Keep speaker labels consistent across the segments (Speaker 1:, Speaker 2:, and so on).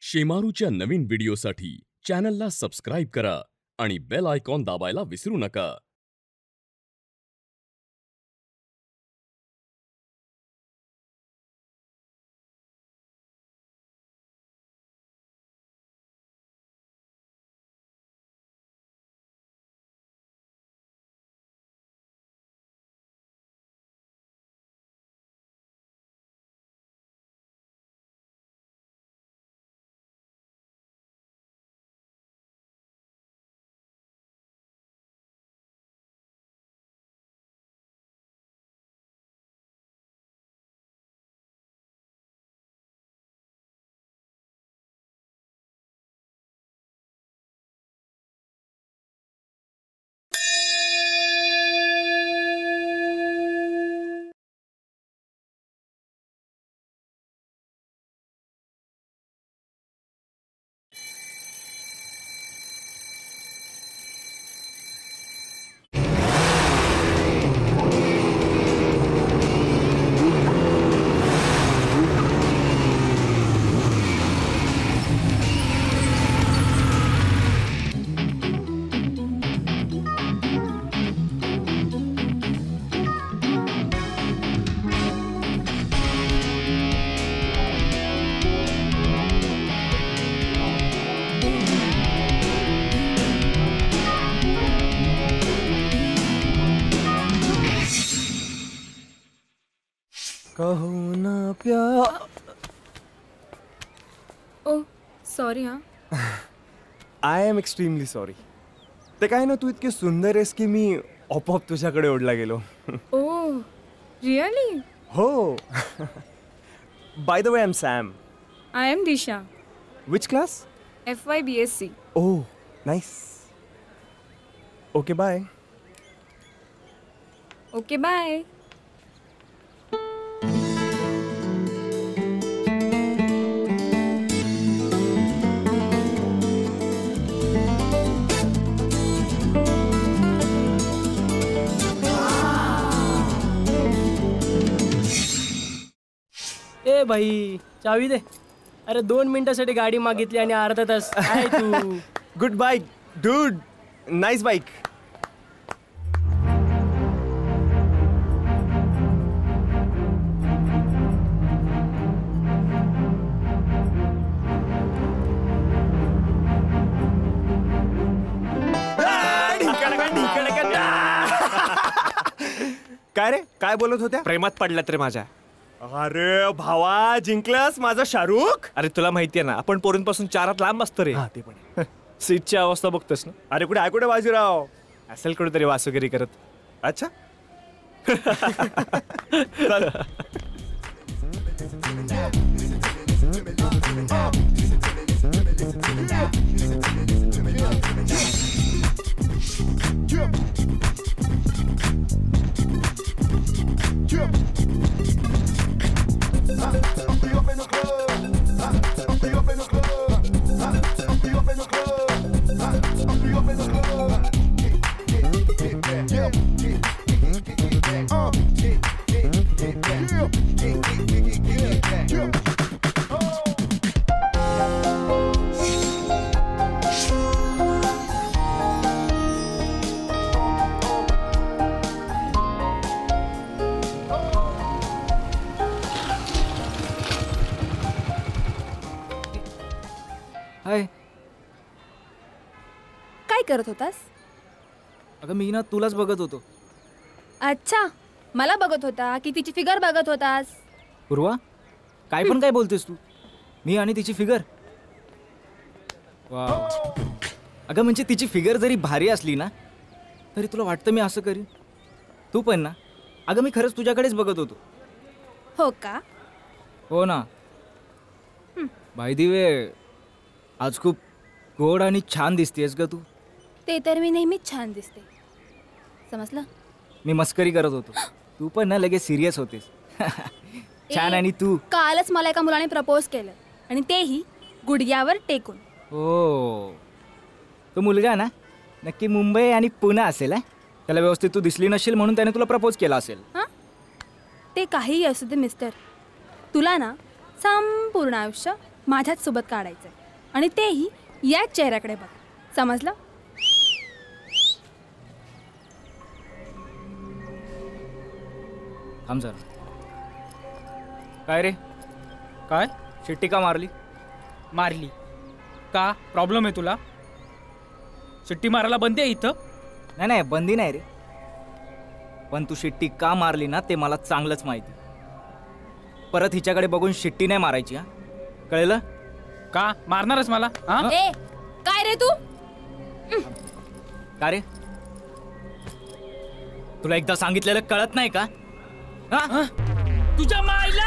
Speaker 1: शेमारूच्या नवीन व्हिडिओसाठी चॅनलला सबस्क्राईब करा आणि बेल आयकॉन दाबायला विसरू नका.
Speaker 2: कहो ना प्यार.
Speaker 3: Oh sorry. हाँ
Speaker 2: आय एम एक्स्ट्रीमली सॉरी. ते काय ना, तू इतकी सुंदर आहेस की मी आपोआप तुझ्याकडे ओढला गेलो.
Speaker 3: Oh really?
Speaker 2: हो. By the way, I am Sam.
Speaker 3: I am Disha.
Speaker 2: Which class?
Speaker 3: FY BSc.
Speaker 2: Oh nice. Okay bye.
Speaker 3: Okay bye.
Speaker 4: ए भाई चावी दे. अरे 2 मिनिटासाठी गाडी मागितली आणि अर्धा तास आहे तू.
Speaker 2: Good bike dude. Nice bike. काय रे, काय बोलत होत्या?
Speaker 5: प्रेमात पडलात रे माझ्या.
Speaker 2: अरे भावा, जिंकलास माझा शाहरुख.
Speaker 5: अरे तुला माहितीये ना, आपण पोरींपासून 4 हात लांब असतो रे.
Speaker 2: ते पण.
Speaker 5: सीटची अवस्था बघतोस ना.
Speaker 2: अरे कुठे आहे, कुठे बाजीराव?
Speaker 5: असेल कुठेतरी वासुगिरी करत.
Speaker 2: अच्छा.
Speaker 3: काय करत होतास?
Speaker 4: अगं मी ना तुलाच बघत होतो.
Speaker 3: अच्छा, मला बघत होता की तिची फिगर बघत होतास?
Speaker 4: पूर्वा, काय पण काय बोलतेस तू? मी आणि तिची फिगर? वाव. अगं म्हणजे तिची फिगर जरी भारी असली ना, तरी तुला वाटतं मी असं करीन? तू पण ना. अगं मी खरंच तुझ्याकडेच बघत होतो.
Speaker 3: हो का?
Speaker 4: हो ना. बाय द वे, आज खूप गोड आणि छान दिसतेस ग तू.
Speaker 3: ते तर मी नेहमीच छान दिसते, समजलं?
Speaker 4: मी मस्करी करत होतो. तू पण ना लगेच सिरियस होतेस. छान. आणि तू?
Speaker 3: कालच मला एका मुलाने प्रपोज केलं, आणि तेही गुडघ्यावर टेकून.
Speaker 4: हो, तो मुलगा ना नक्की मुंबई आणि पुणे असेल. त्याला व्यवस्थित तू दिसली नसेल म्हणून त्याने तुला प्रपोज केला असेल.
Speaker 3: हां, ते काहीही असू दे मिस्टर, तुला ना संपूर्ण आयुष्य माझ्याच सोबत काढायचं. आणि तेही याच चेहऱ्याकडे बघ. समजलं?
Speaker 4: थांब जरा. काय रे,
Speaker 6: काय
Speaker 4: शिट्टी का मारली?
Speaker 6: मारली का? प्रॉब्लेम आहे तुला? शिट्टी मारायला बंदी आहे इथं?
Speaker 4: नाही नाही, बंदी नाही रे, पण तू शिट्टी का मारली ना ते मला चांगलंच माहिती. परत हिच्याकडे बघून शिट्टी नाही मारायची, हा कळलं?
Speaker 6: का मारणारच मला? हा?
Speaker 3: ए काय रे तू?
Speaker 4: का रे, तुला एकदा सांगितलेलं कळत नाही का? हा?
Speaker 6: तुझ्या मायला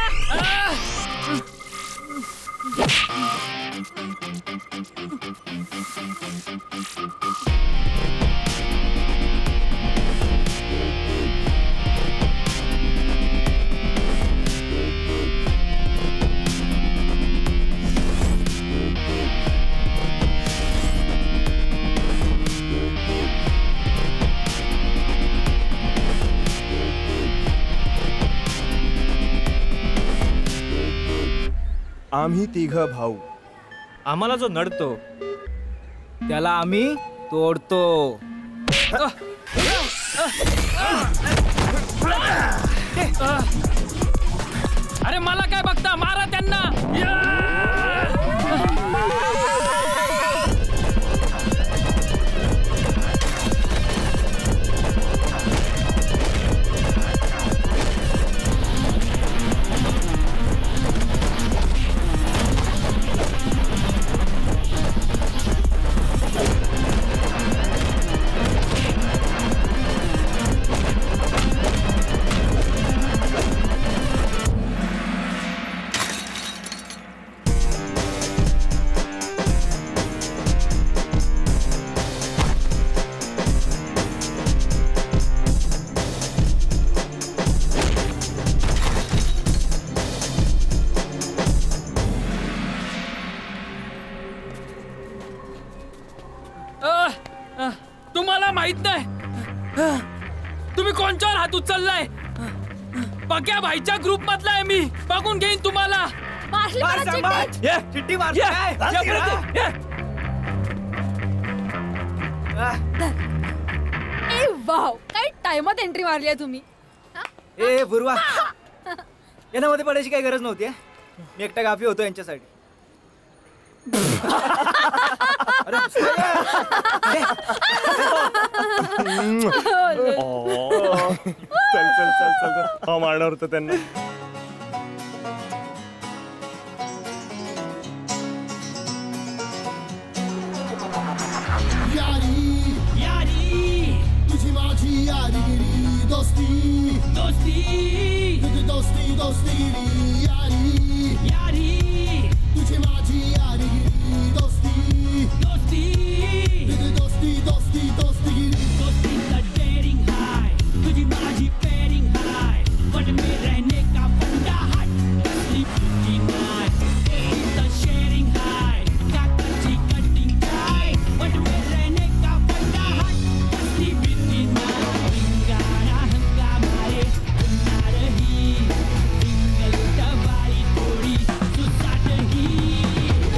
Speaker 2: आम्ही तिघं भाऊ.
Speaker 5: आम्हाला जो नडतो
Speaker 4: त्याला आम्ही तोडतो.
Speaker 6: अरे मला काय बघता, मारा त्यांना. तुम्हाला माहित नाही तुम्ही कोणच्यावर हात उचललाय? पक्या भाईच्या ग्रुप मधला आहे मी. बघून घेईन तुम्हाला.
Speaker 3: मारली मला चिठ्ठी.
Speaker 4: चिट्टी मार.
Speaker 3: ए वाव, काय टाइमात एंट्री मारली आहे तुम्ही.
Speaker 4: ए पूर्वा, यामध्ये पडायची काही गरज नव्हती. मी एकटा काफी होतो यांच्यासाठी.
Speaker 2: चल चल चल चल, हा मारणार होतं त्यांना.
Speaker 7: यारी यारी तुझी माझी यारीगिरी, दोस्ती दोस्ती तुझी दोस्ती दोस्तीगिरी. यारी यारी तुझी माझी यारीगिरी, दोस्ती दोस्ती तुझी दोस्ती दोस्ती दोस्तीगिरी. दोस्तीचा डेअरिंग हाय, तुझी माझी पेअरिंग हाय. वन में रहने का फंडा हट, असली ब्युटी नाय. दोस्तीचा शेअरिंग हाय, काकाची कटिंग काय. वन में रहने का फंडा हट, असली ब्युटी नाय. हिंगाणा हंगामारे पुन्हा रही, हिंगल टवाळी थोडी सुसाट ही.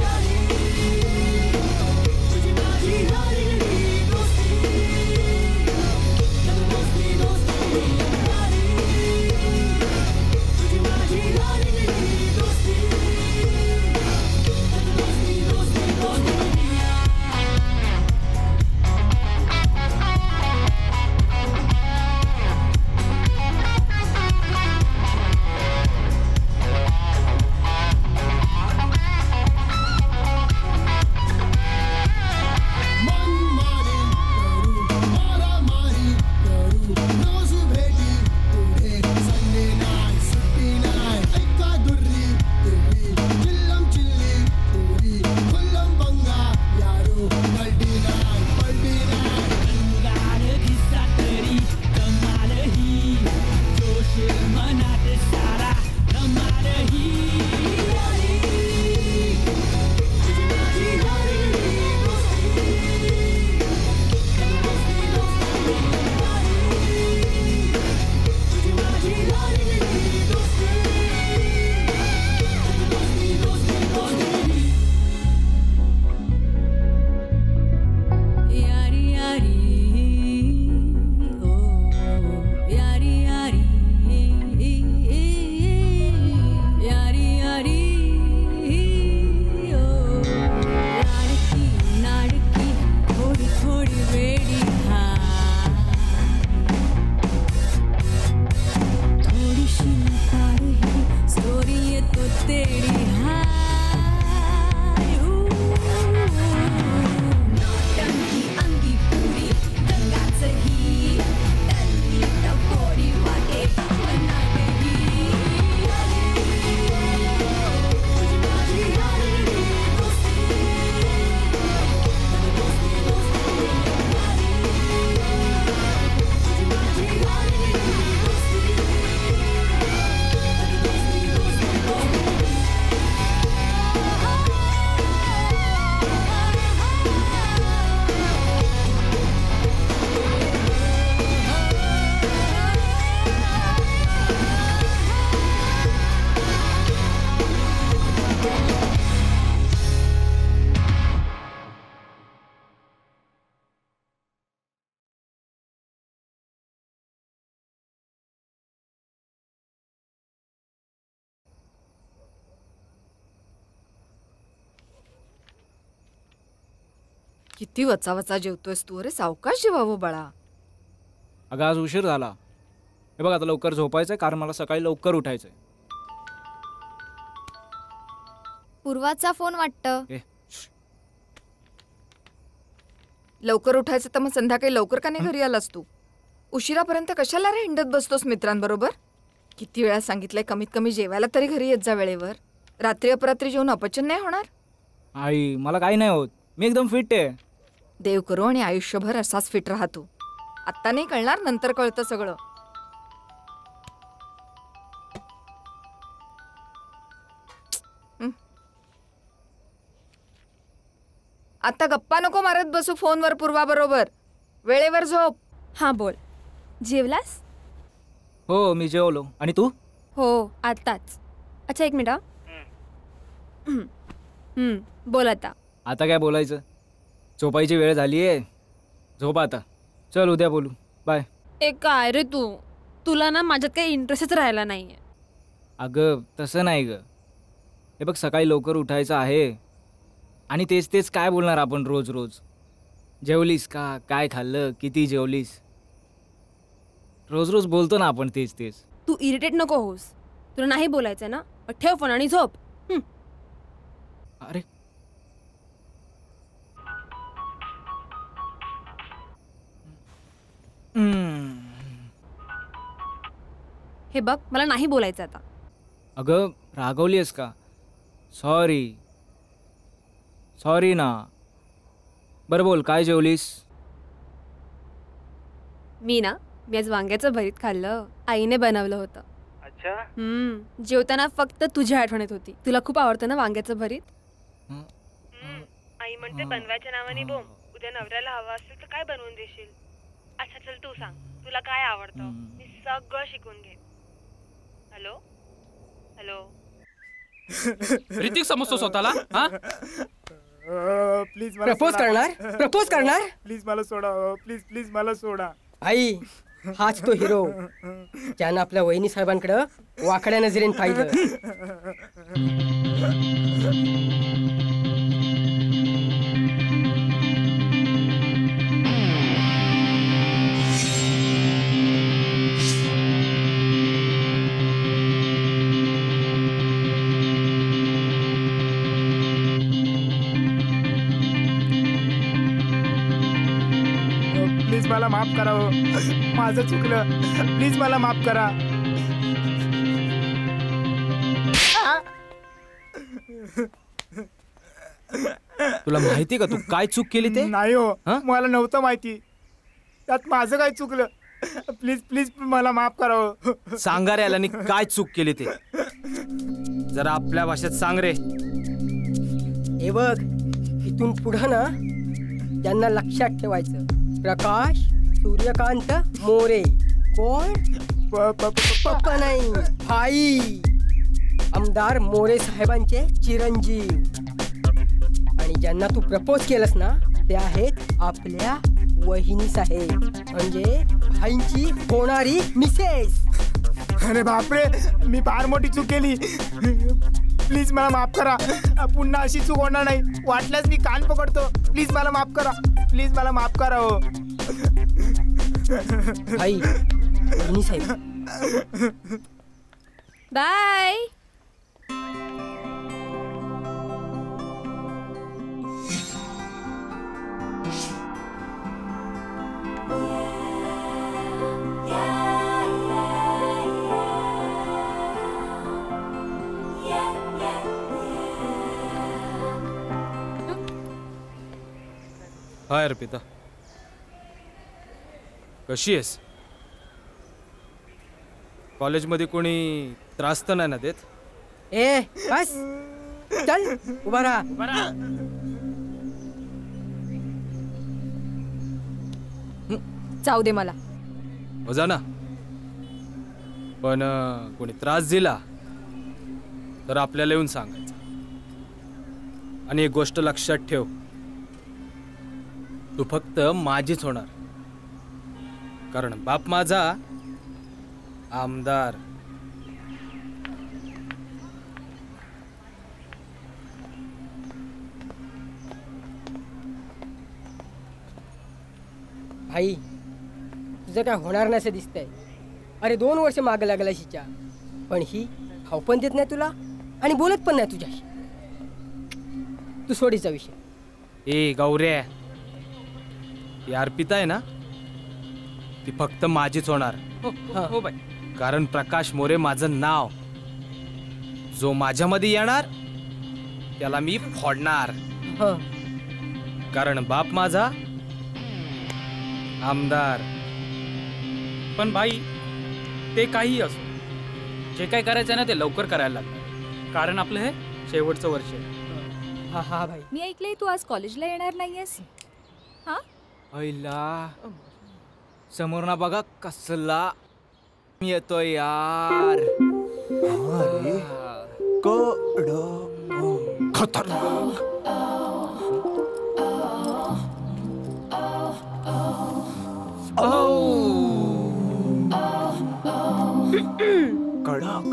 Speaker 8: किती वचा वचा जेवतोयस तू? अरे सावकाश जेवावं बाळा.
Speaker 4: अगं आज उशीर झाला. हे बघ आता लवकर झोपायचंय कारण मला सकाळी लवकर उठायचंय.
Speaker 3: पूर्वाचा फोन वाटतं.
Speaker 8: लवकर उठायचं तर मग संध्याकाळी लवकर का नाही घरी आलास तू? उशिरापर्यंत कशाला रे हिंडत बसतोस मित्रांबरोबर? किती वेळा सांगितलंय कमीत कमी जेवायला तरी घरी येत जा वेळेवर. रात्री अपरात्री जेवून अपचन नाही होणार?
Speaker 4: आई मला काही नाही होत, मी एकदम फिट आहे.
Speaker 8: देव करू आणि आयुष्यभर असाच फिट राहतो. आत्ता नाही कळणार, नंतर कळतं सगळं. आता गप्पा नको मारत बसू फोनवर पूर्वाबरोबर. वेळेवर झोप.
Speaker 3: हां बोल. जेवलास?
Speaker 4: हो मी जेवलो. आणि तू?
Speaker 3: हो आत्ताच. अच्छा एक मिनिट हां. बोल आता.
Speaker 4: आता काय बोलायचं, झोपायची वेळ झाली आहे. झोप आता. चल उद्या बोलू. बाय.
Speaker 3: ए काय रे तू, तुला ना माझ्यात काही इंटरेस्टच राहिला नाहीये.
Speaker 4: अगं तसं नाही ग. हे बघ सकाळी लवकर उठायचं आहे आणि तेच तेच काय बोलणार आपण रोज रोज. जेवलीस का, काय खाल्लं, किती जेवलीस, रोज रोज बोलतो ना आपण तेच तेच.
Speaker 3: तू इरिटेट नको होस. तुला नाही बोलायचं ना, मग ठेव फोन आणि झोप.
Speaker 4: अरे
Speaker 3: हे बघ मला नाही बोलायचं आता.
Speaker 4: अगं रागवली आहेस का? सॉरी सॉरी ना. बरं बोल काय जेवलीस?
Speaker 3: मी आज वांग्याचं भरीत खाल्लं. आईने बनवलं होतं.
Speaker 4: अच्छा.
Speaker 3: जेवताना फक्त तुझी आठवण येत होती. तुला खूप आवडतं ना वांग्याचं भरीत?
Speaker 9: आई म्हणते बनवायच्या नावाने बोम. उद्या नवऱ्याला हवं असेल तर काय बनवून देशील? अच्छा चल तू सांग, तुला काय आवडतं? मी सगळं शिकून घे. Hello hello.
Speaker 6: ऋतिक समजतो स्वतःला. हा
Speaker 10: प्लीज
Speaker 11: प्रपोज करणार
Speaker 10: प्लीज मला सोडा. प्लीज प्लीज मला सोडा.
Speaker 11: आई हाच तो हिरो ज्यानं आपल्या वहिनी साहेबांकडे वाकड्या नजरेने पाहिलं.
Speaker 10: प्लीज मला माफ करा. माझं चुकलं. प्लीज मला माफ करा.
Speaker 5: तुला माहिती का तू काय चूक केली ते?
Speaker 10: नाही हो, मला नव्हतं माहिती. त्यात माझं काय चुकलं? प्लीज प्लीज मला माफ करा.
Speaker 5: सांगा रे याला काय चूक केली ते जरा आपल्या भाषेत सांग रे.
Speaker 11: हे बघ इथून पुढं ना त्यांना लक्षात ठेवायचं. प्रकाश सूर्यकांत मोरे. कोण? पप्पा नाही, भाई. आमदार मोरे साहेबांचे चिरंजीव. आणि ज्यांना तू प्रपोज केलंस ना ते आहेत आपल्या वहिनी साहेब, म्हणजे भाईंची होणारी मिसेस.
Speaker 10: अरे बापरे, मी फार मोठी चूक केली. प्लीज मला माफ करा. पुन्हा अशी चूक होणार नाही. वाटल्यास मी कान पकडतो. प्लीज मला माफ करा. प्लीज मला माफ करा. हो
Speaker 11: भाई वहिनी साहेब.
Speaker 3: बाय.
Speaker 5: हाय अर्पिता, कशी आहेस? कॉलेजमध्ये कोणी त्रास तर नाही ना देत?
Speaker 11: ए बस चल उभा राहा.
Speaker 8: जाऊ दे मला.
Speaker 5: हो जा ना. पण कोणी त्रास दिला तर आपल्याला येऊन सांगायचं. आणि एक गोष्ट लक्षात ठेव, तू फक्त माझीच होणार, कारण बाप माझा आमदार.
Speaker 11: भाई तुझं काय होणार नाही असं दिसतंय. अरे 2 वर्ष मागं लागला शिच्या, पण ही खाऊ पण देत नाही तुला आणि बोलत पण नाही तुझ्याशी. तू सोडीचा विषय.
Speaker 5: ए गौऱ्या, ती अर्पिता आहे ना, ती फक्त माझीच होणार.
Speaker 6: हो बाई.
Speaker 5: कारण प्रकाश मोरे माझं नाव, जो माझ्यामध्ये येणार त्याला मी फोडणार. कारण बाप माझा आमदार.
Speaker 6: पण भाई ते काही असो, जे काय करायचं ना ते लवकर करायला लागतं, कारण आपलं हे शेवटचं वर्ष आहे.
Speaker 11: हा भाई.
Speaker 3: मी ऐकलंय तू आज कॉलेजला येणार नाहीयेस. हा
Speaker 4: पहिला समोर ना बघा कसला येतोय यार.
Speaker 2: अरे खतरनाक. कडक.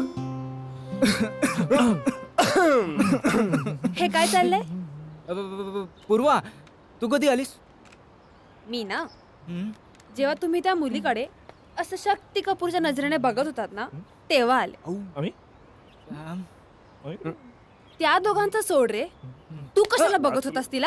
Speaker 3: हे काय चाललंय?
Speaker 4: पूर्वा, तू कधी आलीस?
Speaker 3: मी ना, जेव्हा तुम्ही त्या मुलीकडे असं शक्ती कपूरच्या नजरेने बघत होतात ना, तेव्हा आले. त्या दोघांचं सोड रे, तू कशाला बघत होतास तिला?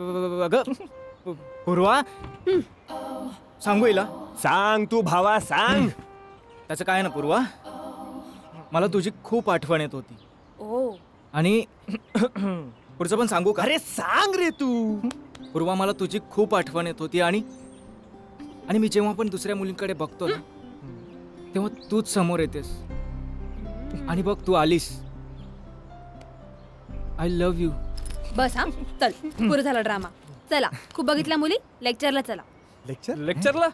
Speaker 4: पूर्वा, सांगू हिला?
Speaker 2: सांग तू भावा, सांग.
Speaker 4: त्याचं काय ना पूर्वा, मला तुझी खूप आठवण येत होती.
Speaker 3: ओ.
Speaker 4: आणि पुढचं पण सांगू का?
Speaker 2: अरे सांग रे तू.
Speaker 4: पूर्वा, मला तुझी खूप आठवण येत होती आणि मी जेव्हा पण दुसऱ्या मुलींकडे बघतो ना, तेव्हा तूच समोर येतेस. आणि बघ, तू आलीस. I love you.
Speaker 3: बस हा, चल पुरं झाला ड्रामा. चला, खूप बघितल्या मुली, लेक्चरला चला.
Speaker 6: लेक्चरला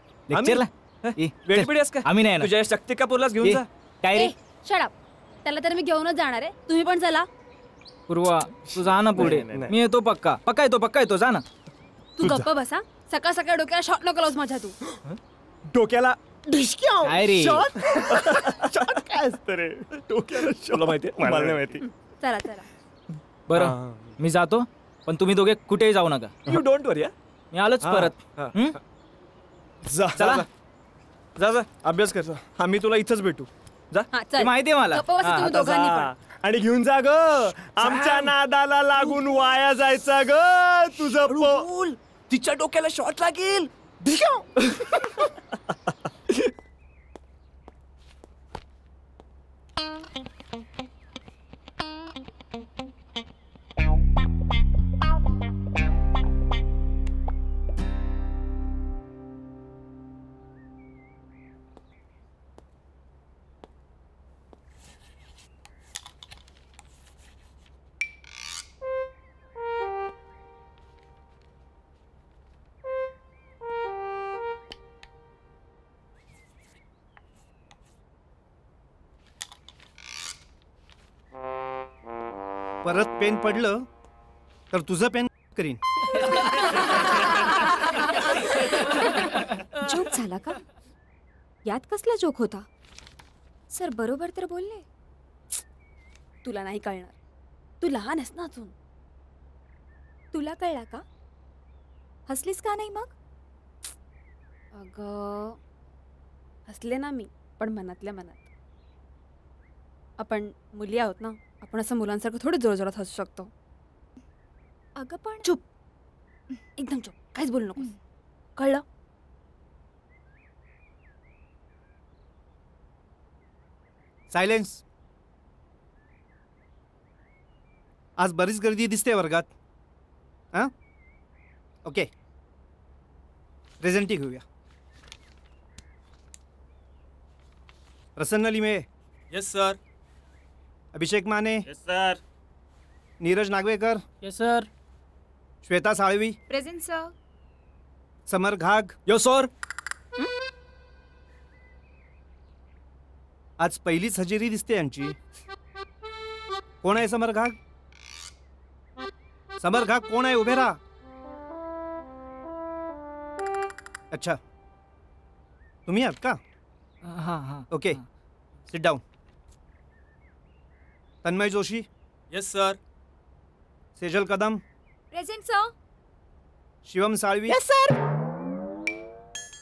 Speaker 4: आम्ही नाही
Speaker 6: तुझ्या शक्ती कपूरलाच घेऊन जा.
Speaker 4: काय रे?
Speaker 3: Shut up. त्याला तर मी घेऊनच जाणार आहे, तुम्ही पण चला.
Speaker 4: पूर्वा, तू जा ना पुढे. मी येतो, पक्का येतो, जा ना.
Speaker 3: तू गप्प बसा. सकाळ सकाळ डोक्याला शॉट नको लावूस माझ्या. तू
Speaker 2: डोक्याला
Speaker 4: काय रे?
Speaker 2: काय असतं रे डोक्याला? तुला माहिती? मला नाही माहिती.
Speaker 3: चला चला.
Speaker 4: बरं, मी जातो, पण तुम्ही दोघे कुठेही जाऊ नका.
Speaker 2: यू डोंट वरी.
Speaker 4: मी आलोच परत.
Speaker 2: जा
Speaker 4: चला.
Speaker 2: जा जा, अभ्यास कर. आम्ही तुला इथंच भेटू. जा.
Speaker 3: चल.
Speaker 4: माहितीये मला.
Speaker 3: गप्प बसा तुम्ही दोघांनी पण.
Speaker 2: आणि घेऊन जा ग. आमच्या नादाला लागून वाया जायचा ग तुझं.
Speaker 6: तिच्या डोक्याला शॉट लागेल.
Speaker 12: परत पेन पडलं तर तुझं पेन करीन.
Speaker 3: जोक झाला का? यात कसला जोक होता? सर बरोबर तर बोलले. तुला नाही कळणार, तू लहान आहेस ना अजून. तुला कळला का? हसलीस का नाही मग? अगं हसले ना मी, पण मनातल्या मनात. आपण मुली आहोत ना, आपण असं मुलांसारखं थोडी जोरजोरात हसू शकतो. अगं पण चुप, एकदम चुप, काहीच बोलू नकोस, कळलं?
Speaker 12: सायलेन्स. आज बरीच गर्दी दिसते वर्गात. हां, ओके. प्रेझेंटी घेऊया. Prasanna Limaye.
Speaker 5: Yes sir.
Speaker 12: Abhishek Mane.
Speaker 5: Yes sir.
Speaker 12: Neeraj Nagvekar.
Speaker 6: Yes sir.
Speaker 12: Shweta Salvi.
Speaker 3: Present sir.
Speaker 12: Samar Ghag.
Speaker 4: Yo sir.
Speaker 12: आज पहिलीच हजेरी दिसते यांची. कोण आहे समर घाग? समर घाग कोण आहे? उभे राहा. अच्छा, तुम्ही आहात का?
Speaker 4: हां हां.
Speaker 12: Okay, sit down. Tanmay Joshi.
Speaker 5: Yes sir.
Speaker 12: Sejal Kadam.
Speaker 3: Present sir.
Speaker 12: Shivam Salvi.
Speaker 10: Yes sir.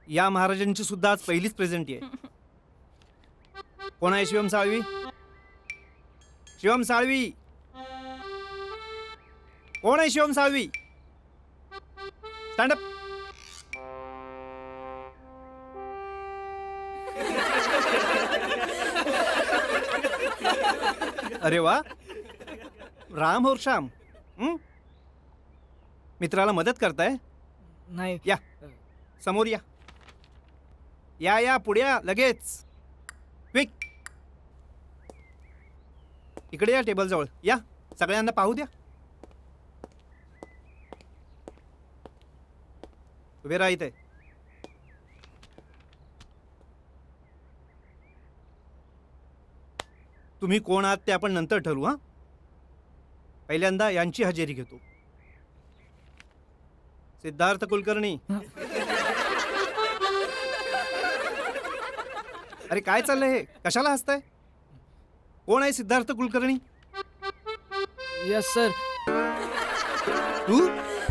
Speaker 12: या महाराजांची सुद्धा आज पहिलीच प्रेझेंटी आहे. कोण आहे शिवम साळवी? शिवम साळवी कोण आहे? Shivam Salvi stand up. अरे वा, राम और श्याम. मित्राला मदत करताय?
Speaker 4: नाही.
Speaker 12: या समोर या. या या पुढे या लगेच. क्विक इकडे या टेबल जवळ या. सगळ्यांना पाहू द्या. उभे राहा इथे. तुम्ही कोण आहात ते आपण नंतर ठरवू. हा, पहिल्यांदा यांची हजेरी घेतो. सिद्धार्थ कुलकर्णी. अरे काय चाललंय हे? कशाला हसताय? कोण आहे सिद्धार्थ कुलकर्णी?
Speaker 4: Yes sir.
Speaker 12: तू?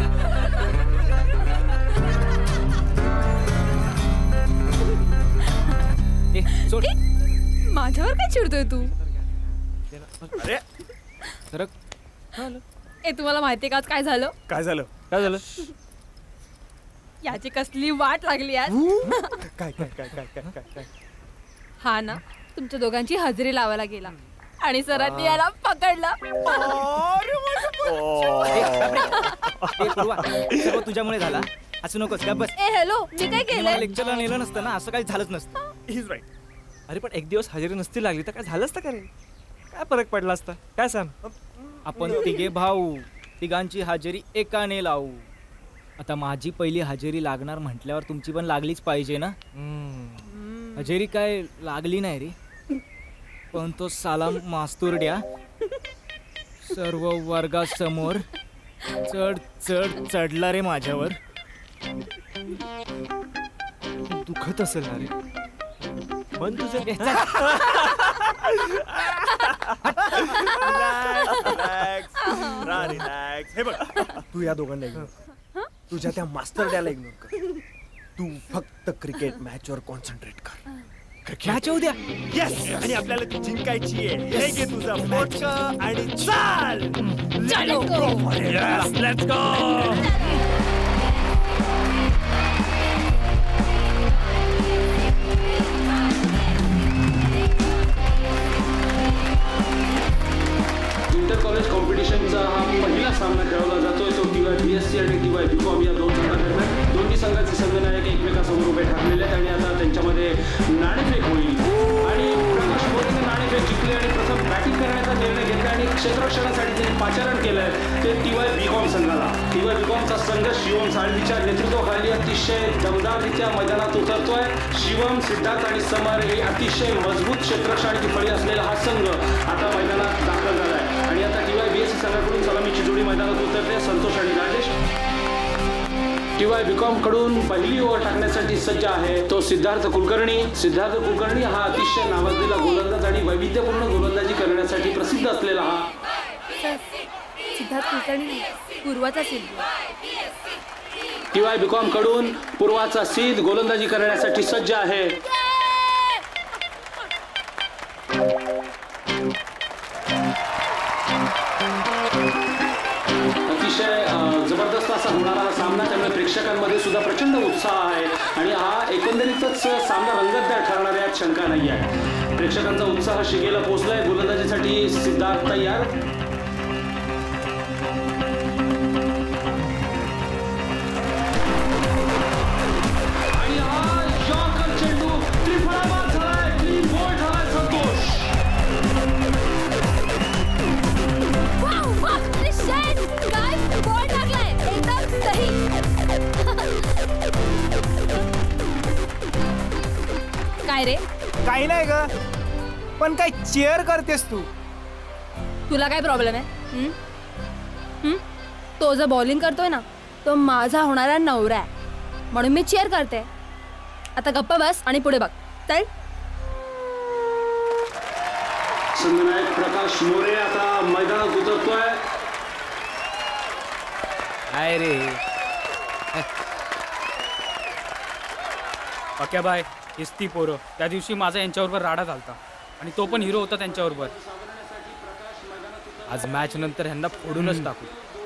Speaker 4: सोड.
Speaker 3: माझ्यावर काय चिडतोय तू?
Speaker 12: अरे
Speaker 4: सरक.
Speaker 3: ए तुम्हाला माहितीये का आज काय झालं?
Speaker 2: काय झालं?
Speaker 12: काय झालं?
Speaker 3: याची कसली वाट लागली आज.
Speaker 2: काय काय काय काय काय काय काय?
Speaker 3: हा ना, तुमच्या दोघांची हजेरी लावायला गेला आणि सरांनी याला पकडलं.
Speaker 4: सर्व तुझ्यामुळे झाला. असं नकोस का? बस.
Speaker 3: ए हॅलो, मी काय केलंय?
Speaker 4: लेक्चरला नेलं नसतं ना, असं काही झालंच नसतं.
Speaker 2: He's right.
Speaker 13: अरे पण एक दिवस हजेरी नसती लागली तर काय झालं असतं का रे? काय फरक पडला असता? काय सांग?
Speaker 4: आपण तिघे भाऊ, तिघांची हजेरी एकाने लावू. आता माझी पहिली हजेरी लागणार म्हटल्यावर तुमची पण लागलीच पाहिजे ना. हजेरी काय लागली नाही रे, पण तो साला मास्तुरड्या सर्व वर्गासमोर चढ चढ चढला रे माझ्यावर.
Speaker 13: दुखत असेल ना रे मन तुझं.
Speaker 2: रिलॅक्स. हे बघ, तू या दोघांना इग्नोर. तुझ्या त्या मास्टर डॅला इग्नोर कर. तू फक्त क्रिकेट मॅचवर कॉन्सन्ट्रेट कर.
Speaker 4: मॅच होऊ द्या.
Speaker 2: येस, आणि आपल्याला ती जिंकायची आहे. हे घे तुझं मोठ आणि चाल.
Speaker 6: Let's go.
Speaker 14: इंटर कॉलेज कॉम्पिटिशनचा हा पहिला सामना खेळवला जातोय. तो टीवाय BSc आणि टीवाय BCom या दोन संघांदरम्यान. दोन्ही संघाचे संघनायक एकमेकांसमोर उभे ठाकलेले आहेत आणि आता त्यांच्यामध्ये नाणेफेक होईल. आणि प्रकाश मोरेने नाणेफेक जिंकले आणि प्रथम बॅटिंग करण्याचा निर्णय घेतला आणि क्षेत्ररक्षणासाठी त्यांनी पाचारण केलंय ते टीवाय BCom संघाला. टीवाय BComचा संघ शिवम साळवीच्या नेतृत्वाखाली अतिशय दमदाररित्या मैदानात उतरतोय. शिवम, सिद्धार्थ आणि समर हे अतिशय मजबूत क्षेत्ररक्षणाची फळी असलेला हा संघ आता मैदानात दाखल झालाय. आणि आता टीवाय BSc संघाकडून सलामीची जोडी मैदानात उतरते. संतोष आणि राजेश. टीवाय BCom कडून पहिली ओव्हर टाकण्यासाठी सज्ज आहे तो सिद्धार्थ कुलकर्णी. सिद्धार्थ कुलकर्णी हा अतिशय नावाजलेला गोलंदाज आणि वैविध्यपूर्ण गोलंदाजी करण्यासाठी प्रसिद्ध असलेला हा.
Speaker 3: सिद्धार्थ कुलकर्णी पूर्वाचा सिद्ध.
Speaker 14: टीवाय BCom कडून पूर्वाचा सिद्ध गोलंदाजी करण्यासाठी सज्ज आहे. अतिशय जबरदस्त असा होणारा हा सामना, त्यामुळे प्रेक्षकांमध्ये सुद्धा प्रचंड उत्साह आहे आणि हा एकंदरीतच सामना रंगतदार ठरणार यात शंका नाही आहे. प्रेक्षकांचा उत्साह शिगेला पोहोचलाय. गोलंदाजीसाठी सिद्धार्थ तयार. आणि हा यॉर्कर चेंडू त्रिफळाबाद झालाय. 3 बॉल झालाय संतोष.
Speaker 3: काय रे?
Speaker 10: काही नाही ग, पण काय चेअर करतेस तू?
Speaker 3: तुला काय प्रॉब्लेम आहे? तो जो बॉलिंग करतोय ना, तो माझा होणारा नवरा आहे, म्हणून मी चेअर करते. आता गप्पा बस आणि पुढे बघ. चल.
Speaker 14: संघनायक प्रकाश मोरे आता मैदानात उतरतोय.
Speaker 4: काय रे?
Speaker 6: पक्या बाय हेच ती पोरं. त्या दिवशी माझा यांच्याबरोबर राडा झालता आणि तो पण हिरो होता त्यांच्याबरोबर. आज मॅच नंतर ह्यांना फोडूनच टाकू.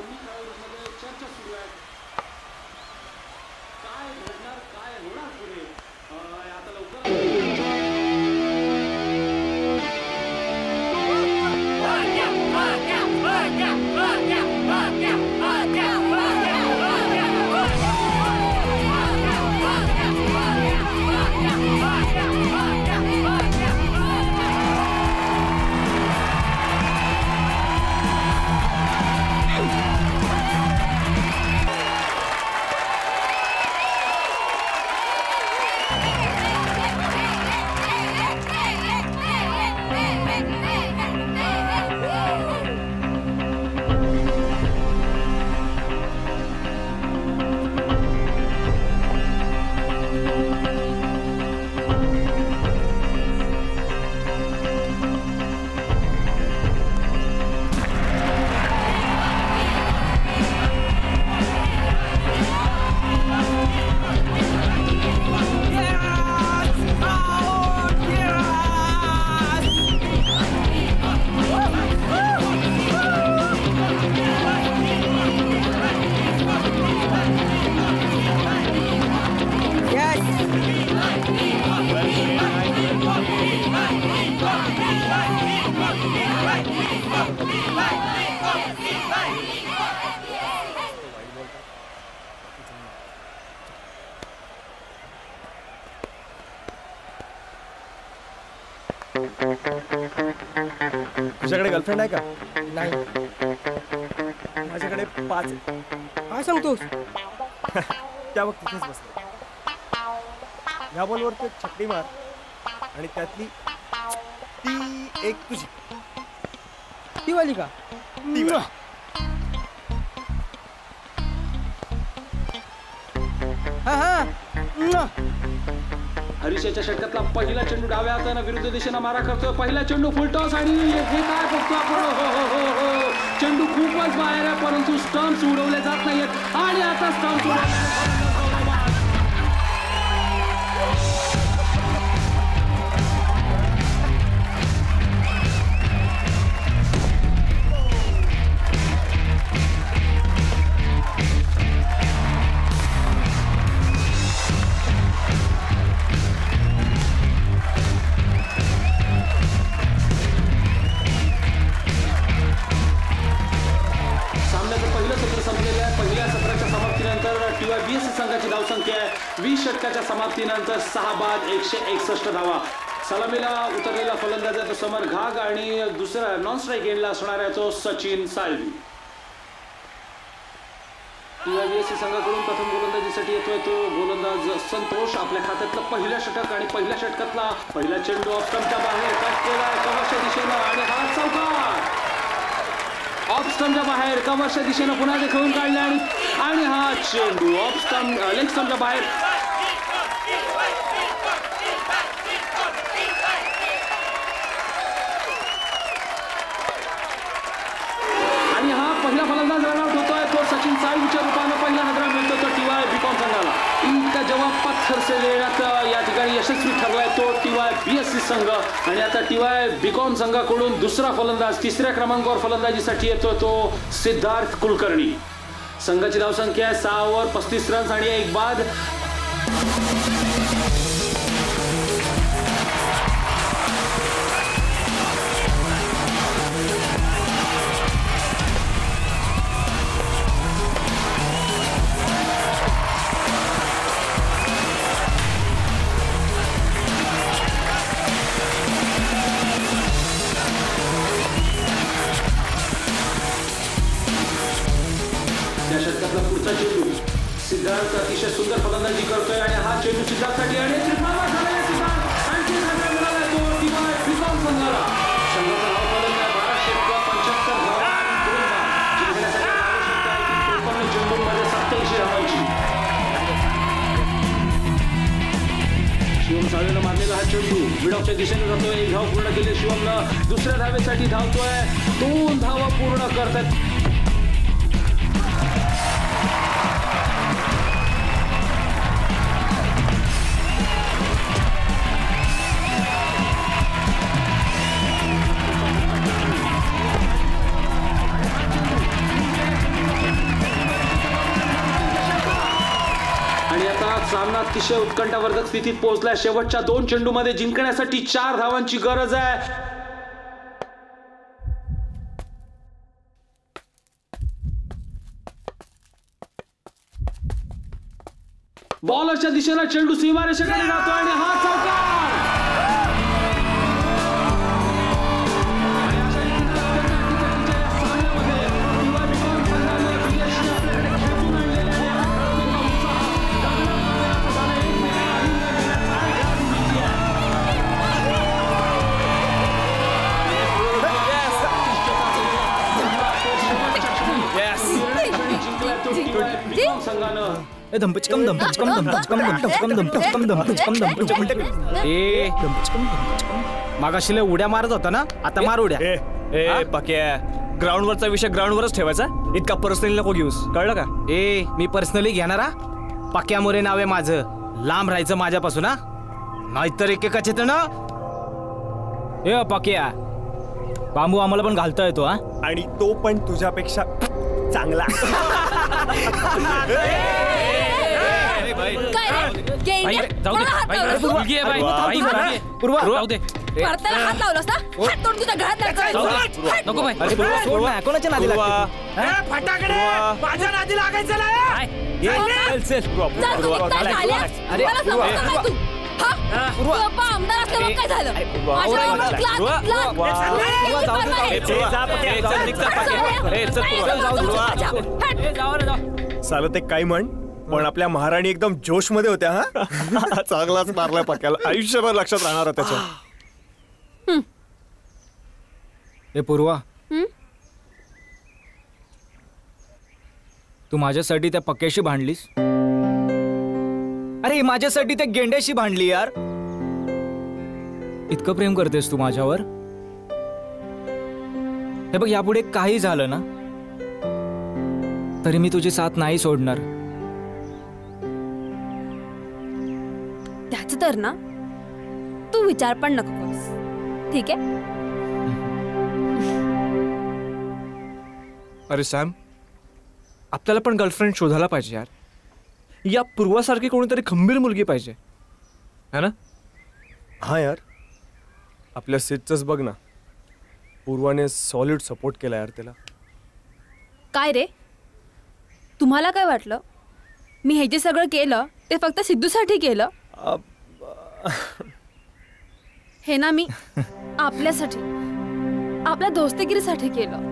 Speaker 2: तुझ्याकडे गर्लफ्रेंड आहे का?
Speaker 11: नाही.
Speaker 2: माझ्याकडे 5 आहे.
Speaker 11: काय सांगतोस?
Speaker 2: त्या वक्त तिथेच बसले. ह्या बॉलवर तू एक छकडी मार आणि त्यातली ती एक तुझी.
Speaker 11: ती वाली का?
Speaker 2: ती वाली.
Speaker 14: हरीशच्या षटकातला पहिला चेंडू डाव्या हाताने विरुद्ध दिशेने मारा करतोय. पहिला चेंडू फुलटॉस आणि हे काय बघतो आपण. हो चेंडू खूपच बाहेर आहे परंतु स्टंप्स उडवले जात नाहीयेत आणि आता स्टंप्स संघाची धावसंख्या आहे 20 षटकाच्या समाप्तीनंतर 6 बाद 161 धावा. सलामीला उतरलेला फलंदाज आहे तो समर घाग आणि दुसरा नॉन स्ट्राईक एंडला असणार आहे तो सचिन साळवी. बीएससी संघाकडून प्रथम गोलंदाजीसाठी येतोय तो गोलंदाज संतोष. आपल्या खात्यातलं पहिलं षटक आणि पहिल्या षटकातला पहिला चेंडू ऑफ स्टंपच्या बाहेर कट केला कव्हरच्या दिशेनं आणि हा चौकार ऑफ स्टंपच्या बाहेर कव्हरच्या दिशेनं पुन्हा खेळून काढले आणि हा चेंडू ऑफ स्टंप लेग स्टंपच्या बाहेर. आणि हा पहिला फलंदाज रनआउट होतोय तो सचिन साळवीच्या रूपानं पहिला नजरा मिळतो तो टीवाय बीकॉम संघाला. इनका जवाब पत्थर से लेण्यात या ठिकाणी यशस्वी ठरलाय तो टीवाय बीएससी संघ. आणि आता टीवाय बीकॉम संघाकडून दुसरा फलंदाज तिसऱ्या क्रमांकावर फलंदाजीसाठी येतो तो सिद्धार्थ कुलकर्णी. संघाची धावसंख्या आहे 6 ओव्हर 35 रन्स आणि 1 बाद. या षटकातला पुढचा चेंडू सिद्धार्थ अतिशय सुंदर फलंदाजी करतोय आणि हा चेंडू सिद्धार्थसाठी आणि आणखी मिळाला तो टीवाय बीकॉम संघाला. संघाचा धाव फलंदाज 12 षटकं 75 धावा आणि 2 बाद. जिंकण्यासाठी आवश्यकता आहे की 53 चेंडूंमध्ये 87 धावांची. शिवम साळवेनं मारलेला हा चेंडू मिडऑफच्या दिशेने जातोय. 1 धाव पूर्ण केली शिवमनं. दुसऱ्या धावेसाठी धावतोय. 2 धावा पूर्ण करतात. सामना अतिशय उत्कंठावर्धक स्थितीत पोहोचलाय. शेवटच्या 2 चेंडूमध्ये जिंकण्यासाठी 4 धावांची गरज आहे. बॉलरच्या दिशेला चेंडू सीमारेषेकडे जातो आणि हा चौकार.
Speaker 13: मागाशी उड्या मारत होता ना, आता मार उड्या. पक्या, ग्राउंडवरचा विषय ग्राउंडवरच ठेवायचा, इतका पर्सनली नको घेऊस, कळलं का? मी पर्सनली घेणारा. पक्या मोरे नाव आहे माझं. लांब राहायचं माझ्यापासून हा, नाहीतर एकेकाचे तर ना. पक्या, बांबू आम्हाला पण घालता येतो हा,
Speaker 2: आणि तो पण तुझ्यापेक्षा चांगला. चालत एक काही म्हण, पण आपल्या महाराणी एकदम जोश मध्ये होत्या. हा
Speaker 12: चांगलाच मारलाय पक्याला, आयुष्यभर लक्षात राहणार त्याच्या.
Speaker 4: पूर्वा, तू माझ्यासाठी त्या पक्याशी भांडलीस. अरे माझ्यासाठी त्या गेंड्याशी भांडली यार. इतकं प्रेम करतेस तू माझ्यावर. हे बघ, यापुढे काही झालं ना तरी मी तुझी साथ नाही सोडणार.
Speaker 3: त्याच तर ना तू विचार पण नको करूस, ठीक आहे?
Speaker 13: अरे सॅम, आपल्याला पण गर्लफ्रेंड शोधायला पाहिजे यार. या पूर्वासारखी कोणीतरी खंबीर मुलगी पाहिजे, है ना?
Speaker 2: हा यार, आपल्या सिडचंच बघ ना, पूर्वाने सॉलिड सपोर्ट केला यार त्याला.
Speaker 3: काय रे, तुम्हाला काय वाटलं मी हे जे सगळं केलं ते फक्त सिद्धूसाठी केलं? हे ना मी आपल्यासाठी, आपल्या दोस्तीगिरीसाठी केलं.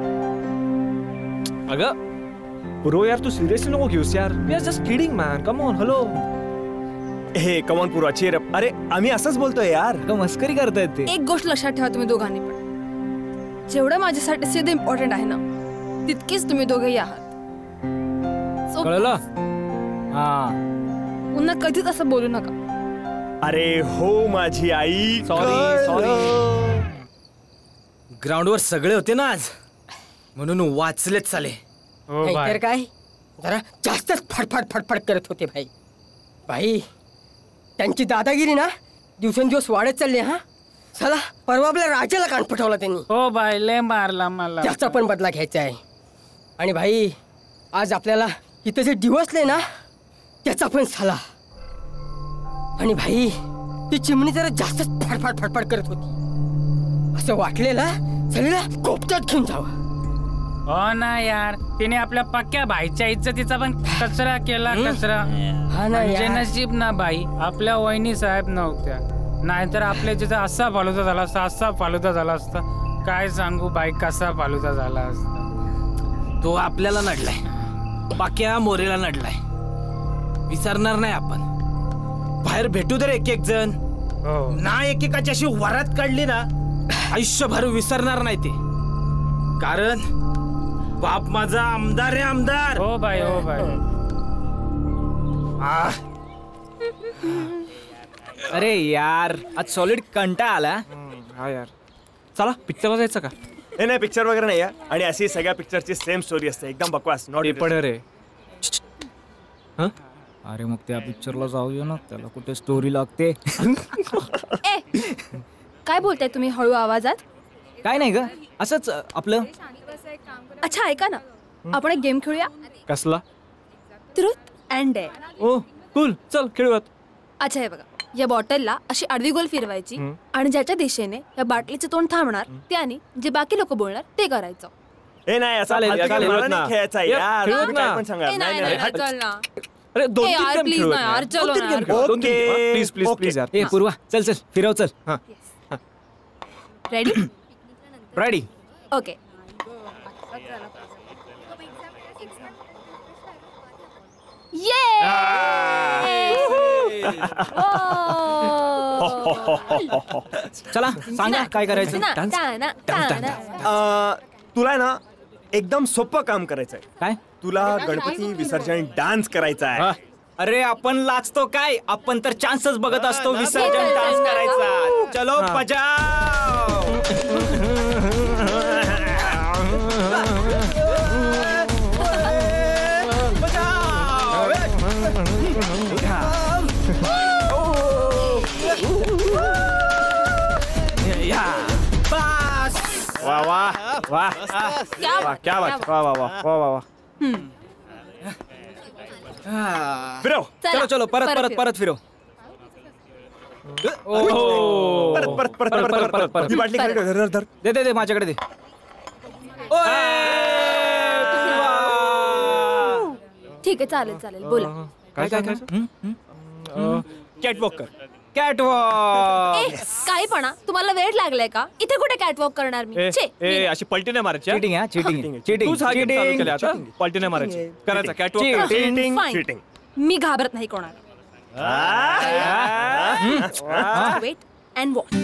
Speaker 13: अगं पूर्व यार, तू सिरियसली नको घेऊस यार. We are just kidding man, come on. Hello,
Speaker 2: hey come on Purva, cheer up. अरे आम्ही असंच बोलतोय यार,
Speaker 4: मस्करी करतायत ते.
Speaker 3: एक गोष्ट लक्षात ठेवा तुम्ही दोघांनी पण, जेवढं माझ्यासाठी सिद्ध इम्पॉर्टंट आहे ना तितकीच तुम्ही दोघेही आहात.
Speaker 4: कळलं?
Speaker 3: पुन्हा कधीच असं बोलू नका.
Speaker 2: अरे हो माझी आई,
Speaker 13: सॉरी. ग्राउंडवर सगळे होते ना आज, म्हणून वाचलेच चाले.
Speaker 11: तर काय, जरा जास्तच फडफड फडफड करत होते भाई. भाई त्यांची दादागिरी ना दिवसेंदिवस वाढत चालली. हा चला, परवा आपल्या राजाला कान पटवला त्यांनी.
Speaker 6: हो बाई, लय मारला मला.
Speaker 11: त्याचा पण बदला घ्यायचा आहे. आणि भाई आज आपल्याला इथं जे डिवसले ना त्याचा पण झाला. आणि भाई ती चिमणी जरा जास्तच फडफड फडफड करत होती. असं वाटलेलं सगळीला कोपत्यात घेऊन जावं.
Speaker 6: हो ना यार, तिने आपल्या पक्क्या भाईच्या इज्जतीचा पण कचरा केला. कचरा. म्हणजे नशीब ना बाई, आपल्या वहिनी साहेब नव्हत्या, नाहीतर आपल्या तिथं असा फालुदा झाला असता, असा फालुदा झाला असता. काय सांगू बाई, कसा फालुदा झाला असता.
Speaker 13: तो आपल्याला नडलाय, पक्या मोरेला नडलाय. विसरणार नाही आपण. बाहेर भेटू दे एक एक जण ना, एकेकाची अशी वरात काढली ना, आयुष्यभर विसरणार नाही ते. कारण बाप माझा आमदार आहे, आमदार.
Speaker 6: हो बाई, हो बाई.
Speaker 4: अरे यार, आज सॉलिड कंटाळा आला.
Speaker 13: हा यार, चला पिक्चरला जायचं का?
Speaker 2: हे नाही, पिक्चर वगैरे नाही यार. आणि अशी सगळ्या पिक्चरची सेम स्टोरी असते, एकदम बकवास. नॉट
Speaker 13: पण रे.
Speaker 4: अरे मग त्या पिक्चरला जाऊया ना, त्याला कुठे स्टोरी लागते.
Speaker 3: काय बोलताय तुम्ही हळू आवाजात?
Speaker 4: काय नाही ग, असंच आपलं.
Speaker 3: अच्छा ऐका ना, आपण एक गेम खेळूया.
Speaker 13: कसला?
Speaker 3: Truth and dare.
Speaker 13: Oh
Speaker 5: cool, चल खेळूयात.
Speaker 3: अच्छा हे बघा, या बॉटलला अशी आडवी गोल फिरवायची आणि ज्याच्या दिशेने या बाटलीचे तोंड थांबणार त्याने जे बाकी लोक बोलणार ते करायचं.
Speaker 2: ए नाही असं
Speaker 5: चालेल,
Speaker 2: फालतू
Speaker 5: चालेल,
Speaker 2: मला
Speaker 5: खेळूयात
Speaker 2: नाही
Speaker 5: ना.
Speaker 2: खेळायचं आहे
Speaker 5: ये,
Speaker 2: यार.
Speaker 5: खेळूयात
Speaker 2: तुम्ही काय
Speaker 5: ना.
Speaker 2: पण सांगा.
Speaker 3: ए, नाही, नाही,
Speaker 2: हट.
Speaker 3: चल ना.
Speaker 5: अरे 2-3
Speaker 3: ए, यार,
Speaker 5: गेम
Speaker 3: please
Speaker 5: खेळूयात
Speaker 3: ना,
Speaker 5: ना.
Speaker 3: यार, चलो
Speaker 5: दोन-तीन
Speaker 3: ना,
Speaker 5: गेम
Speaker 3: यार.
Speaker 5: खेळूयात. दोन-तीन
Speaker 2: okay.
Speaker 5: Game. Please please
Speaker 2: okay.
Speaker 5: Please यार.
Speaker 4: ए पूर्वा चल चल फिरव चल.
Speaker 3: रेडी?
Speaker 4: रेडी.
Speaker 3: ओके.
Speaker 4: चला सांगा काय करायचं.
Speaker 2: तुला आहे ना एकदम सोपं काम करायचंय.
Speaker 4: काय?
Speaker 2: तुला गणपती विसर्जन डान्स करायचा आहे.
Speaker 4: अरे आपण लाचतो काय, आपण तर चान्सच बघत असतो विसर्जन डान्स करायचा. चलो बजाव.
Speaker 5: वा वा वा क्या बात. वा वा वा वा वा वा.
Speaker 2: फिरव.
Speaker 4: चलो चलो परत परत परत फिरव.
Speaker 2: परत परत परत परत परत परत. ही बाटली धर धर धर.
Speaker 4: दे दे दे माझ्याकडे दे.
Speaker 3: ठीक आहे चालेल चालेल बोला.
Speaker 5: काय काय काय
Speaker 4: कॅटवॉक कर. कॅटवॉक.
Speaker 3: ए काहीपणा, तुम्हाला वेळ लागलाय का? इथे कुठे कॅटवॉक करणार मी? छे,
Speaker 5: ए अशी पलटी नाही मारायची.
Speaker 4: चीटिंग आहे चीटिंग चीटिंग
Speaker 5: तूच हा गेम चालू केला आता. पलटी नाही मारायची. करायचा कॅटवॉक.
Speaker 2: Cheating
Speaker 3: Fine.
Speaker 2: चीटिंग.
Speaker 3: मी घाबरत नाही कोणाला. Wait and watch.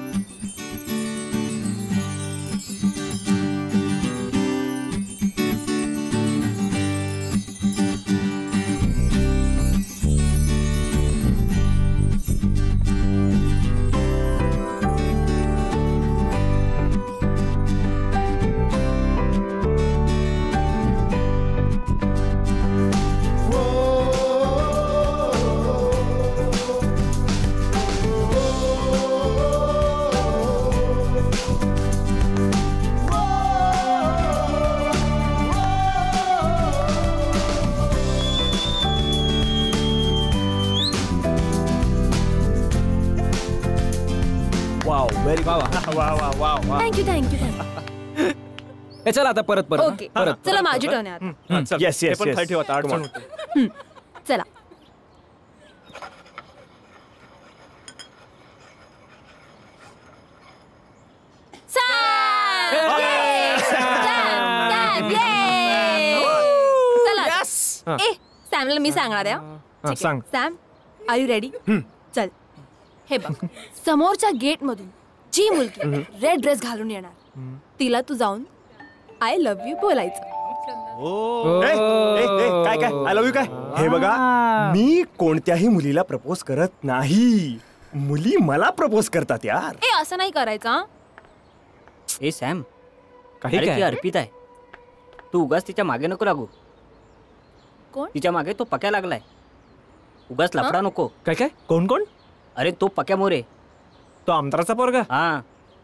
Speaker 2: Wow very
Speaker 4: वा वा.
Speaker 5: वा वा वा वा.
Speaker 3: Thank you thank you thank you.
Speaker 4: ए चला आता परत परत
Speaker 3: ओके
Speaker 4: परत.
Speaker 3: चला माझी टर्न आहे आता.
Speaker 5: चल,
Speaker 2: Yes,
Speaker 5: हे
Speaker 2: yes,
Speaker 5: पण
Speaker 2: yes.
Speaker 5: खाली ठेवा, अडचण होते.
Speaker 3: चला. चला. ए सॅमला मी सांगणार आहे.
Speaker 5: सांग.
Speaker 3: Sam are you ready? चल हे बघ, समोरच्या गेट मधून जी मुलगी रेड ड्रेस घालून येणार तिला तू जाऊन आय लव्ह यू बोलायचं.
Speaker 2: काय काय आय लव्ह यू काय? हे बघा, मी कोणत्याही मुलीला प्रपोज करत नाही. मुली मला प्रपोज करतात यार.
Speaker 3: ए असं नाही करायचं.
Speaker 15: ए सॅम,
Speaker 5: काही
Speaker 15: अरे ती
Speaker 5: काय
Speaker 15: अर्पिता आहे. तू उगाच तिच्या मागे नको लागू.
Speaker 3: कोण?
Speaker 15: तिच्या मागे तो पक्या लागलाय. उगाच लफडा नको.
Speaker 5: काय काय कोण कोण?
Speaker 15: अरे तो पक्या मोरे.
Speaker 5: तो आमदाराचा पोरगा.
Speaker 15: हा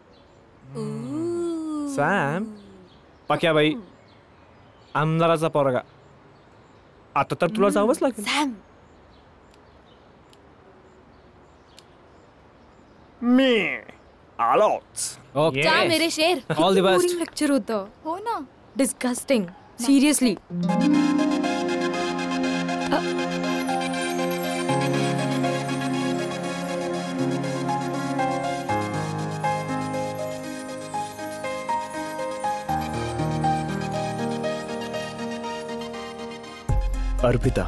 Speaker 5: सॅम, पक्या बाई, आमदाराचा पोरगा. आता तर तुला जावंच लागेल.
Speaker 3: सॅम
Speaker 2: मी आलोच.
Speaker 4: ओके
Speaker 3: जा मेरे शेर.
Speaker 4: All the best.
Speaker 3: लेक्चर होतं. हो ना, disgusting seriously.
Speaker 2: Arpita,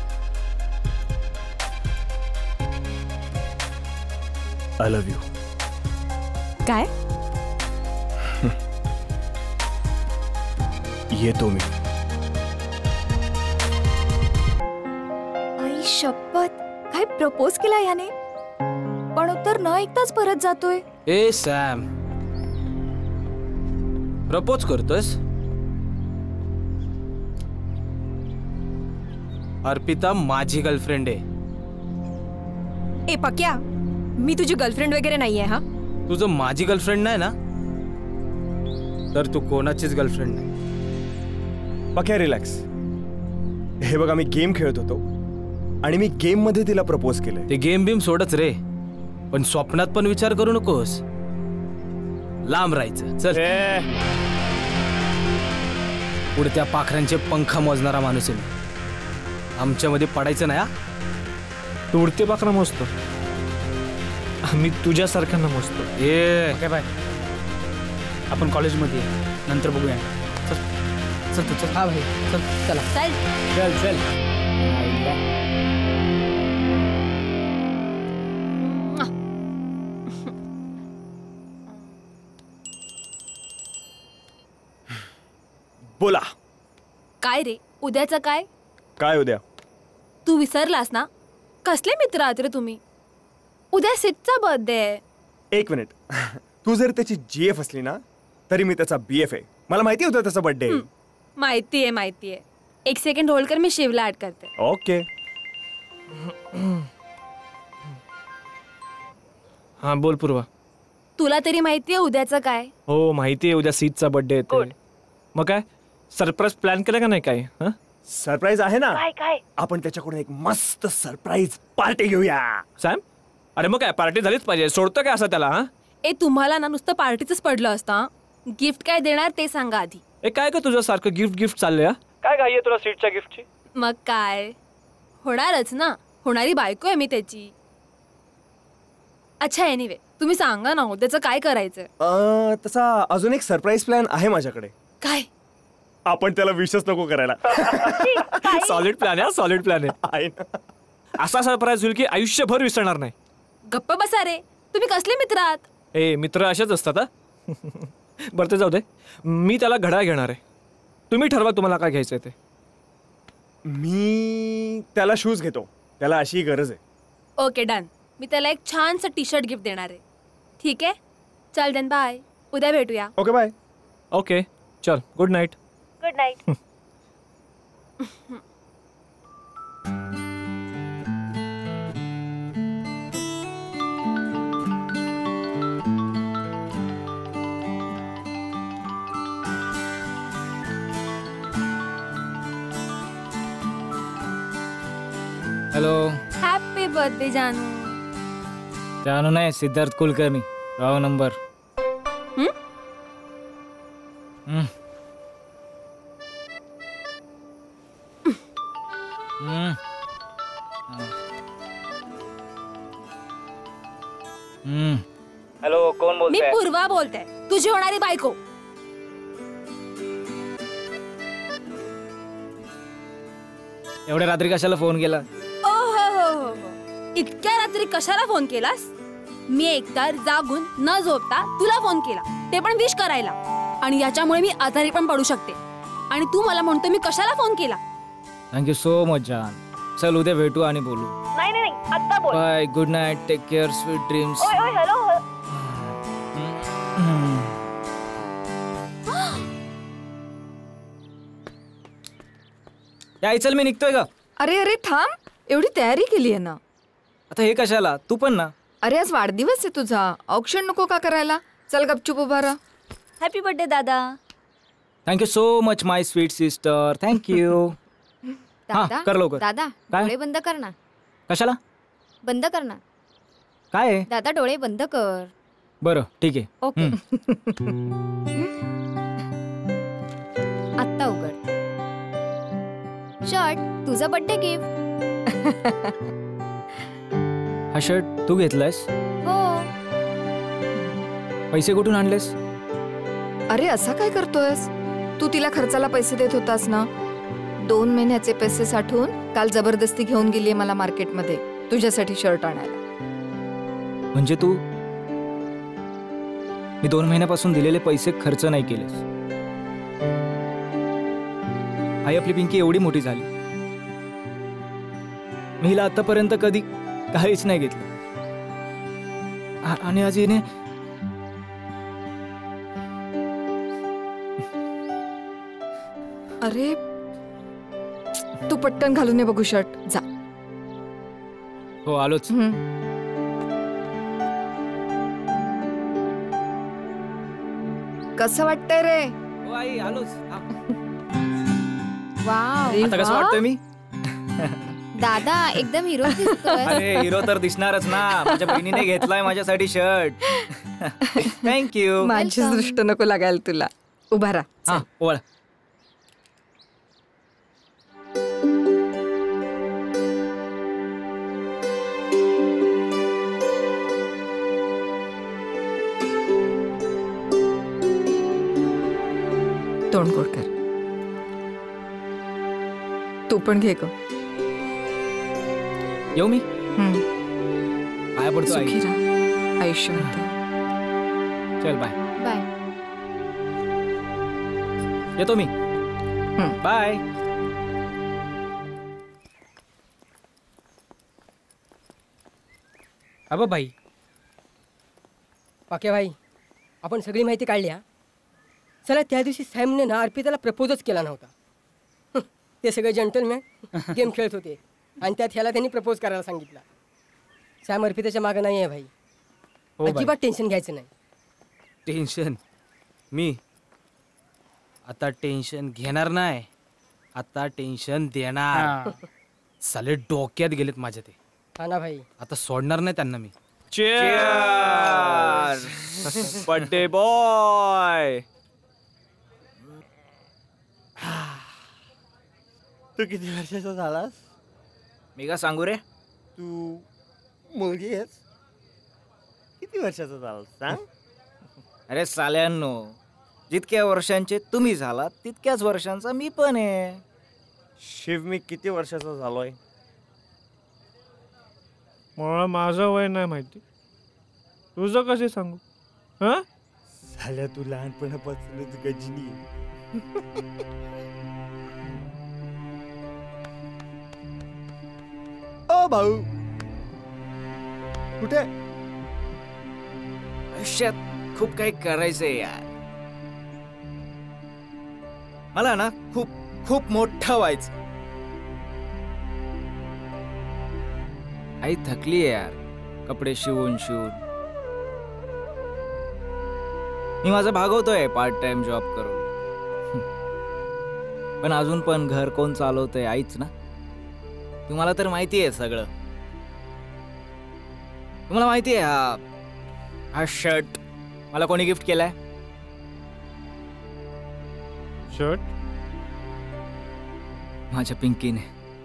Speaker 2: I love you.
Speaker 3: काय?
Speaker 2: येतो मी.
Speaker 3: आई शपथ, काय प्रपोज केला याने? पण उत्तर न ऐकताच परत जातोय.
Speaker 5: ए सॅम, प्रपोज करतोस? अर्पिता माझी गर्लफ्रेंड आहे.
Speaker 3: ए पक्या, मी तुझी गर्लफ्रेंड वगैरे नाहीये. हा,
Speaker 5: तुझं माझी गर्लफ्रेंड नाही ना, तर तू कोणाचीच गर्लफ्रेंड नाही.
Speaker 2: पक्या रिलॅक्स. हे बघा, मी गेम खेळत होतो आणि मी गेम मध्ये तिला प्रपोज केलंय.
Speaker 13: ते गेम बिम सोडच रे, पण स्वप्नात पण विचार करू नकोस. लांब राहायचं. चल. उडत्या पाखरांचे पंख मोजणारा माणूस आहे मी. आमच्यामध्ये पडायचं नाही.
Speaker 5: तू उडते पाखरा मोजतो, मी तुझ्यासारख्यांना मोजतो.
Speaker 6: ओके बाय, आपण कॉलेजमध्ये नंतर बघूया. चल चल तू चल.
Speaker 11: हा भाई चल. चला
Speaker 3: चल
Speaker 4: चल चल.
Speaker 2: बोला.
Speaker 3: काय रे, उद्याचं काय?
Speaker 2: काय उद्या?
Speaker 3: तू विसरलास ना? कसले मित्र आहात रे तुम्ही? उद्या सिडचा बर्थडे आहे.
Speaker 2: एक मिनिट, तू जर त्याची जीएफ असली ना तरी मी त्याचा बीएफ आहे. मला माहिती होतं त्याचा बर्थडे.
Speaker 3: माहितीये माहितीये. एक सेकंड होल्ड कर, मी शिवला ऍड करते.
Speaker 2: ओके.
Speaker 5: हा बोल पूर्वा.
Speaker 3: तुला तरी माहितीये उद्याचं काय?
Speaker 5: हो माहितीये, उद्या सीतचा बर्थडे आहे. मग काय सरप्राईज प्लॅन केलं का नाही? काय
Speaker 2: सरप्राईज आहे ना.
Speaker 3: काय?
Speaker 2: आपण त्याच्याकडून एक मस्त सरप्राईज पार्टी घेऊया.
Speaker 5: सॅम, अरे मग काय पार्टी झालीच पाहिजे. सोडतं काय असं त्याला?
Speaker 3: ए तुम्हाला ना नुसतं पार्टीच पडलं असतं. गिफ्ट काय देणार ते सांगा आधी.
Speaker 5: ए काय का तुझं सारखं गिफ्ट गिफ्ट चाललंय? काय घाई आहे तुला सीटच्या गिफ्टची?
Speaker 3: मग काय होणारच ना, होणारी बायको आहे मी त्याची. अच्छा एनिवे, तुम्ही सांगा ना त्याचं काय करायचंय?
Speaker 2: तसा अजून एक सरप्राईज प्लॅन आहे माझ्याकडे.
Speaker 3: काय?
Speaker 2: आपण त्याला विशच नको करायला.
Speaker 5: सॉलिड प्लॅन आहे, सॉलिड प्लॅन आहे. असा सरप्राईज होईल की आयुष्यभर विसरणार नाही.
Speaker 3: गप्प बसा रे, तुम्ही कसले मित्र आहात?
Speaker 5: ए मित्र असेच असतात. बरं ते जाऊ दे, मी त्याला घड्याळ घेणार आहे. तुम्ही ठरवा तुम्हाला काय घ्यायचंय ते.
Speaker 2: मी त्याला शूज घेतो, त्याला अशी गरज आहे.
Speaker 3: Okay done. मी त्याला एक छानसं टी शर्ट गिफ्ट देणार आहे. ठीक आहे, चल देन बाय, उद्या भेटूया.
Speaker 2: Okay bye.
Speaker 5: ओके चल, good night.
Speaker 3: Good night.
Speaker 4: Hello.
Speaker 3: Happy birthday जानू.
Speaker 4: जानू नाही, सिद्धार्थ कुलकर्णी. राव नंबर.
Speaker 13: हॅलो, कोण
Speaker 3: मी
Speaker 13: बोलतोय?
Speaker 3: पूर्वा बोलते, तुझी होणारी बायको.
Speaker 4: एवढ्या रात्री कशाला फोन केला?
Speaker 3: ओ हो, इतक्या रात्री कशाला फोन केलास? मी एकतर जागून न झोपता तुला फोन केला, ते पण विश करायला. आणि याच्यामुळे मी आजारी पण पडू शकते. आणि तू मला म्हणतो मी कशाला फोन केला?
Speaker 4: थँक्यू सो मच जान. चल उद्या भेटू आणि बोलू.
Speaker 3: नाही आता बोल.
Speaker 4: Bye, good night, take care, sweet dreams.
Speaker 3: ओय हॅलो.
Speaker 4: या चल, मी निघतोय का?
Speaker 8: अरे थांब, एवढी तयारी केली आहे ना.
Speaker 4: आता हे कशाला? तू पण ना.
Speaker 8: अरे आज वाढदिवस आहे तुझा, औक्षण नको का करायला? चल गपचूप उभा राहा.
Speaker 3: हॅपी बर्थडे दादा.
Speaker 4: Thank you so much my sweet sister. Thank you.
Speaker 16: दादा,
Speaker 4: कर लवकर.
Speaker 16: दादा
Speaker 4: काय?
Speaker 16: डोळे बंद कर ना.
Speaker 4: कशाला?
Speaker 16: बंद कर ना.
Speaker 4: काय आहे?
Speaker 16: दादा डोळे बंद कर.
Speaker 4: बरं ठीक आहे.
Speaker 16: ओके. आत्ता उघड. शर्ट, तुझं बर्थडे गिफ्ट.
Speaker 4: हा शर्ट तू घेतलायस?
Speaker 16: हो.
Speaker 4: पैसे कुठून आणलेस?
Speaker 8: अरे असा काय करतोयस? तू तिला खर्चाला पैसे देत होतास ना. 2 महिन्याचे पैसे साठवून काल जबरदस्ती घेऊन गेलीये मला मार्केटमध्ये तुझ्यासाठी शर्ट आणायला.
Speaker 4: म्हणजे तू मी 2 महिन्यापासून दिलेले पैसे खर्च नाही केलेस. आई आपली पिंकी एवढी मोठी झाली, मी हिला आतापर्यंत कधी काहीच नाही घेतलं. आणि आज हिने
Speaker 8: अरे तू पटकन घालून ये बघू शर्ट. जा.
Speaker 4: हो आलोच.
Speaker 8: कसं वाटतंय रे?
Speaker 4: हो आई आलोच.
Speaker 16: वाव,
Speaker 4: आता कसं वाटतंय मी?
Speaker 16: दादा एकदम हिरो दिसतोय.
Speaker 4: अरे हिरो तर दिसणारच ना. माझ्या बहिणीने घेतलाय माझ्यासाठी शर्ट. थँक्यू.
Speaker 8: माझी दृष्ट नको लागायला तुला. उभा राहा.
Speaker 4: हा ओळख.
Speaker 8: तोंडकोडकर तू पण घे ग.
Speaker 4: येऊ मी. पाया पडतो.
Speaker 8: सुखी राहा, आयुष्यवंत.
Speaker 4: चल बाय.
Speaker 16: बाय.
Speaker 4: येतो मी. बाय.
Speaker 6: अबा भाई.
Speaker 11: पाक्या भाई, आपण सगळी माहिती काढली हा. चला त्या दिवशी सॅमने ना अर्पिताला प्रपोजच केला नव्हता. ते सगळे जंटलमॅन गेम खेळत होते आणि त्यात ह्याला त्यांनी प्रपोज करायला सांगितलं. सॅम अर्पिताच्या मागं नाही आहे भाई. अजिबात टेन्शन घ्यायचं नाही.
Speaker 5: टेन्शन मी आता टेन्शन घेणार नाही. आता टेन्शन देणार. साले डोक्यात गेलेत माझ्या ते.
Speaker 11: हा ना भाई.
Speaker 5: आता सोडणार नाही त्यांना मी.
Speaker 4: Birthday boy.
Speaker 2: तू किती वर्षाचा झालास?
Speaker 4: मी का सांगू रे.
Speaker 2: तू मुलगी आहेस. किती वर्षाचा झालास सांग.
Speaker 4: अरे साल्यांनो, जितक्या वर्षांचे तुम्ही झालात तितक्याच वर्षांचा मी पण आहे.
Speaker 2: शिव मी किती वर्षाचा झालोय?
Speaker 10: मला माझं वय नाही माहिती. तुझं कसे सांगू. हा
Speaker 2: झाल्या तू लहानपणापासूनच गजनी आहे. ओ भाऊ कुठे?
Speaker 4: आयुष्यात खूप काही करायचंय यार. मला ना खूप खूप मोठं व्हायचं. आई थकली आहे यार कपडे शिवून शिवून. मी माझं भागवतोय पार्ट टाइम जॉब करून. पण अजून पण घर कोण चालवतंय? आईच ना. तुम्हाला तर माहिती आहे सगळं. तुम्हाला माहिती आहे हा शर्ट मला कोणी गिफ्ट केलाय?
Speaker 10: शर्ट
Speaker 4: माझ्या पिंकीने.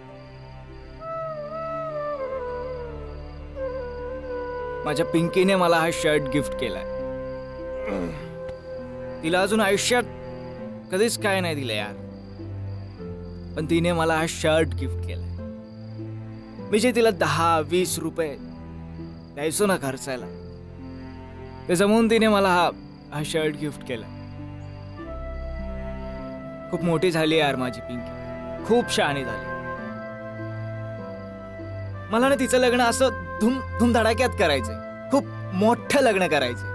Speaker 4: माझ्या पिंकीने मला हा शर्ट गिफ्ट केलाय. तिला अजून आयुष्यात कधीच काय नाही दिलं यार. पण तिने मला हा शर्ट गिफ्ट केलाय. मी जे तिला 10-20 रुपये द्यायचो ना खर्चायला, ते जमवून तिने मला हा शर्ट गिफ्ट केला. खूप मोठी झाली यार माझी पिंकी. खूप शहाणी झाली. मला ना तिचं लग्न असं धुमधडाक्यात करायचंय. खूप मोठं लग्न करायचंय.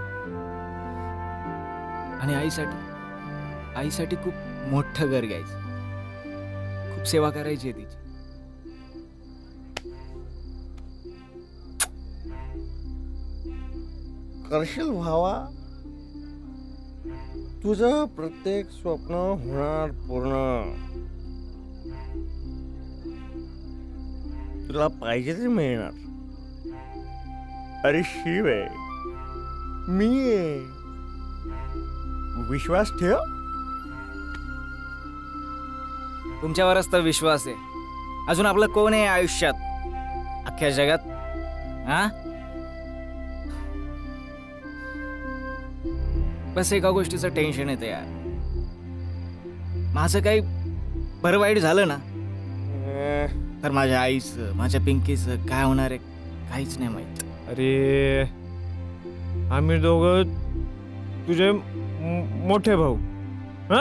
Speaker 4: आणि आईसाठी खूप मोठं घर घ्यायचं. खूप सेवा करायची आहे तिची.
Speaker 2: करशील भावा. तुझं प्रत्येक स्वप्न होणार पूर्ण. तुला पाहिजे ते मिळणार. अरे शिव आहे, मी आहे. विश्वास ठेव.
Speaker 4: तुमच्यावरच तर विश्वास आहे. अजून आपलं कोण आहे आयुष्यात अख्ख्या जगात? हा बस एका गोष्टीचं टेन्शन येतं यार. माझं काही बरं वाईट झालं ना तर माझ्या आईचं माझ्या पिंकीचं काय होणार आहे काहीच नाही माहित.
Speaker 10: अरे आम्ही दोघं तुझे मोठे भाऊ. हा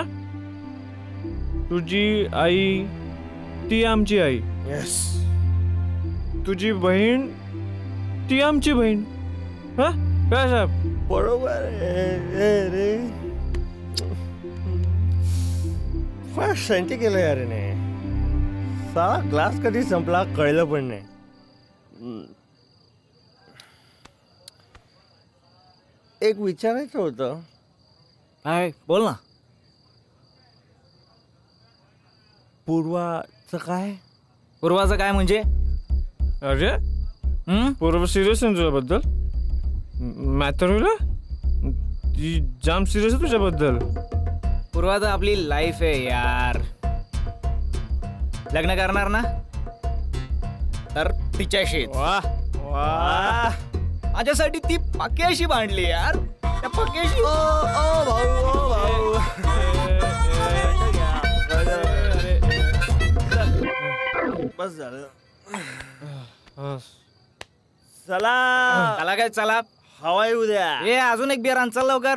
Speaker 10: तुझी आई ती आमची आई.
Speaker 2: यस.
Speaker 10: तुझी बहीण ती आमची बहीण. हा काय साहेब?
Speaker 2: बरोबर रे. फास्ट शांती केलं यार ने. सारा ग्लास कधी संपला कळलं पण नाही. एक विचारायचं होतं.
Speaker 4: काय? बोल ना.
Speaker 2: पूर्वाचं काय?
Speaker 4: पूर्वाचं काय म्हणजे?
Speaker 5: अरे पूर्व सिरियस आहे तुझ्याबद्दल. मॅथरूला ती जाम सिरियस आहे तुझ्याबद्दल.
Speaker 4: पूर्वा तर आपली लाईफ आहे यार. लग्न करणार ना तर तिच्याशी. माझ्यासाठी ती पक्याशी बांधली यार. त्या पक्याशी
Speaker 2: बस झालं. चला
Speaker 4: चला काय चला.
Speaker 2: हवा येऊ द्या.
Speaker 4: ए अजून एक बिअर आण चल लवकर.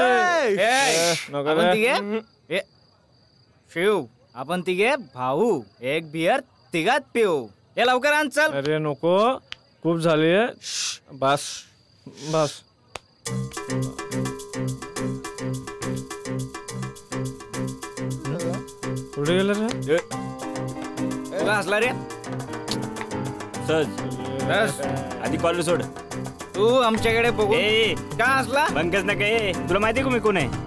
Speaker 4: आपण तिघे शिव आपण तिघे भाऊ. एक बिअर तिघात पिऊ. हे लवकर आण चल.
Speaker 5: अरे नको खूप झाली. बस बस. कुठे गेला रे?
Speaker 4: तुला हसला रे?
Speaker 13: सहज आधी कॉलेज सोड.
Speaker 4: तू आमच्याकडे बघू का हसला?
Speaker 13: पंकज ना काय तुला माहिती आहे का मी कोण आहे?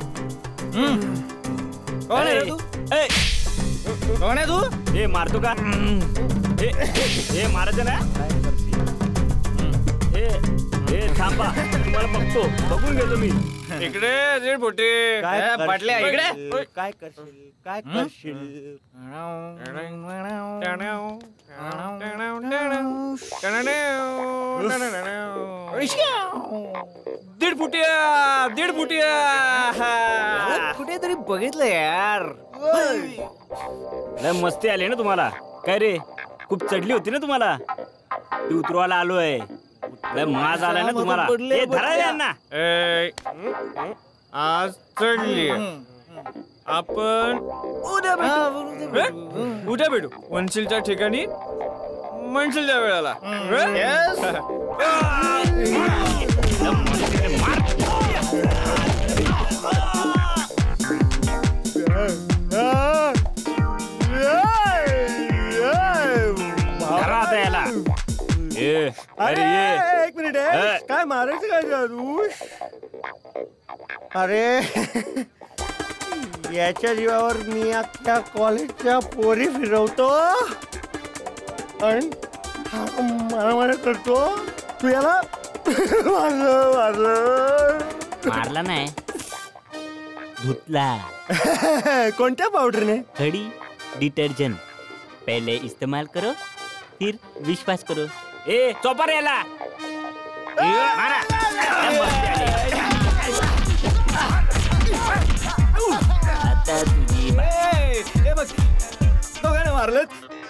Speaker 4: कोण आहे तू? कोण आहे तू?
Speaker 13: हे मारतो का? हे मारायचं ना. हे थांबा तुम्हाला बघतो. बघून घेतो मी.
Speaker 5: इकडे रेड बोटे
Speaker 4: पाटल्या इकडे.
Speaker 2: काय करशील काय करशील?
Speaker 5: दीड फुटिया
Speaker 4: कुठेतरी बघितलं यार.
Speaker 13: लय मस्ती आली ना तुम्हाला. काय रे खूप चढली होती ना तुम्हाला. ती उतरवायला आलोय. लय माज आलाय ना तुम्हाला. हे धरा यांना.
Speaker 5: आज चढली आपण उद्या भेटू. वनशीलच्या ठिकाणी म्हणशीलच्या वेळेला.
Speaker 13: धरा आता याला.
Speaker 2: अरे एक मिनिट आहे. काय मारायचं काय जादू? अरे याच्या जीवावर मी अख्ख्या कॉलेजच्या पोरी फिरवतो आणि मारा करतो. तू याला
Speaker 15: मारला नाही धुतला.
Speaker 2: कोणत्या पावडरने?
Speaker 15: खडी डिटर्जेंट. पहले इस्तेमाल करो फिर विश्वास करो.
Speaker 13: ए चोपर याला.
Speaker 15: आता तुझी
Speaker 4: बघ दोघांना मारलं.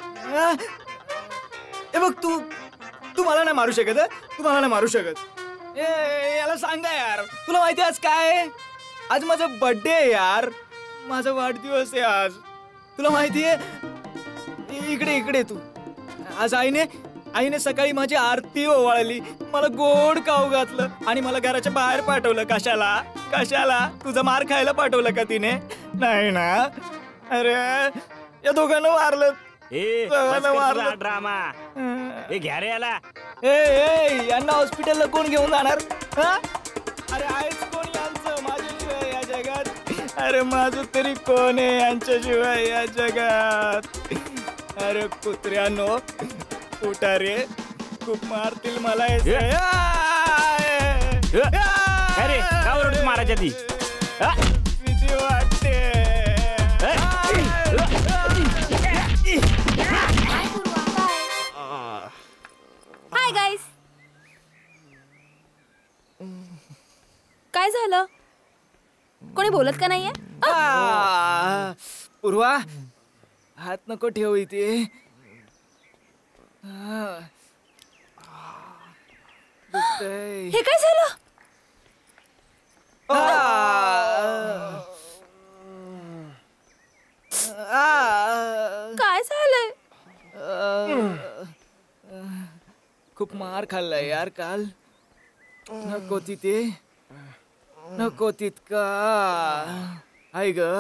Speaker 4: हे बघ तू तू मला नाही मारू शकत. तू मला नाही मारू शकत. याला सांगा यार. तुला माहिती आज काय? आज माझा बर्थडे आहे यार. माझा वाढदिवस आहे आज. तुला माहिती आहे? इकडे इकडे तू. आज आईने सकाळी माझी आरती ओवाळली. मला गोड खाऊ घातलं आणि मला घराच्या बाहेर पाठवलं. कशाला तुझा मार खायला पाठवलं का तिने? नाही ना. अरे या दोघांना मारलं.
Speaker 13: ड्रामा. हे घ्या रे याला.
Speaker 4: यांना हॉस्पिटलला कोण घेऊन जाणार? अरे आहेच कोण यांचं माझ्याशिवाय या जगात? अरे माझं तरी कोण आहे यांच्याशिवाय या जगात? अरे कुत्र्यानो उठा रे. खूप मारतील मला.
Speaker 13: अरे का ओरडतो मारायच्या ती?
Speaker 4: भीती वाटते.
Speaker 3: Hi guys. काय झालं? कोणी बोलत का नाहीये?
Speaker 4: पूर्वा हात नको ठेव इथे.
Speaker 3: हे काय झालं? काय झालंय?
Speaker 4: खूप मार खाल्लाय यार काल. नको तिथे नको तितका. आई ग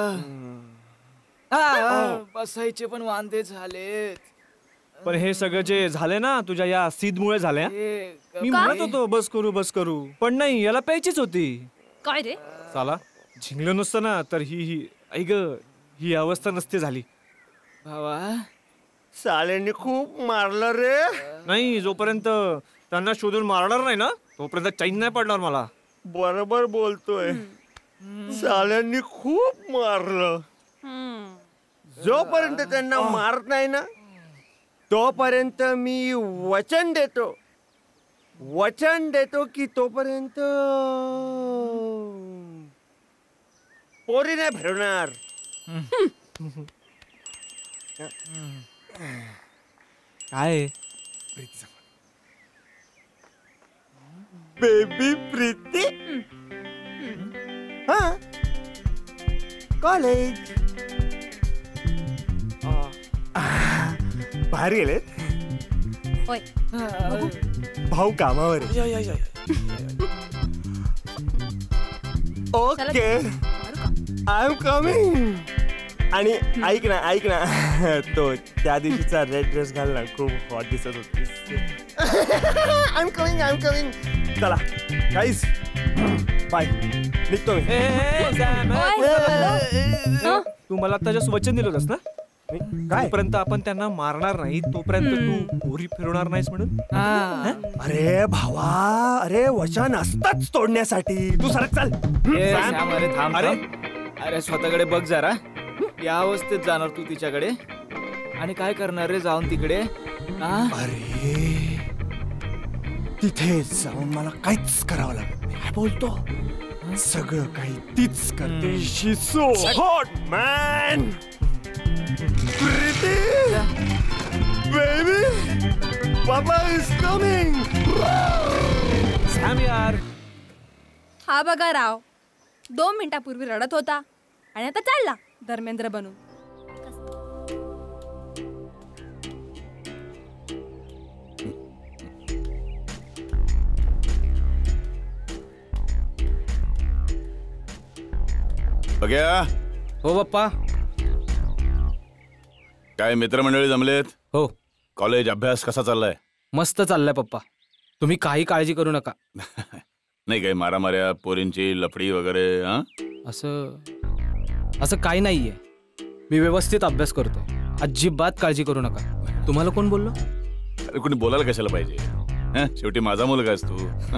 Speaker 4: बसायचे पण वांदे झालेत.
Speaker 5: पण हे सगळं जे झाले ना तुझ्या या सीदमुळे झाले. मी म्हणत होतो बस करू पण नाही. याला प्यायचीच होती.
Speaker 3: काय रे?
Speaker 5: साला झिंगलं नसतं ना तर ही ऐक ही अवस्था नसते झाली.
Speaker 4: भावा
Speaker 2: साल्यांनी खूप मारलं रे.
Speaker 12: नाही, जोपर्यंत त्यांना शोधून मारणार नाही ना तोपर्यंत चैन नाही पडणार मला.
Speaker 2: बरोबर बोलतोय. साल्यांनी खूप मारलं. जोपर्यंत त्यांना मारत नाही ना तोपर्यंत मी वचन देतो की तोपर्यंत पोरी नाही फिरवणार.
Speaker 12: काय
Speaker 2: बेबी प्रीती. हा कॉलेज बाहेर गेले. भाऊ कामावर. Okay I am coming. आणि ऐक ना तो त्या दिवशीचा रेड ड्रेस घाल ना खूप हॉट दिसत होतीस. I am coming. चला गाईज बाय. निघतो मी.
Speaker 12: तू मला त्याच्यास वचन दिलं होतंस ना जोपर्यंत आपण त्यांना मारणार नाही तोपर्यंत तू पोरी फिरवणार नाहीस म्हणून.
Speaker 2: अरे भावा, अरे वचन असतंच तोडण्यासाठी. तू सरक चाल.
Speaker 4: अरे थांब. अरे स्वतःकडे बघ जरा. या अवस्थेत जाणार तू तिच्याकडे आणि काय करणार रे जाऊन तिकडे.
Speaker 2: अरे तिथे जाऊन मला काहीच करावं लागत नाही. काय बोलतो, सगळं काही तीच करते. She so hot man. Preeti baby, papa is coming.
Speaker 12: Sam यार.
Speaker 3: हा बघा राव, 2 मिनिटापूर्वी रडत होता आणि आता चालला धर्मेंद्र बनून.
Speaker 17: बघ्या.
Speaker 5: हो पप्पा.
Speaker 17: काय मित्रमंडळी जमलेत?
Speaker 5: हो.
Speaker 17: कॉलेज अभ्यास कसा चाललाय?
Speaker 5: मस्त चाललाय पप्पा. तुम्ही काही काळजी करू नका.
Speaker 17: नाही काय मारामाऱ्या, पोरींची लफडी वगैरे?
Speaker 5: असं काही नाहीये. मी व्यवस्थित अभ्यास करतोय. अजिबात काळजी करू नका. तुम्हाला कोण बोललो?
Speaker 17: अरे कोणी बोलायला कशाला पाहिजे? शेवटी माझा मुलगा आहेस तू.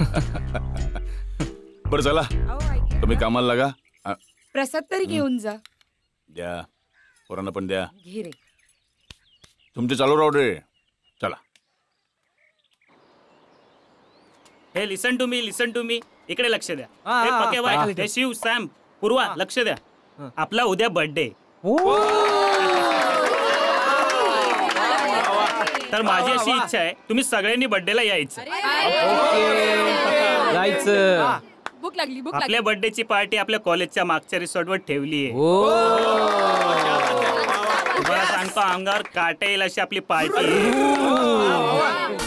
Speaker 17: बरं चला तुम्ही कामाला लागा.
Speaker 3: प्रसाद तरी घेऊन जा.
Speaker 17: द्या पोरांना पण द्या.
Speaker 3: घे रे.
Speaker 17: तुमचे चालू राहू रे. चला.
Speaker 15: हे लिसन टू मी इकडे लक्ष द्या. हे पके बाय, हे शिव, सॅम, पूर्वा लक्ष द्या. आपला उद्या बर्थडे. तर माझी अशी इच्छा आहे तुम्ही सगळ्यांनी बर्थडेला यायचं.
Speaker 3: भूक लागली.
Speaker 15: आपल्या बर्थडेची पार्टी आपल्या कॉलेजच्या मागच्या रिसॉर्टवर ठेवली आहे. तुम्हाला सांगतो अंगावर काटा येईल अशी आपली पार्टी आहे.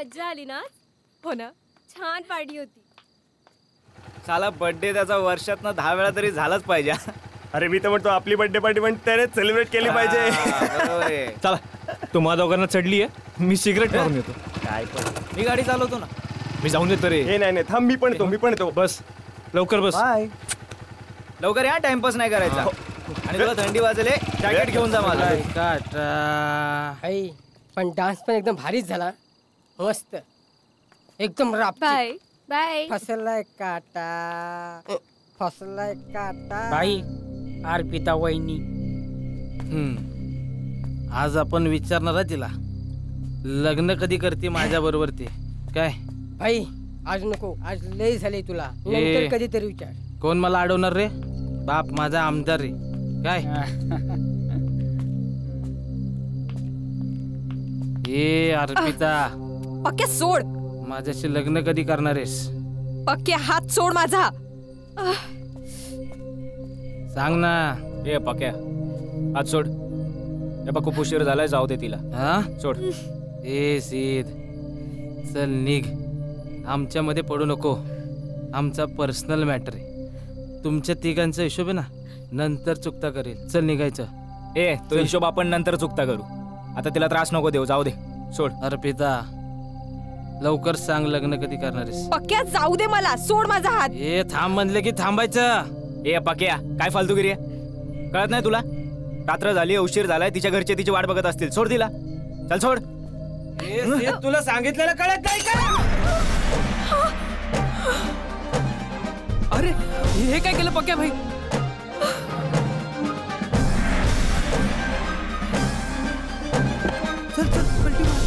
Speaker 18: मज्जा आली ना? हो ना, छान पार्टी होती.
Speaker 4: साला बर्थडे त्याचा वर्षातनं 10 वेळा तरी झालाच पाहिजे.
Speaker 2: अरे मी तर म्हणतो आपली बर्थडे पार्टी पण त्याने सेलिब्रेट केली पाहिजे.
Speaker 5: चला तुम्हा दोघांना चढली आहे, मी सिगरेट मारून येतो.
Speaker 2: काय पण
Speaker 4: मी गाडी चालवतो ना.
Speaker 5: मी जाऊन येतो रे.
Speaker 2: हे नाही थांब, मी पण येतो.
Speaker 5: बस लवकर बस.
Speaker 2: बाय.
Speaker 4: लवकर या, टाइमपास नाही करायचा. आणि तुला थंडी वाजले, जॅकेट घेऊन जा मला.
Speaker 11: आई पण डान्स पण एकदम भारीच झाला. मस्त एकदम राप.
Speaker 18: Bye bye.
Speaker 11: फसलाय काटा, फसलाय काटा.
Speaker 6: बाई अर्पिता वहिनी.
Speaker 13: आज आपण विचारणार आहे तिला लग्न कधी करते माझ्या बरोबर. ते काय
Speaker 11: भाई आज नको, आज लय झाले तुला. नंतर कधीतरी विचार.
Speaker 13: कोण मला अडवणार रे? बाप माझा आमदार रे. काय ए अर्पिता,
Speaker 18: पक्या सोड.
Speaker 13: माझ्याशी लग्न कधी करणार आहेस?
Speaker 18: पक्या हात सोड माझा.
Speaker 13: सांग ना.
Speaker 4: ए पक्या हात सोड. हे बघ खूप उशीर झालाय, जाऊ दे तिला.
Speaker 13: हा
Speaker 4: सोड.
Speaker 13: ए सीद चल निघ, आमच्यामध्ये पडू नको. आमचा पर्सनल मॅटर आहे. तुमच्या तिघांचा हिशोब आहे ना, नंतर चुकता करेल. चल निघायचं.
Speaker 4: ए तो हिशोब आपण नंतर चुकता करू. आता तिला त्रास नको देऊ, जाऊ दे. सोड.
Speaker 13: अर्पिता लवकर सांग लग्न कधी करणार आहेस?
Speaker 18: पक्या जाऊ दे मला, सोड माझा हात.
Speaker 13: ए थांब म्हणले की थांबायचं.
Speaker 4: ए पक्या काय फालतूगिरी आहे? कळत नाही तुला? रात्र झाली, उशीर झालाय, तिच्या घरचे तिची वाट बघत असतील. सोड तिला. चल सोड.
Speaker 13: तुला सांगितलेलं कळत नाही का?
Speaker 6: अरे हे काय केलं पक्या भाई? चल चल पलटी मार.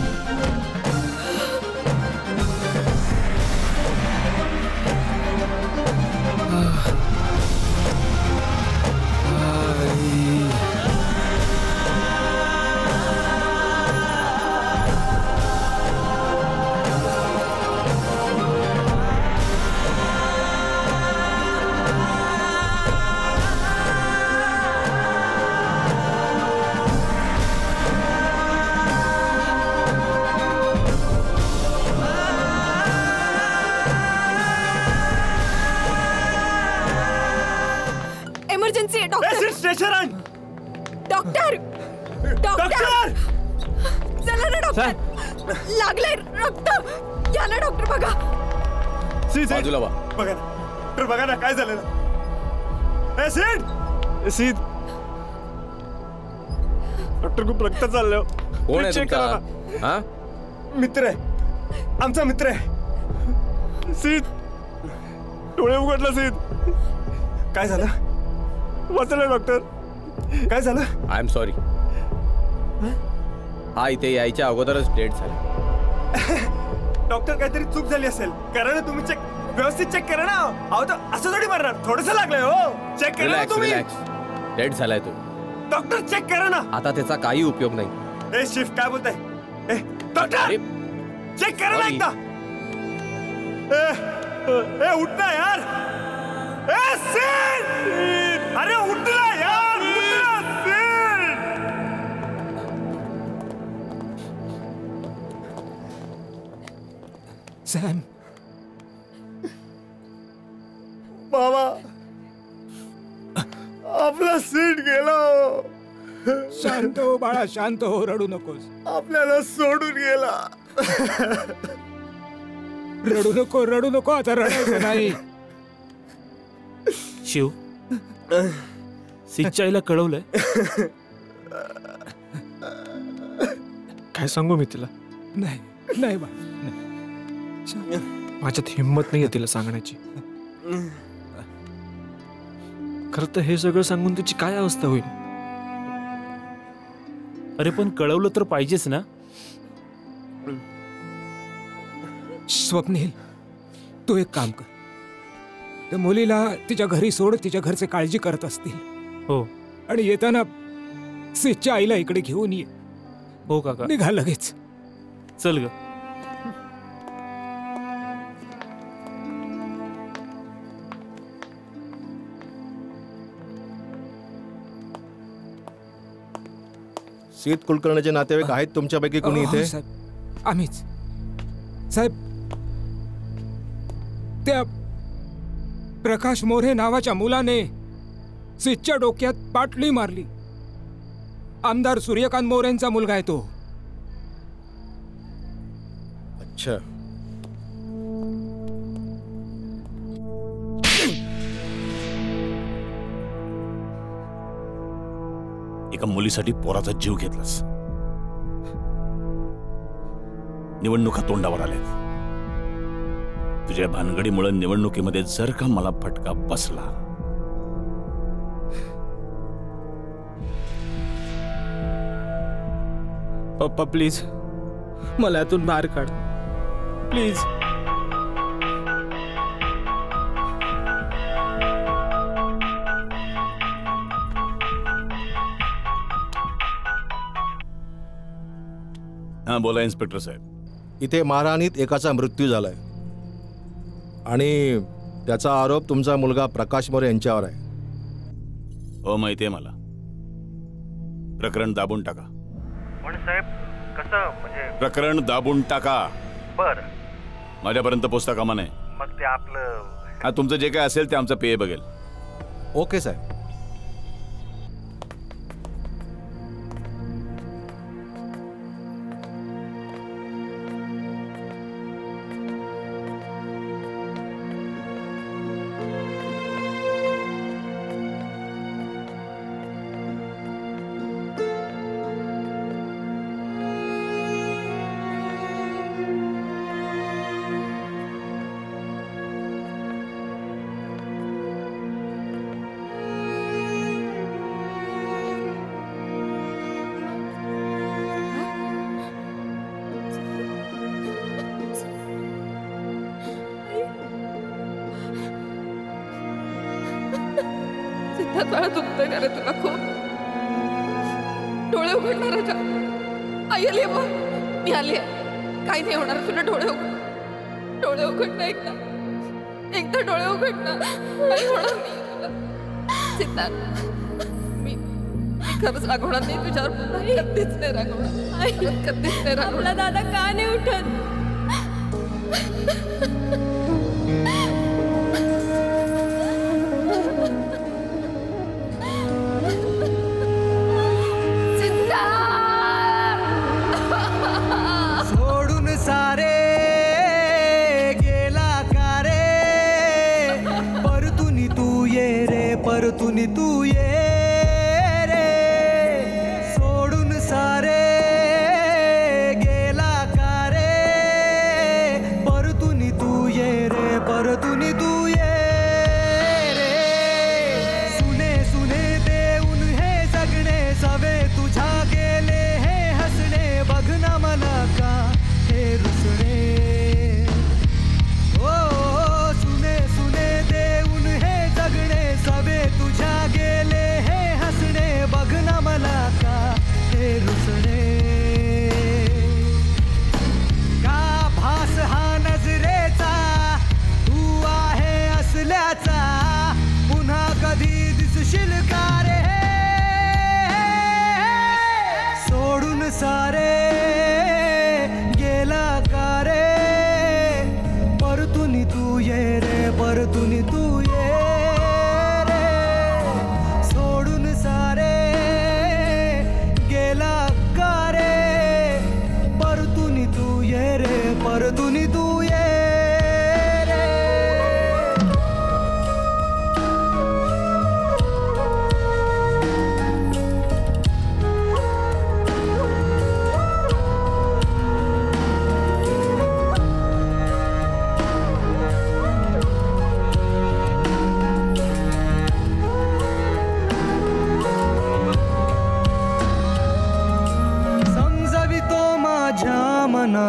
Speaker 6: डॉक्टर डॉक्टर चला ना डॉक्टर. लागलंय रक्त. या ना डॉक्टर बघा.
Speaker 17: बाजूला वा.
Speaker 2: बघा ना तर बघा ना काय झालं. सीड डॉक्टर खूप रक्त चाललं.
Speaker 17: कोण आहे तुमचा? हा
Speaker 2: मित्र आहे, आमचा मित्र आहे. सीड डोळे उघडला. सीड काय झालं? वाचलं डॉक्टर. काय झालं?
Speaker 17: I am sorry. हा इथे यायच्या अगोदरच डेट झाली.
Speaker 2: डॉक्टर काहीतरी चूक झाली असेल. करा ना तुम्ही चेक, व्यवस्थित चेक करा ना. अहो तर असं थोडी मारणार, थोडस लागलंय. हो चेक करा ना तुम्ही.
Speaker 17: डेट झालाय तो.
Speaker 2: डॉक्टर चेक करा ना.
Speaker 17: आता त्याचा काही उपयोग नाही.
Speaker 2: ए शिव काय बोलताय? डॉक्टर चेक करा ना एकदा. ए उठ ना यार. ए सीड अरे उठ ना यार.
Speaker 10: सॅम
Speaker 2: बाबा आपला सीट गेला.
Speaker 10: शांत हो बाळा, शांत हो, रडू नकोस.
Speaker 2: आपल्याला सोडून गेला.
Speaker 10: रडू नको आता, रडायचं नाही.
Speaker 5: शिव सीटच्या आईला कळवलंय? काय सांगू मी तिला?
Speaker 10: नाही बा,
Speaker 5: माझ्यात हिंमत नाहीये तिला सांगण्याची. खरं तर हे सगळं सांगून तिची काय अवस्था होईल? अरे पण कळवलं तर पाहिजेच ना.
Speaker 10: स्वप्नील तू एक काम कर, त्या मुलीला तिच्या घरी सोड. तिच्या घरचे काळजी करत असतील.
Speaker 5: हो.
Speaker 10: आणि येताना सीटच्या आईला इकडे घेऊन ये.
Speaker 5: हो काका.
Speaker 10: निघा लगेच.
Speaker 5: चल ग.
Speaker 19: शीत कुलकर्णीचे नातेवाईक आहेत तुमच्यापैकी कोणी इथे?
Speaker 10: आम्हीच.
Speaker 19: साहेब, त्या प्रकाश मोरे नावाच्या मुलाने सिद्धच्या डोक्यात पाटली मारली. आमदार सूर्यकांत मोरेंचा मुलगा आहे तो.
Speaker 20: अच्छा.
Speaker 17: एका मुलीसाठी पोराचा जीव घेतलास. निवडणुका तोंडावर आल्यात. तुझ्या भानगडीमुळे निवडणुकीमध्ये जर का मला फटका बसला,
Speaker 5: पप्पा प्लीज मला यातून बाहेर काढ प्लीज.
Speaker 17: हा बोला इन्स्पेक्टर साहेब.
Speaker 20: इथे मारहाणीत एकाचा मृत्यू झालाय आणि त्याचा आरोप तुमचा मुलगा प्रकाश मोरे यांच्यावर आहे.
Speaker 17: हो माहिती आहे मला. प्रकरण दाबून टाका.
Speaker 21: पण साहेब कसं म्हणजे?
Speaker 17: प्रकरण दाबून टाका.
Speaker 21: बर.
Speaker 17: माझ्यापर्यंत पोचता कामा नये.
Speaker 21: मग ते आपलं
Speaker 17: हा तुमचं जे काय असेल ते आमचं पेय बघेल.
Speaker 20: ओके साहेब.
Speaker 8: बाळा दुखतंय का रे तुला खूप? डोळे उघडणार राजा. आई आली बघ. मी आली आहे. काही नाही होणार तुला. डोळे उघड. डोळे उघड ना एकदा. एकदा डोळे उघड ना. काही होणार नाही तुला. सिद्धार्थ, मी खरंच रागवणार नाही तुझ्यावर. कधीच नाही रागवणार. कधीच नाही रागवणार.
Speaker 3: आपला दादा का नाही उठत?
Speaker 22: सोडून सारे गेला का रे, परतून तू ये रे, परतून तू ये रे. सोडून सारे गेला का रे, परतून तू ये रे, परतून तू ये रे. सुने सुने देऊन हे जगणे सवे तुझ्या गेले हे हसणे. बघ ना मला का हे रुसणे. ओ सुने सुने देऊन हे जगणे सवे तुझ्या गेले हे हसणे. बघ ना मला का हे रुसणे. का भास हा नजरेचा तू आहे असल्याचा. पुन्हा कधी दिसशील का रे. सोडून सारे गेला का रे, परतून तू ये रे, परतून तू ये रे. सोडून सारे गेला का रे, परतून तू ये रे, परतून तू ये रे. समजवितो माझ्या मना,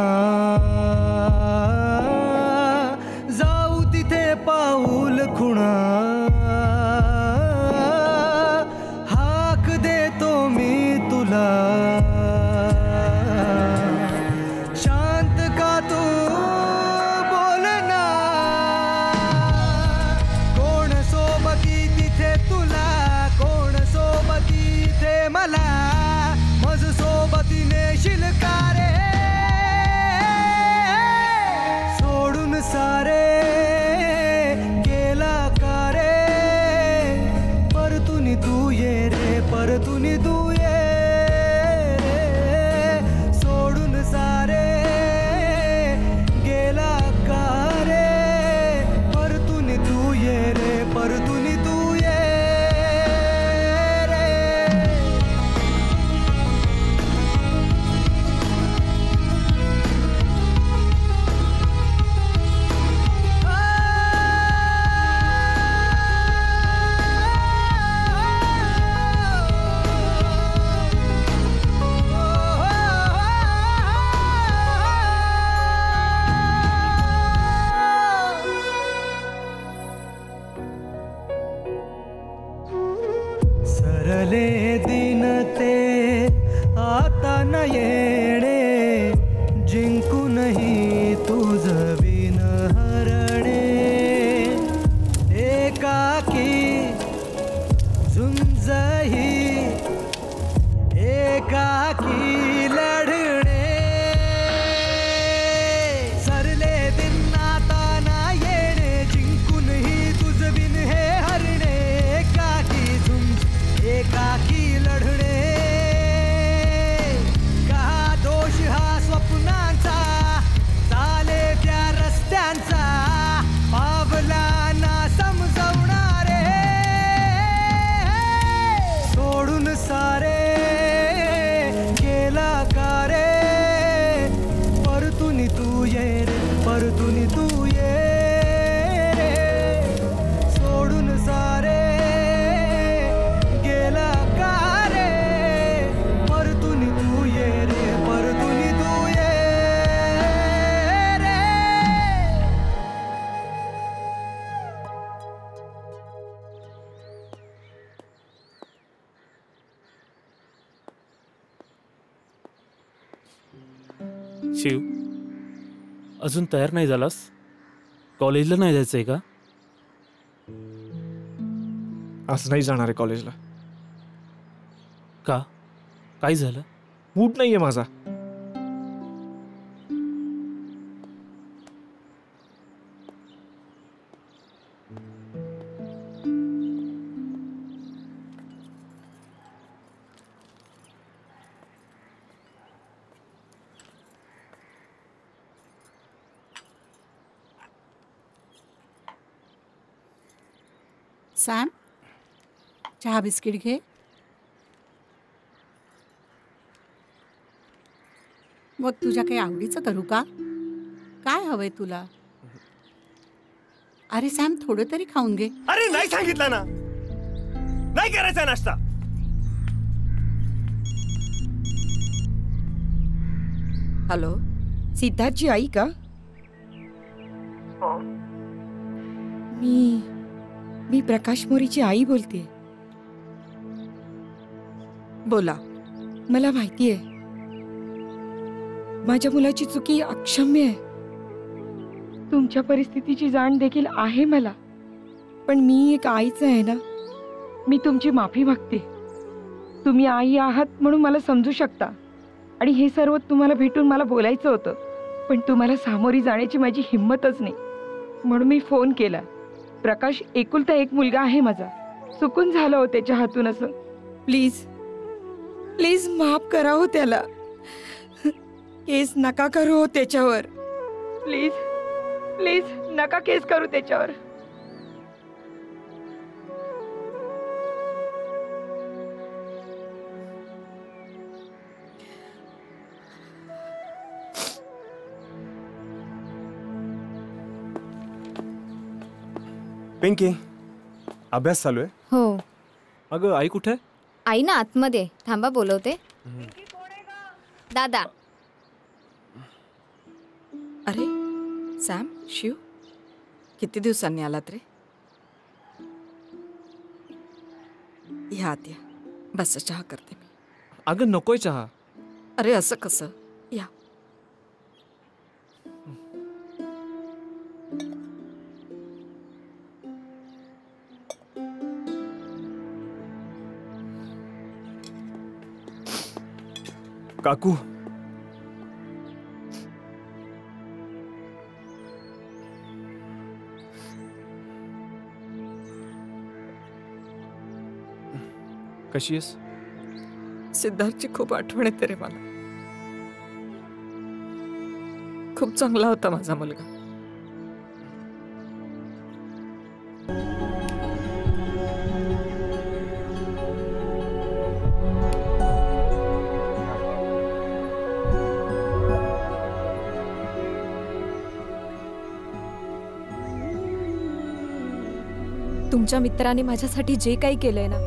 Speaker 22: जाऊ तिथे पाऊल खुणा. हाक देतो मी तुला, शांत का तू बोलना. कोण सोबती तिथे तुला, कोण सोबती इथे मला. मज सोबतीने शिलकारे परतून तू ये रे, सोडून सारे गेला का रे, परतून तू ये रे, परतून तू ये रे. सरले दिन ते आता न येणे, जिंकूनही तुझ बिन हरणे, एकाकी झुंजही एकाकी लढणे, सरले दिन आता न येणे, जिंकूनही तुझ बिन हे हरणे, एकाकी झुंज एकाकी लढणे, का दोष हा स्वप्नांचा, चाले त्या रस्त्यांचा, पावलांना समजवणारे, सोडून सारे गेला का रे, परतून तू ये रे, परतून तू ये रे, सोडून सारे गेला का रे, परतून तू ये रे, परतून तू ये रे.
Speaker 15: शिव, अजून तयार नाही झालास? कॉलेजला नाही जायचंय का?
Speaker 1: आज नाही जाणार आहे कॉलेजला.
Speaker 15: का? काय झालं?
Speaker 1: मूड नाहीये माझा.
Speaker 7: सॅम, चहा बिस्किट घे. मग तुझ्या काही आवडीचं करू का? काय हवंय तुला? अरे सॅम, थोडं तरी खाऊन घे.
Speaker 2: अरे नाही सांगितलं ना, नाही करायचा नाश्ता.
Speaker 23: हॅलो, सिद्धार्थची आई का? मी प्रकाश मोरेची आई बोलते. बोला. मला माहिती आहे माझ्या मुलाची चुकी अक्षम्य आहे. तुमच्या परिस्थितीची जाण देखील आहे मला, पण मी एक आईच आहे ना. मी तुमची माफी मागते. तुम्ही आई आहात म्हणून मला समजू शकता, आणि हे सर्व तुम्हाला भेटून मला बोलायचं होतं, पण तुम्हाला सामोरी जाण्याची माझी हिंमतच नाही, म्हणून मी फोन केला. प्रकाश एकुलता एक मुलगा आहे माझा. चुकून झालं हो त्याच्या हातून असं. प्लीज प्लीज माफ करा हो त्याला. केस नका करू हो त्याच्यावर. प्लीज प्लीज नका केस करू त्याच्यावर.
Speaker 2: पिंकी, अभ्यास चालू आहे?
Speaker 24: हो.
Speaker 2: अगं आई कुठे?
Speaker 24: आई ना आतमध्ये. थांबा, बोलवते. दादा.
Speaker 8: अरे सॅम, शिव, किती दिवसांनी आलात रे? या आत या. बस, चहा करते मी.
Speaker 1: अगं नकोय चहा.
Speaker 8: अरे असं कसं? या.
Speaker 2: काकू,
Speaker 1: कशी आहेस?
Speaker 8: सिद्धार्थची खूप आठवण येते रे मला. खूप चांगला होता माझा मुलगा.
Speaker 18: तुमच्या मित्राने माझ्यासाठी जे काही केलंय ना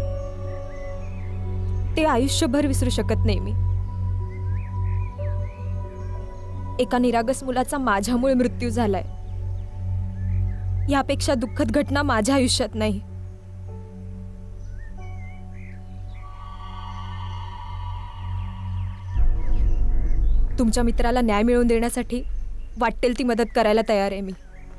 Speaker 18: ते आयुष्यभर विसरू शकत नाही मी. एका निरागस मुलाचा माझ्यामुळे मृत्यू झालाय. यापेक्षा दुःखद घटना माझ्या आयुष्यात नाही. तुमच्या मित्राला न्याय मिळवून देण्यासाठी वाटेल ती मदत करायला तयार आहे मी.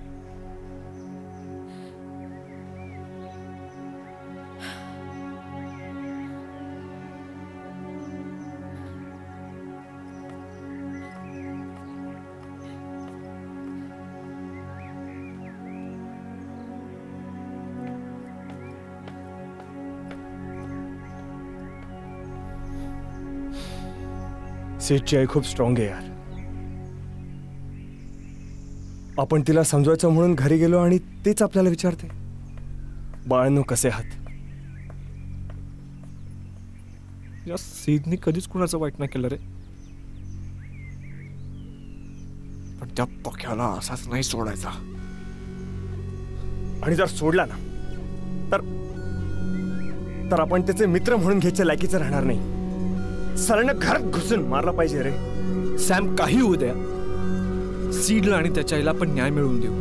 Speaker 2: सिडची आई खूप स्ट्रॉंग आहे यार. आपण तिला समजवायचं म्हणून घरी गेलो आणि तेच आपल्याला विचारते, बाळांनो कसे आहात.
Speaker 1: या सीदनी कधीच कुणाचं वाईट नाही केलं रे, पण त्या पक्याला असाच नाही सोडायचा.
Speaker 2: आणि जर सोडला ना तर आपण त्याचे मित्र म्हणून घ्यायच्या लायकीचं राहणार नाही. सरांना घरात घुसून मारला पाहिजे रे.
Speaker 1: सॅम काही होऊ द्या, सीडला आणि त्याच्या आईला पण न्याय मिळवून देऊ.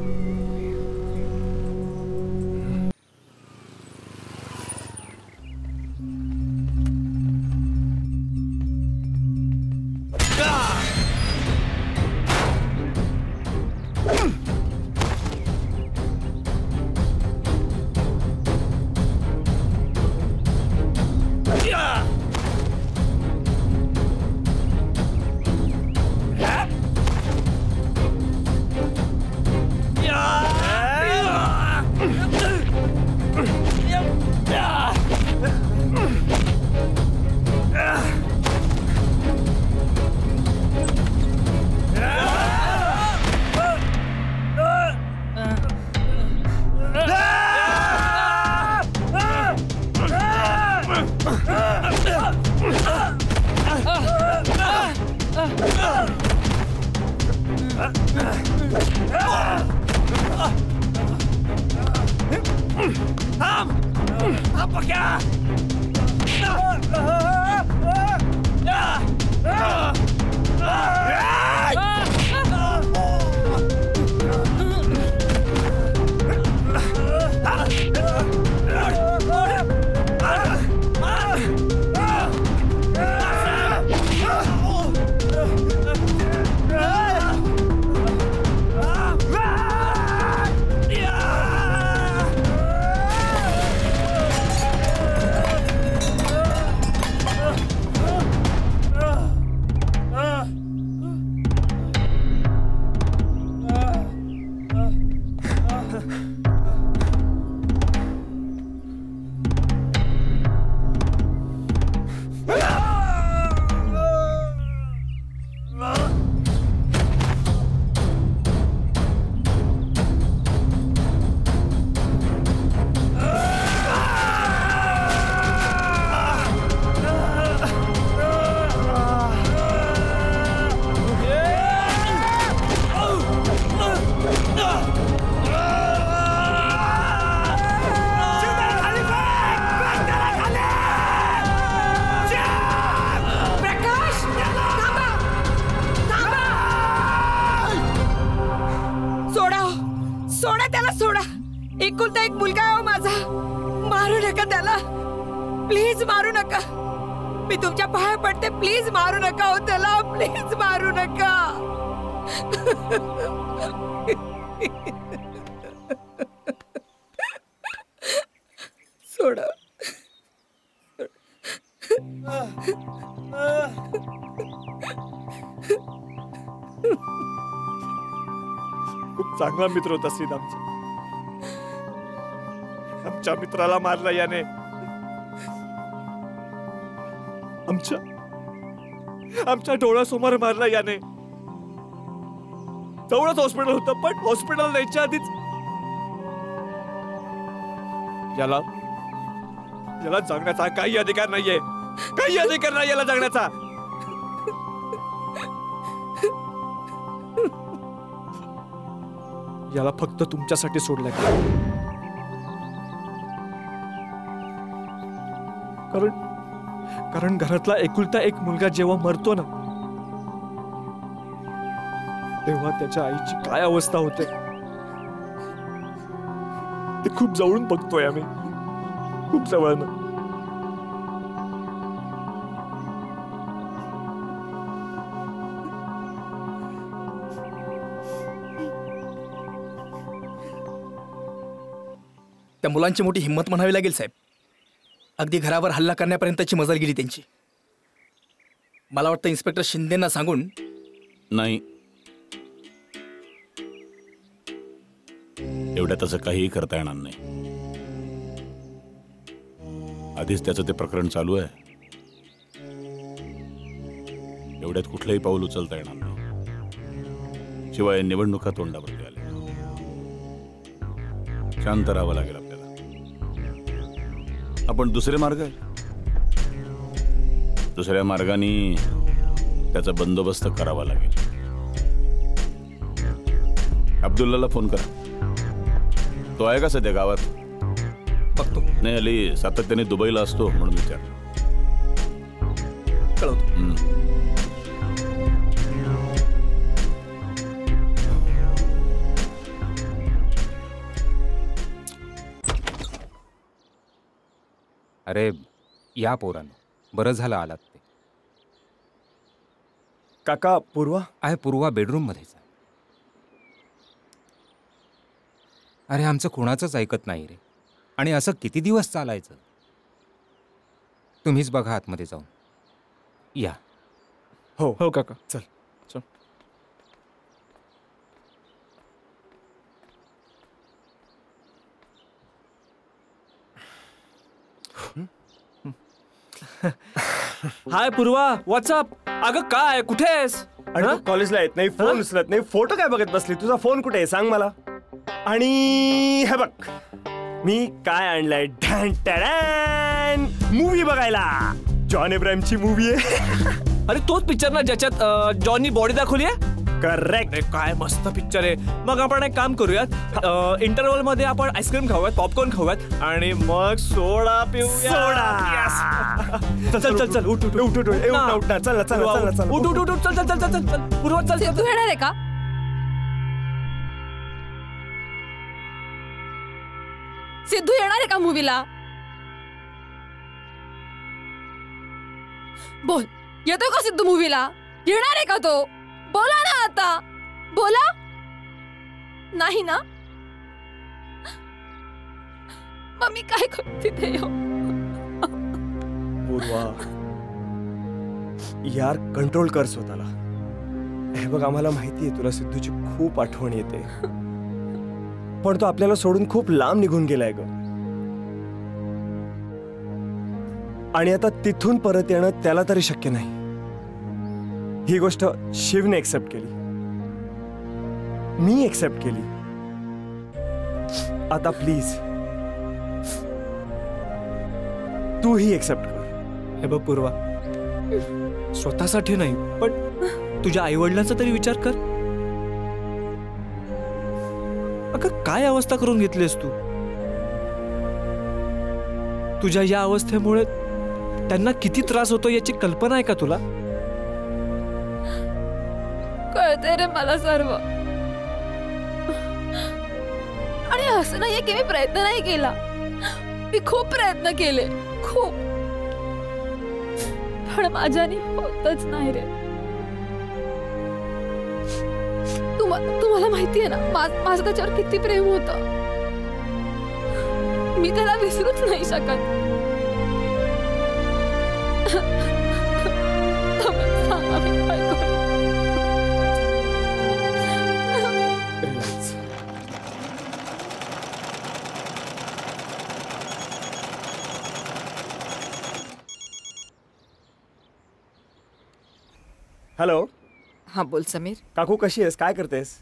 Speaker 23: एकुलता एक मुलगा आहे माझा. मारू नका त्याला, प्लीज मारू नका. मी तुमच्या पाया पडते, प्लीज मारू नका हो त्याला, प्लीज मारू नका. सोडा.
Speaker 1: खूप चांगला मित्र होता सिद आमचा. आमच्या मित्राला मारला याने. आमच्या डोळ्यासमोर मारला याने. जवळच हॉस्पिटल होतं, पण हॉस्पिटल न्यायच्या आधीच याला जगण्याचा काही अधिकार नाहीये. काही अधिकार नाही याला जगण्याचा. याला फक्त तुमच्यासाठी सोडलंय. कारण घरातला एकुलता एक मुलगा जेव्हा मरतो ना, तेव्हा त्याच्या आईची काय अवस्था होते ते खूप जवळून बघतोय आम्ही, खूप जवळनं.
Speaker 10: त्या मुलांची मोठी हिंमत म्हणावी लागेल साहेब. अगदी घरावर हल्ला करण्यापर्यंतची मजल गेली त्यांची. मला वाटतं इन्स्पेक्टर शिंदेंना सांगून.
Speaker 17: नाही, एवढ्या तसं काहीही करता येणार नाही. आधीच त्याचं ते प्रकरण चालू आहे. एवढ्यात कुठलंही पाऊल उचलता येणार नाही. शिवाय निवडणुका तोंडावरती आल्या. शांत राहावं लागेल आपल्याला. आपण दुसरे मार्ग आहे, दुसऱ्या मार्गाने त्याचा बंदोबस्त करावा लागेल. अब्दुल्लाला फोन करा. तो आहे का सध्या गावात?
Speaker 10: बघतो.
Speaker 17: नाही, अली सातत्याने दुबईला असतो म्हणून विचार.
Speaker 10: कळवतो.
Speaker 19: अरे या पोरानं, बरं झालं आलात ते.
Speaker 2: काका, पूर्वा
Speaker 19: आहे. पूर्वा बेडरूम मध्येच आहे. अरे आमचं कोणाचंच ऐकत नाही रे. आणि असं किती दिवस चालायचं? तुम्हीच बघा आतमध्ये जाऊन. या.
Speaker 1: हो हो काका, चल चल. Hi Purva, what's up. अगं काय, कुठे आहेस?
Speaker 2: आणि तू कॉलेजला येत नाही, फोन उचलत नाही, फोटो काय बघत बसली? तुझा फोन कुठे आहे सांग मला. आणि हे बघ, मी काय आणलंय, मूवी बघायला. जॉन अब्राहमची मूवी आहे.
Speaker 1: अरे तोच पिक्चर ना ज्याच्यात जॉननी बॉडी दाखवली आहे?
Speaker 2: करेक्ट.
Speaker 1: काय मस्त पिक्चर आहे. मग आपण एक काम करूयात, इंटरव्हल मध्ये आपण आईस्क्रीम खाऊयात, पॉपकॉर्न खाऊयात आणि मग सोडा पिऊया. चल चल चल चल, उठ उठ उठ उठ उठ ना, चल चल चल चल, उठ उठ उठ, चल चल चल चल चल. पूर्वा चल.
Speaker 3: तू येणार आहे का? सिद्धू येणार आहे का मूवीला? बोल, येतो का सिद्धू मूवीला? येणार आहे का तो? बोला ना आता, बोला. नाही ना? मग मी काय करू तिथे?
Speaker 2: पूर्वा यार, कंट्रोल कर स्वतःला. हे बघ, आम्हाला माहिती आहे तुला सिद्धूची खूप आठवण येते, पण तो आपल्याला सोडून खूप लांब निघून गेलाय ग. आणि आता तिथून परत येणं त्याला तरी शक्य नाही. ही गोष्ट शिवने एक्सेप्ट केली, मी एक्सेप्ट केली. आता प्लीज तू ही एक्सेप्ट कर.
Speaker 1: हे बघ पूर्वा, स्वतःसाठी नाही पण तुझ्या आई वडिलांचा तरी विचार कर. अगं काय अवस्था करून घेतलीस तू? तुझ्या या अवस्थेमुळे त्यांना किती त्रास होतो याची कल्पना आहे का तुला?
Speaker 3: कळते रे मला सर्व. आणि असं नाहीये की मी प्रयत्न नाही केला. मी खूप प्रयत्न केले, खूप, पण माझ्याने होतच नाही रे. तुम्हाला माहिती आहे ना, माझं त्याच्यावर किती प्रेम होतं. मी त्याला विसरूच नाही शकत.
Speaker 8: हॅलो. हां बोल समीर.
Speaker 2: काकू कशी आहेस? काय करतेस?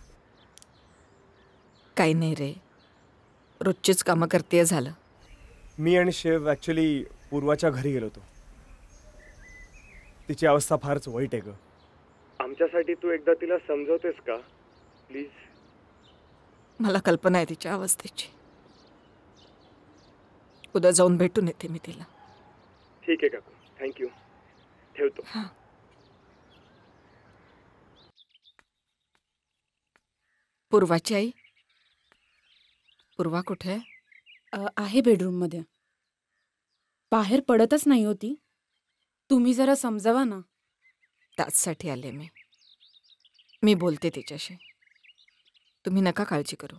Speaker 8: काही नाही रे, रोजचीच कामं करतेय. झालं.
Speaker 2: मी आणि शिव ॲक्च्युली पूर्वाच्या घरी गेलो होतो. तिची अवस्था फारच वाईट आहे ग. आमच्यासाठी तू एकदा तिला समजवतेस का प्लीज?
Speaker 8: मला कल्पना आहे तिच्या अवस्थेची. उद्या जाऊन भेटून येते मी तिला.
Speaker 2: ठीक आहे काकू, थँक्यू. ठेवतो.
Speaker 8: हां. पूर्वाची आई? पूर्वा कुठे आहे?
Speaker 18: आहे बेडरूममध्ये. बाहेर पडतच नाही होती. तुम्ही जरा समजावा ना.
Speaker 8: त्याचसाठी आले मी बोलते तिच्याशी. तुम्ही नका काळजी करू.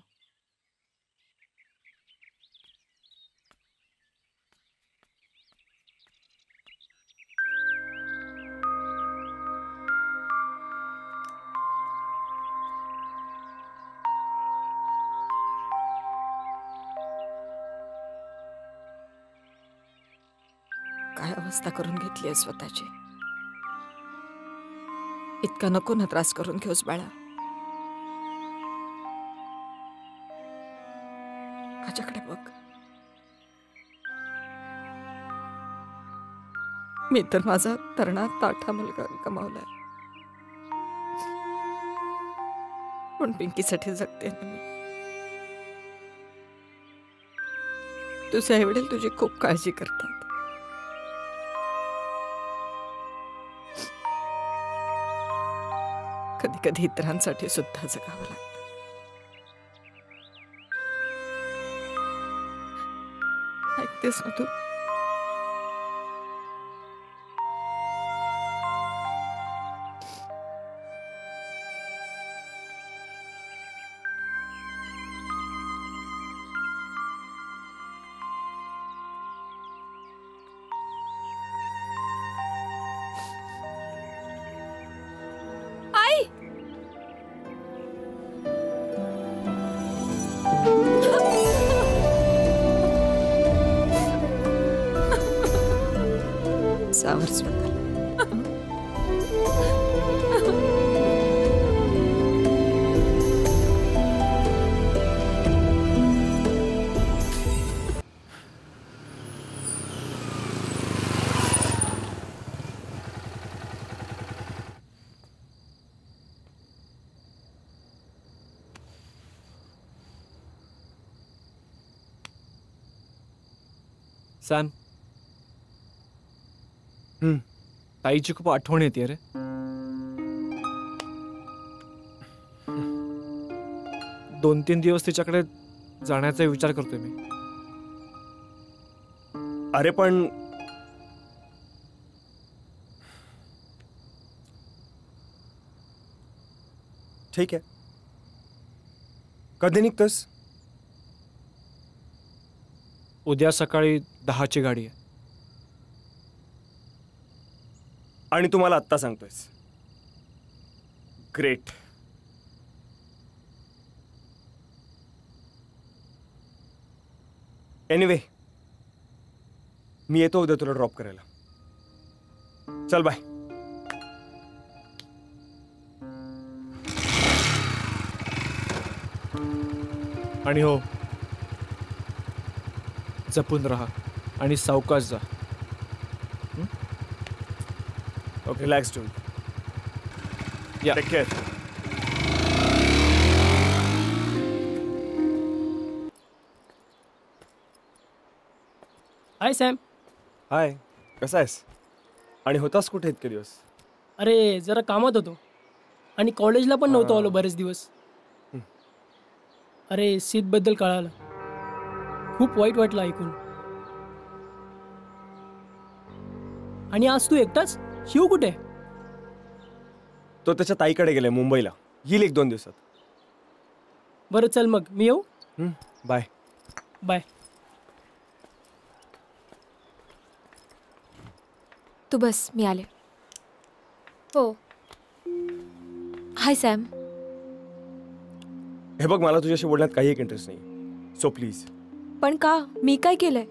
Speaker 8: काय अवस्था करून घेतली आहे स्वतःची. इतका नको ना त्रास करून घेऊस बाळा. माझ्याकडे बघ. मी तर माझा तरणा ताठा मुलगा गमावलाय, पण पिंकीसाठी जगते ना मी. तुझे आईवडील तुझी खूप काळजी करतात. कधी कधी इतरांसाठी सुद्धा जगावं लागतं. ऐकतेस ना तू? सावर स्वतःला.
Speaker 1: सॅम, ताईची खूप आठवण येते रे. दोन तीन दिवस तिच्याकडे जाण्याचा विचार करतोय मी.
Speaker 2: अरे पण ठीक आहे. कधी निघतोस?
Speaker 1: उद्या सकाळी 10ची गाडी आहे.
Speaker 2: आणि तुम्हाला आत्ता सांगतोयस? ग्रेट. एनिवे, मी येतो उद्या तुला ड्रॉप करायला. चल बाय.
Speaker 1: आणि हो, जपून राहा आणि सावकाश जा.
Speaker 2: Okay, relax, dude.
Speaker 1: Yeah.
Speaker 2: Take care.
Speaker 9: Hi Sam.
Speaker 2: Hi, कसा आहेस? आणि होतास कुठे इतके दिवस?
Speaker 9: अरे जरा कामात होतो आणि कॉलेजला पण नव्हतो आलो बरेच दिवस. अरे सिद बद्दल कळालं. खूप वाईट वाटलं ऐकून. आणि आज तू एकटाच? शिव कुठे?
Speaker 2: तो त्याच्या ताईकडे गेलाय मुंबईला. येईल 1-2 दिवसात.
Speaker 9: बरं चल मग मी येऊ.
Speaker 2: बाय.
Speaker 9: बाय.
Speaker 18: तू बस, मी आले. हो. Hi Sam.
Speaker 2: हे बघ, मला तुझ्याशी बोलण्यात काही एक इंटरेस्ट नाही. So please.
Speaker 18: पण का? मी काय केलंय?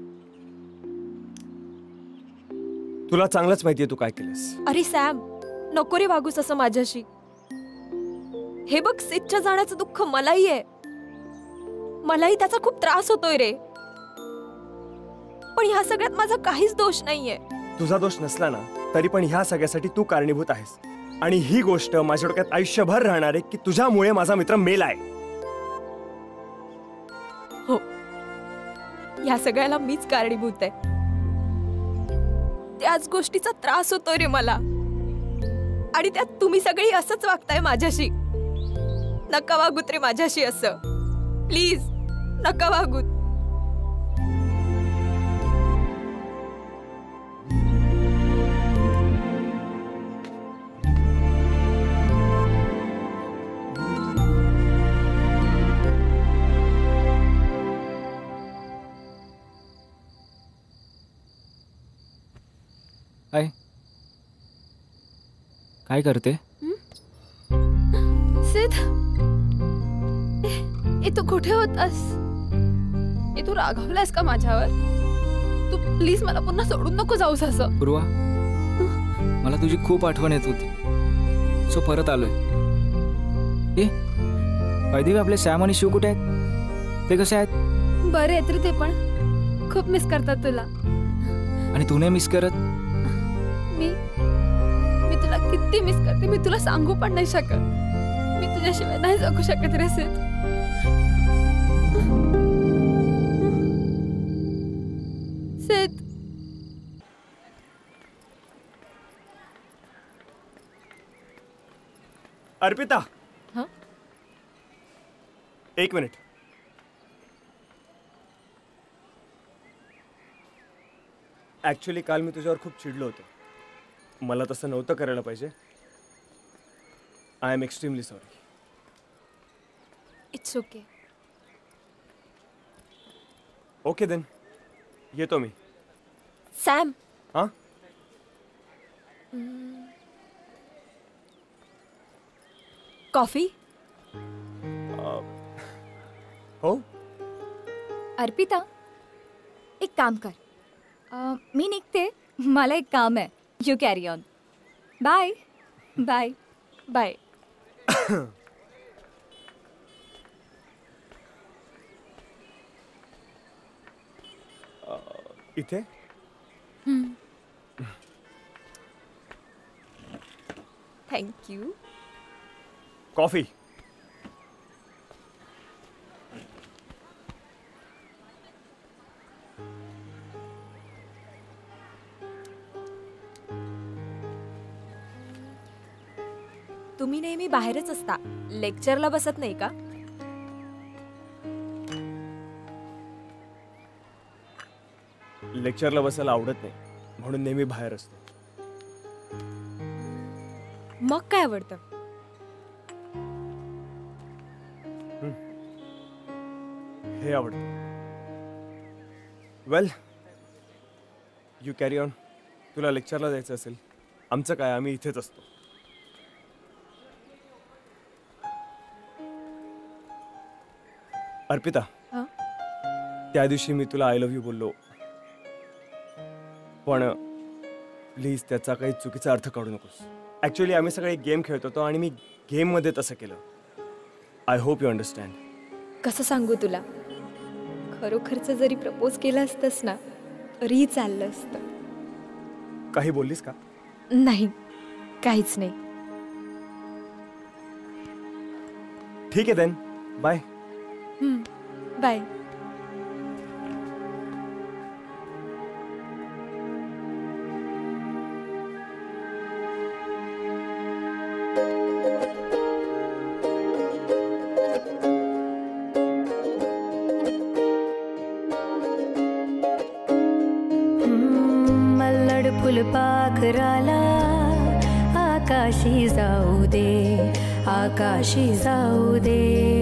Speaker 2: तुला चांगलंच माहितीये तू काय केलंस.
Speaker 18: अरे सॅम, नको रे वागूस असं माझ्याशी. हे बघ, सिदच्या जाण्याचं दुःख मलाही आहे. मलाही त्याचा खूप त्रास होतोय रे. पण ह्या सगळ्यात माझा काहीच दोष नाहीये.
Speaker 2: तुझा दोष नसला ना तरी पण ह्या सगळ्यासाठी तू कारणीभूत आहेस. आणि ही गोष्ट माझ्या डोक्यात आयुष्यभर राहणार आहे की तुझ्यामुळे माझा मित्र मेलाय.
Speaker 18: हो, ह्या सगळ्याला मीच कारणीभूत आहे. त्याच गोष्टीचा त्रास होतोय रे मला. आणि त्यात तुम्ही सगळी असंच वागताय माझ्याशी. नका वागूत रे माझ्याशी असं. प्लीज नका वागूत.
Speaker 4: काय करते?
Speaker 3: सिद, तू कुठे होतास? तू रागावलास का माझ्यावर? तू प्लीज मला पुन्हा सोडून नको जाऊस असं.
Speaker 4: पूर्वा, मला तुझी खूप आठवण येत होती, सो परत आलोय. वैदिक, आपले सॅम आणि शिव कुठे आहेत? ते कसे आहेत?
Speaker 3: बरे आहेत रे ते पण. खूप मिस करतात तुला.
Speaker 4: आणि तू नाही मिस करत?
Speaker 3: मी तुला किती मिस करते मी तुला सांगू पण नाही शकत. मी तुझ्याशिवाय नाही जगू शकत रे सिद. सिद,
Speaker 2: अर्पिता, एक मिनिट. ऍक्च्युली काल मी तुझ्यावर खूप चिडलो होतो. मला तसं नव्हतं करायला पाहिजे. I am extremely sorry.
Speaker 18: It's okay.
Speaker 2: Okay then, येतो मी.
Speaker 18: सॅम,
Speaker 2: हा,
Speaker 18: कॉफी?
Speaker 2: हो.
Speaker 11: अर्पिता, एक काम कर. मी निघते, मला एक काम आहे. You carry on. Bye bye
Speaker 18: bye.
Speaker 2: इथे
Speaker 18: थँक्यू.
Speaker 2: कॉफी.
Speaker 18: तुम्ही नेहमी बाहेरच असता, लेक्चरला बसत नाही का?
Speaker 2: लेक्चरला बसायला आवडत नाही म्हणून नेहमी बाहेर असतो.
Speaker 18: मग काय आवडतं?
Speaker 2: हे आवडतं. Well, you carry on. तुला लेक्चरला जायचं असेल, आमचं काय, आम्ही इथेच असतो. अर्पिता, त्या दिवशी मी तुला आय लव्ह यू बोललो, पण प्लीज त्याचा काही चुकीचा अर्थ काढू नकोस. ऍक्च्युली आम्ही सगळे गेम खेळत होतो आणि मी गेम मध्ये तसं केलं. I hope you understand.
Speaker 18: कसं सांगू तुला, खरोखरचं जरी प्रपोज केलं असतंस ना तरीही चाललं असतं.
Speaker 2: काही बोललीस का?
Speaker 18: नाही, काहीच नाही.
Speaker 2: ठीक आहे देन, बाय.
Speaker 18: बाय.
Speaker 12: मल्लड फुलपाखराला आकाशी जाऊ दे, आकाशी जाऊ दे.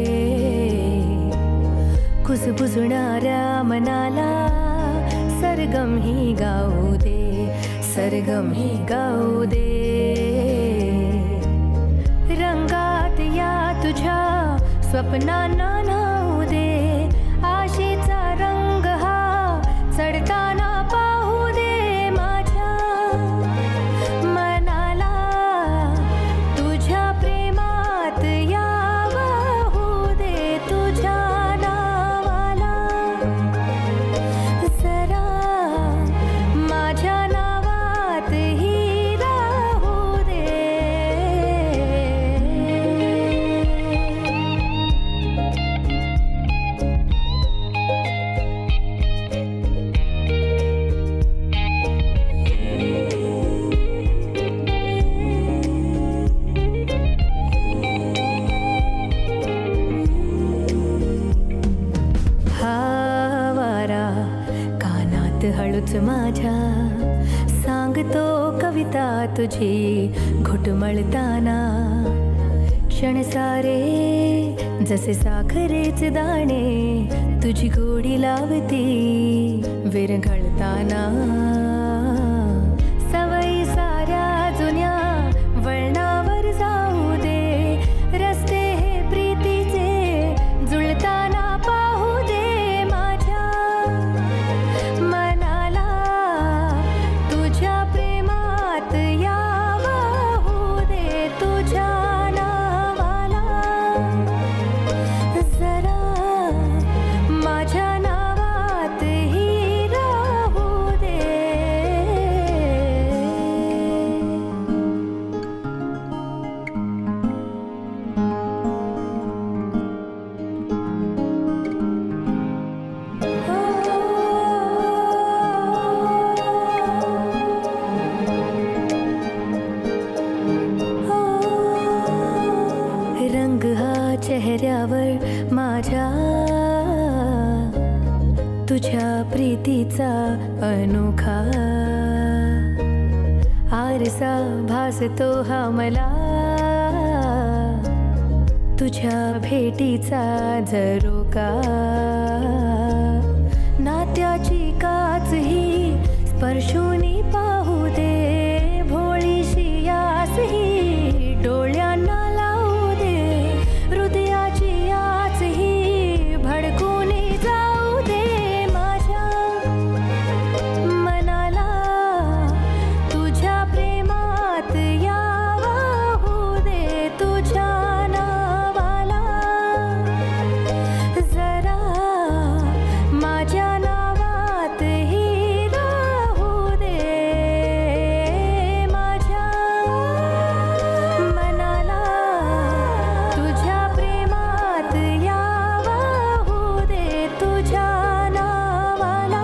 Speaker 12: कुजबुजणाऱ्या मनाला सरगम ही गाऊ दे, सरगम ही गाऊ दे. रंगात या तुझ्या स्वप्नांना न्हाऊ दे. आशेचा रंग हा चढताना पाहू दे. माझ्या मनाला सांगतो कविता तुझी घुटमळताना क्षण सारे जसे साखरेचे दाणे तुझी गोडी लावती विरघळताना सवयी साऱ्या जुन्या वळणावर जाऊ दे रस्ते हे प्रीतीचे जुळताना पाहू दे माझ्या मनाला तुझ्या प्रेमात यावं होऊ दे तुझ्या नावाला जरा माझ्या नावात ही राहू दे. रंग हा चेहऱ्यावर माझ्या तुझ्या प्रीतीचा अनोखा आरसा भासतो हा मला तुझ्या भेटीचा झरोका नात्याची काच ही स्पर्शूनी पाहू दे भोळीशी आस ही डोळ्यांना लावू दे हृदयाची आच ही भडकूनी जाऊ दे माझ्या मनाला तुझ्या प्रेमात यावं होऊ दे तुझ्या नावाला जरा माझ्या नावात ही राहू दे माझ्या मनाला तुझ्या प्रेमात यावं होऊ दे तुझ्या नावाला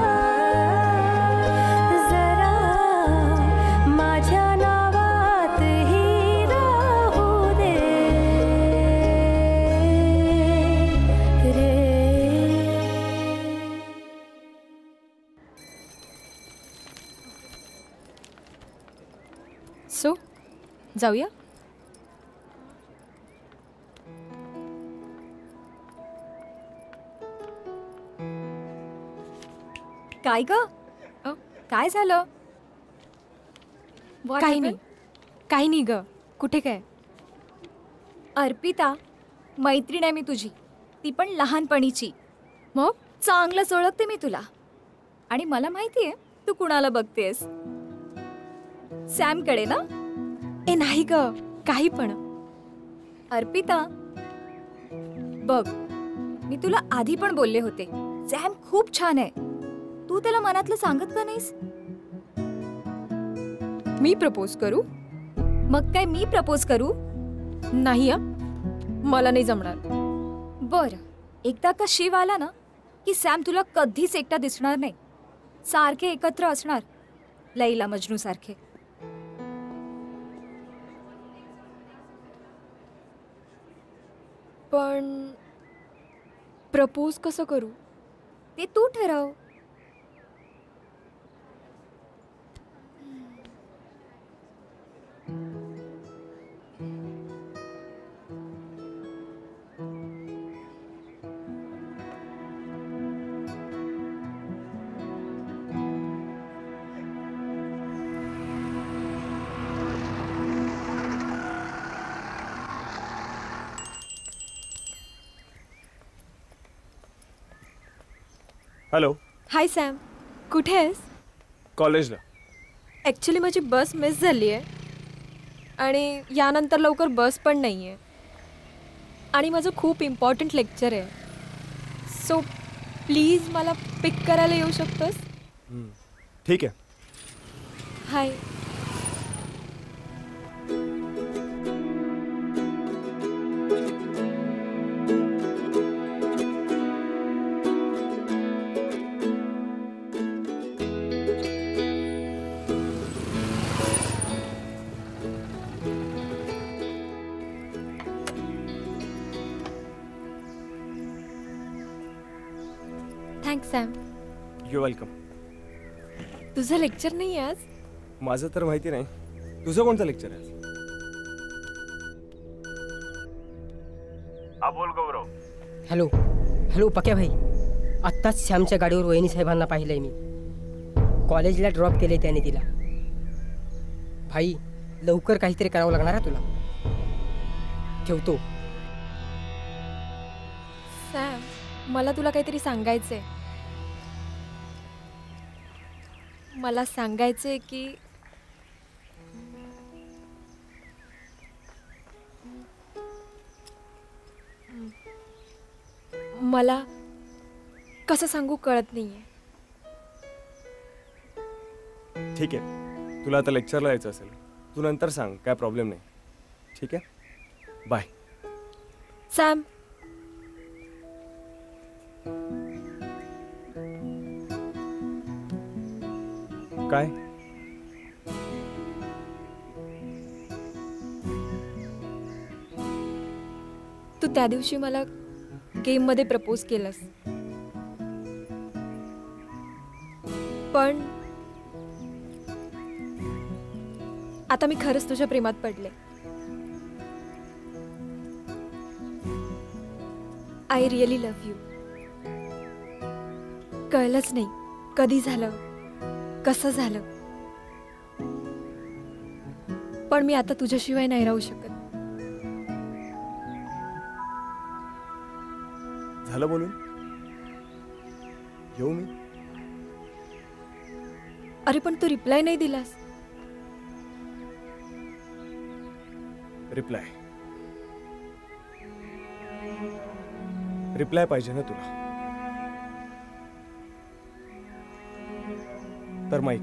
Speaker 12: जरा माझ्या नावात ही राहू दे रे.
Speaker 18: सो जाऊया.
Speaker 11: काय ग काय झालं? What
Speaker 18: काही
Speaker 11: happened?
Speaker 18: नाही काही नाही ग. कुठे काय?
Speaker 11: अर्पिता मैत्रीण आहे मी तुझी ती पण लहानपणीची.
Speaker 18: मग
Speaker 11: चांगलंच ओळखते मी तुला आणि मला माहितीये तू कुणाला बघतेस. सॅमकडे ना?
Speaker 18: ए नाही ग काही पण.
Speaker 11: अर्पिता बघ मी तुला आधी पण बोलले होते सॅम खूप छान आहे. तू त्याला मनातलं सांगत का नाहीस?
Speaker 18: मी प्रपोज करू?
Speaker 11: मग काय मी प्रपोज करू?
Speaker 18: नाही मला नाही जमणार.
Speaker 11: बरं एकदा का शिव आला ना की सॅम तुला कधीच एकटा दिसणार नाही. सारखे एकत्र असणार लैला मजनू सारखे.
Speaker 18: पण प्रपोज कसं करू
Speaker 11: ते तू ठरव.
Speaker 1: हॅलो.
Speaker 18: हाय सॅम कुठे आहेस?
Speaker 1: कॉलेजला.
Speaker 18: ॲक्च्युली माझी बस मिस झाली आहे आणि यानंतर लवकर बस पण नाही आहे आणि माझं खूप इम्पॉर्टंट लेक्चर आहे. सो प्लीज मला पिक करायला येऊ शकतोस?
Speaker 1: ठीक आहे.
Speaker 18: हाय.
Speaker 1: You're welcome.
Speaker 18: तुझं लेक्चर नाही आज?
Speaker 2: माझं तर माहिती नाही. तुझं कोणतं लेक्चर आहे?
Speaker 21: हा बोल गौरव.
Speaker 6: हॅलो हॅलो पक्या भाई, आत्ताच श्यामच्या गाडीवर वहिनी साहेबांना पाहिलंय मी. कॉलेजला ड्रॉप केले त्याने तिला. भाई लवकर काहीतरी करावं लागणार आहे तुला. ठेवतो.
Speaker 18: सॅम, मला तुला काहीतरी सांगायचंय. मला सांगायचंय की मला कसं सांगू कळत नाहीये.
Speaker 2: ठीक आहे, तुला आता लेक्चरला यायचं असेल तू नंतर सांग, काय प्रॉब्लेम नाही. ठीक आहे, बाय.
Speaker 18: सॅम,
Speaker 2: काय?
Speaker 18: तू त्या दिवशी मला गेम मध्ये प्रपोज केलंस, पण आता मी खरंच तुझ्या प्रेमात पडले. I really love you. कळलंच नाही कधी झालं, कसं झालं, पण मी आता तुझ्याशिवाय नाही राहू शकत.
Speaker 2: झालं बोलून? येऊ मी?
Speaker 18: अरे पण तू रिप्लाय नाही दिलास.
Speaker 2: रिप्लाय पाहिजे ना तुला, तर माईक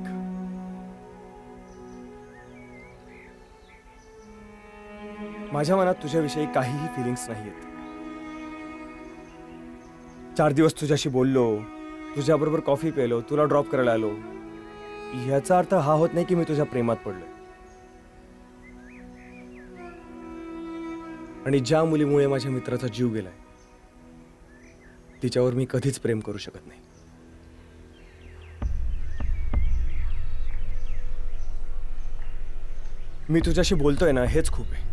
Speaker 2: माझ्या मनात तुझ्याविषयी काहीही फिलिंग्स नाहीयेत. 4 दिवस तुझ्याशी बोललो, तुझ्याबरोबर कॉफी प्यायलो, तुला ड्रॉप करायला आलो, याचा अर्थ हा होत नाही की मी तुझ्या प्रेमात पडलोय. आणि ज्या मुलीमुळे माझ्या मित्राचा जीव गेलाय तिच्यावर मी कधीच प्रेम करू शकत नाही. मी तुझ्याशी बोलतोय ना, हेच खूप आहे.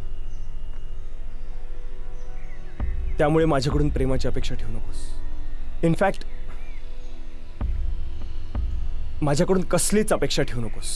Speaker 2: त्यामुळे माझ्याकडून प्रेमाची अपेक्षा ठेवू नकोस. इनफॅक्ट माझ्याकडून कसलीच अपेक्षा ठेवू नकोस.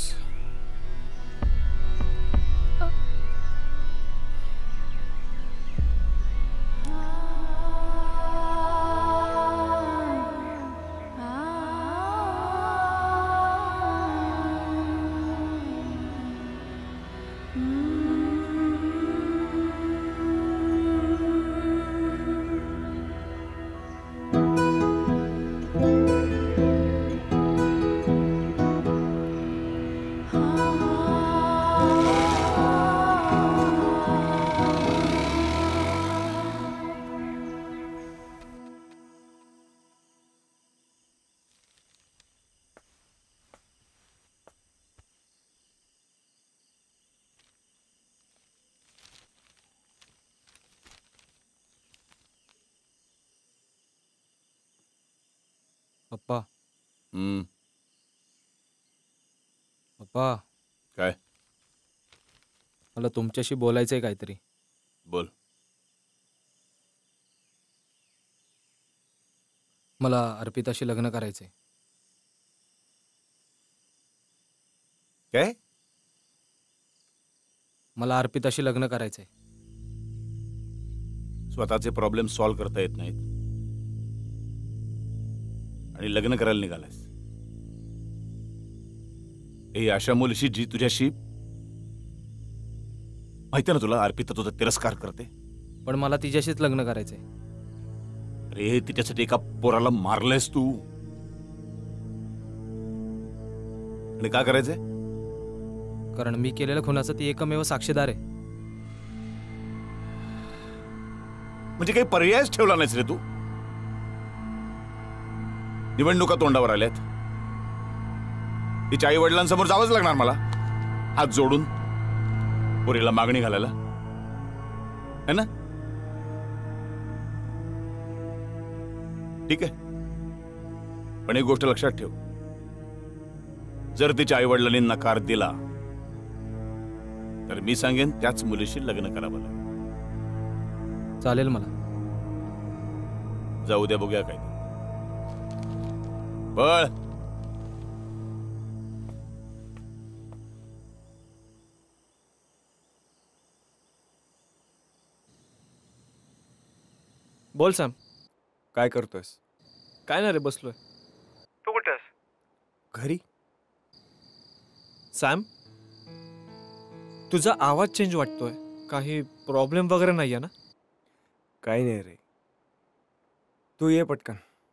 Speaker 5: पप्पा. पप्पा.
Speaker 17: काय?
Speaker 5: मला तुमच्याशी बोलायचंय काहीतरी.
Speaker 17: बोल.
Speaker 5: मला अर्पिताशी लग्न करायचंय.
Speaker 17: काय?
Speaker 5: मला अर्पिताशी लग्न करायचंय.
Speaker 17: स्वतःचे प्रॉब्लेम सॉल्व्ह करता येत नाहीत आणि लग्न करायला निघालास. हे अशा मुलीशी जी तुझ्याशी, माहिती ना तुला, अर्पिता तुझा तिरस्कार करते.
Speaker 5: पण मला तिच्याशीच लग्न करायचंय.
Speaker 17: अरे तिच्यासाठी एका पोराला मारलंयस तू. आणि का करायचंय?
Speaker 5: कारण मी केलेल्या खुनाचा ती एकमेव साक्षीदार आहे.
Speaker 17: म्हणजे काही पर्यायच ठेवला नाहीस रे तू. निवडणुका तोंडावर आल्यात. तिच्या आई वडिलांसमोर जावंच लागणार मला, हात जोडून पोरीला मागणी घालायला, है ना? ठीक आहे, पण एक गोष्ट लक्षात ठेव, जर तिच्या आईवडिलांनी नकार दिला तर मी सांगेन त्याच मुलीशी लग्न करावं लागेल.
Speaker 5: चालेल मला.
Speaker 17: जाऊ द्या, बघूया काय बळ.
Speaker 1: बोल सॅम.
Speaker 2: काय करतोयस?
Speaker 1: काय नाही रे, बसलोय.
Speaker 21: तू कुठेस?
Speaker 2: घरी.
Speaker 1: सॅम, तुझा आवाज चेंज वाटतोय. काही प्रॉब्लेम वगैरे नाहीये ना?
Speaker 2: काही नाही रे, तू ये पटकन.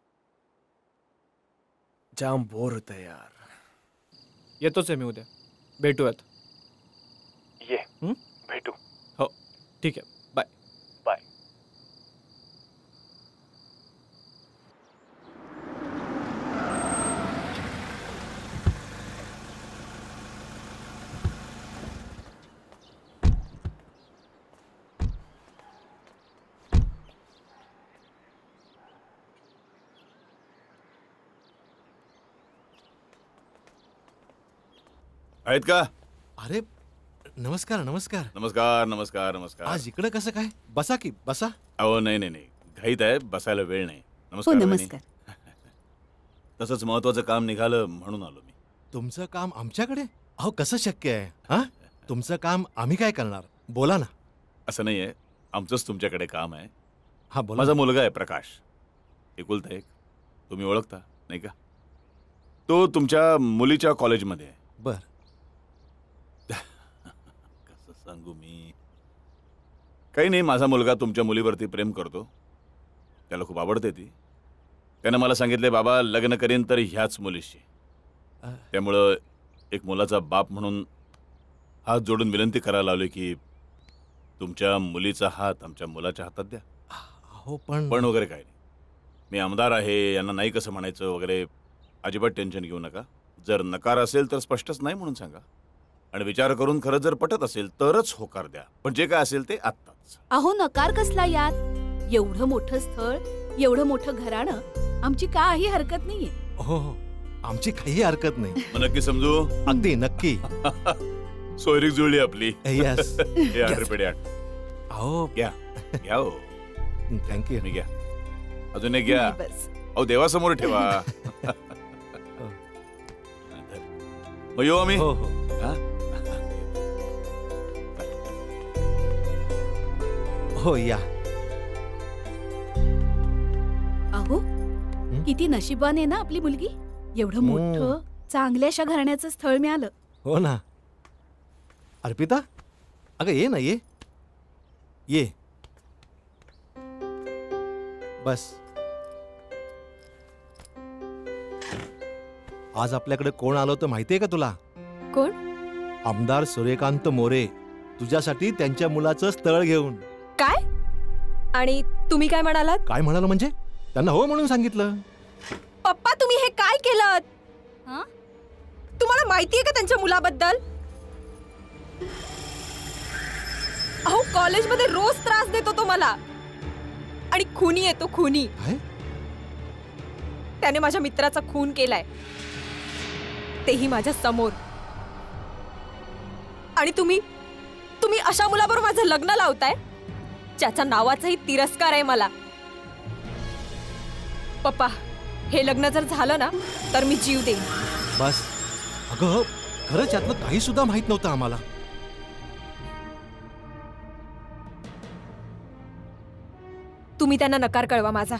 Speaker 2: जाम बोर होतंय यार.
Speaker 1: येतोच आहे मी, उद्या भेटूयात.
Speaker 2: ये. भेटू.
Speaker 1: हो ठीक आहे. Bye
Speaker 2: bye.
Speaker 17: आहेत का?
Speaker 13: अरे नमस्कार नमस्कार
Speaker 17: नमस्कार नमस्कार नमस्कार.
Speaker 13: आज इकडं कसं काय? बसा की बसा.
Speaker 17: अहो नाही नाही नाही, घाईत आहे, बसायला वेळ नाही. नमस्कार.
Speaker 13: नमस्कार.
Speaker 17: तसंच महत्वाचं काम निघालं म्हणून आलो मी.
Speaker 13: तुमचं काम आमच्याकडे? अहो कसं शक्य आहे? हा, तुमचं काम आम्ही काय करणार? बोला ना.
Speaker 17: असं नाहीये, आमचंच तुमच्याकडे काम आहे.
Speaker 13: हा बोला.
Speaker 17: माझा मुलगा आहे प्रकाश, एकुलता एक. तुम्ही ओळखता नाही का? तो तुमच्या मुलीच्या कॉलेजमध्ये आहे.
Speaker 13: बर.
Speaker 17: कसं सांगू मी? काही नाही, माझा मुलगा तुमच्या मुलीवरती प्रेम करतो. त्याला खूप आवडते ती. त्यानं मला सांगितलंय, बाबा लग्न करीन तर ह्याच मुलीशी. त्यामुळं एक मुलाचा बाप म्हणून हात जोडून विनंती करायला लावली की तुमच्या मुलीचा हात आमच्या मुलाच्या हातात द्या.
Speaker 13: हो पण
Speaker 17: वगैरे काय नाही. मी आमदार आहे, यांना नाही कसं म्हणायचं वगैरे अजिबात टेन्शन घेऊ नका. जर नकार असेल तर स्पष्टच नाही म्हणून सांगा, आणि विचार करून खरं जर पटत असेल तरच होकार द्या. पण जे काय असेल ते आत्ताच.
Speaker 14: अहो नकार कसला यात? एवढं मोठं स्थळ, एवढं मोठं घराणं, आमची काही हरकत नाहीये.
Speaker 13: हो हो, आमची काही हरकत नाही.
Speaker 17: नक्की समजू?
Speaker 13: अगदी नक्की.
Speaker 17: सोयरीक जुळली आपली.
Speaker 13: येस.
Speaker 17: अहो घ्या घ्या. हो
Speaker 13: थँक्यू.
Speaker 17: मी घ्या, अजून एक घ्या. अहो देवासमोर ठेवा. मग येऊ आम्ही.
Speaker 13: हो हो. हो या.
Speaker 14: अहो किती नशिबान आहे ना आपली मुलगी. एवढं मोठं चांगल्याशा घराण्याचं स्थळ मिळालं.
Speaker 13: हो ना. अर्पिता, अगं ये ना, ये ये. बस. आज आपल्याकडे कोण आलो तर माहितीये का तुला?
Speaker 18: कोण?
Speaker 13: आमदार सूर्यकांत मोरे, तुझ्यासाठी त्यांच्या मुलाचं स्थळ घेऊन.
Speaker 18: काय? आणि तुम्ही काय म्हणालात?
Speaker 13: काय म्हणाल म्हणजे? त्यांना हो म्हणून सांगितलं.
Speaker 18: पप्पा तुम्ही हे काय केलं? तुम्हाला माहितीये का त्यांच्या मुलाबद्दल? अहो कॉलेजमध्ये रोज त्रास देतो तो मला, आणि खुनी येतो खुनी. त्याने माझ्या मित्राचा खून केलाय, तेही माझ्या समोर. आणि तुम्ही अशा मुलाबरोबर माझं लग्न लावताय ज्याच्या नावाचाही तिरस्कार आहे मला. पप्पा, हे लग्न जर झालं ना तर मी जीव देईन.
Speaker 13: बस. अगं खरंच यातलं काही सुद्धा माहित नव्हतं आम्हाला.
Speaker 18: तुम्ही त्यांना नकार कळवा माझा.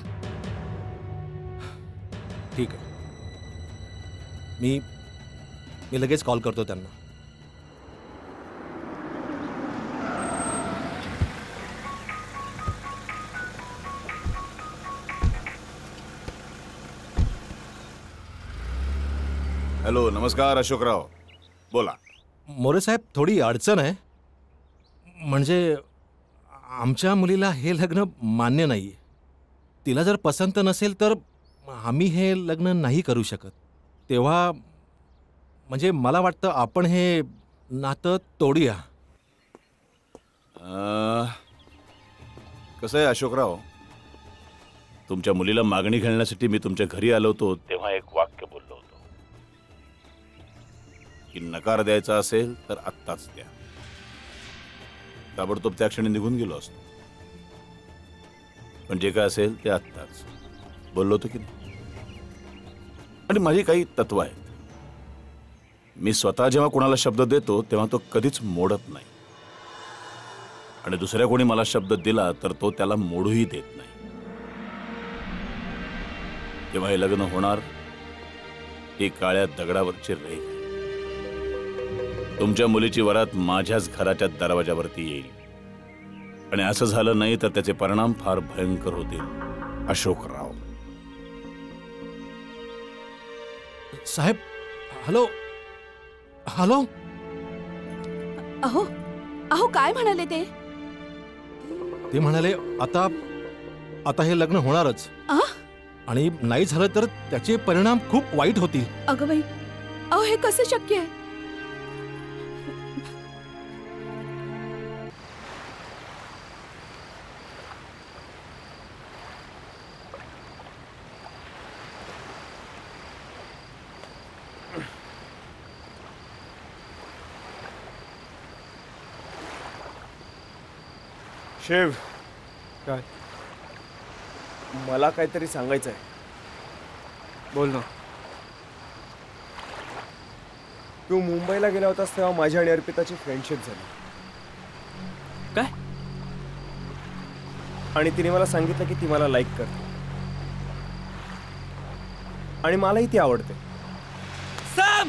Speaker 13: ठीक आहे, मी लगेच कॉल करतो त्यांना.
Speaker 17: हॅलो, नमस्कार अशोकराव, बोला.
Speaker 13: मोरे साहेब, थोडी अडचण आहे. म्हणजे आमच्या मुलीला हे लग्न मान्य नाही. तिला जर पसंत नसेल तर आम्ही हे लग्न नाही करू शकत. तेव्हा म्हणजे मला वाटतं आपण हे नातं तोडूया.
Speaker 17: कसं आहे अशोकराव, तुमच्या मुलीला मागणी घालण्यासाठी मी तुमच्या घरी आलो होतो तेव्हा एक वाक्य बोललो होतो. की नकार द्यायचा असेल तर आत्ताच द्या. ताबडतोब त्या क्षणी निघून गेलो असतो. पण जे काय असेल ते आत्ताच बोललो होतो की नाही. आणि माझी काही तत्व आहेत. मी स्वतः जेव्हा कोणाला शब्द देतो तेव्हा तो कधीच मोडत नाही, आणि दुसऱ्या कोणी मला शब्द दिला तर तो त्याला मोडूही देत नाही. जेव्हा हे लग्न होणार ही काळ्या दगडावरची रेघ आहे. तुमच्या मुलीची वरात माझ्याच घराच्या दरवाजावरती येईल, आणि असं झालं नाही तर त्याचे परिणाम फार भयंकर होतील. अशोकराव.
Speaker 13: साहेब, हॅलो हॅलो.
Speaker 14: अहो अहो काय म्हणाले ते?
Speaker 13: ते म्हणाले आता आता हे लग्न होणारच, आणि नाही झालं तर त्याचे परिणाम खूप वाईट होतील.
Speaker 14: अगं बाई, अहो हे कसं शक्य आहे?
Speaker 2: शिव, काय? मला काहीतरी सांगायचं आहे.
Speaker 5: बोल ना.
Speaker 2: तू मुंबईला गेला होतास तेव्हा माझी आणि अर्पिताची फ्रेंडशिप झाली.
Speaker 1: काय?
Speaker 2: आणि तिने मला सांगितलं की ती मला लाईक करते, आणि मलाही ती आवडते.
Speaker 1: सॅम,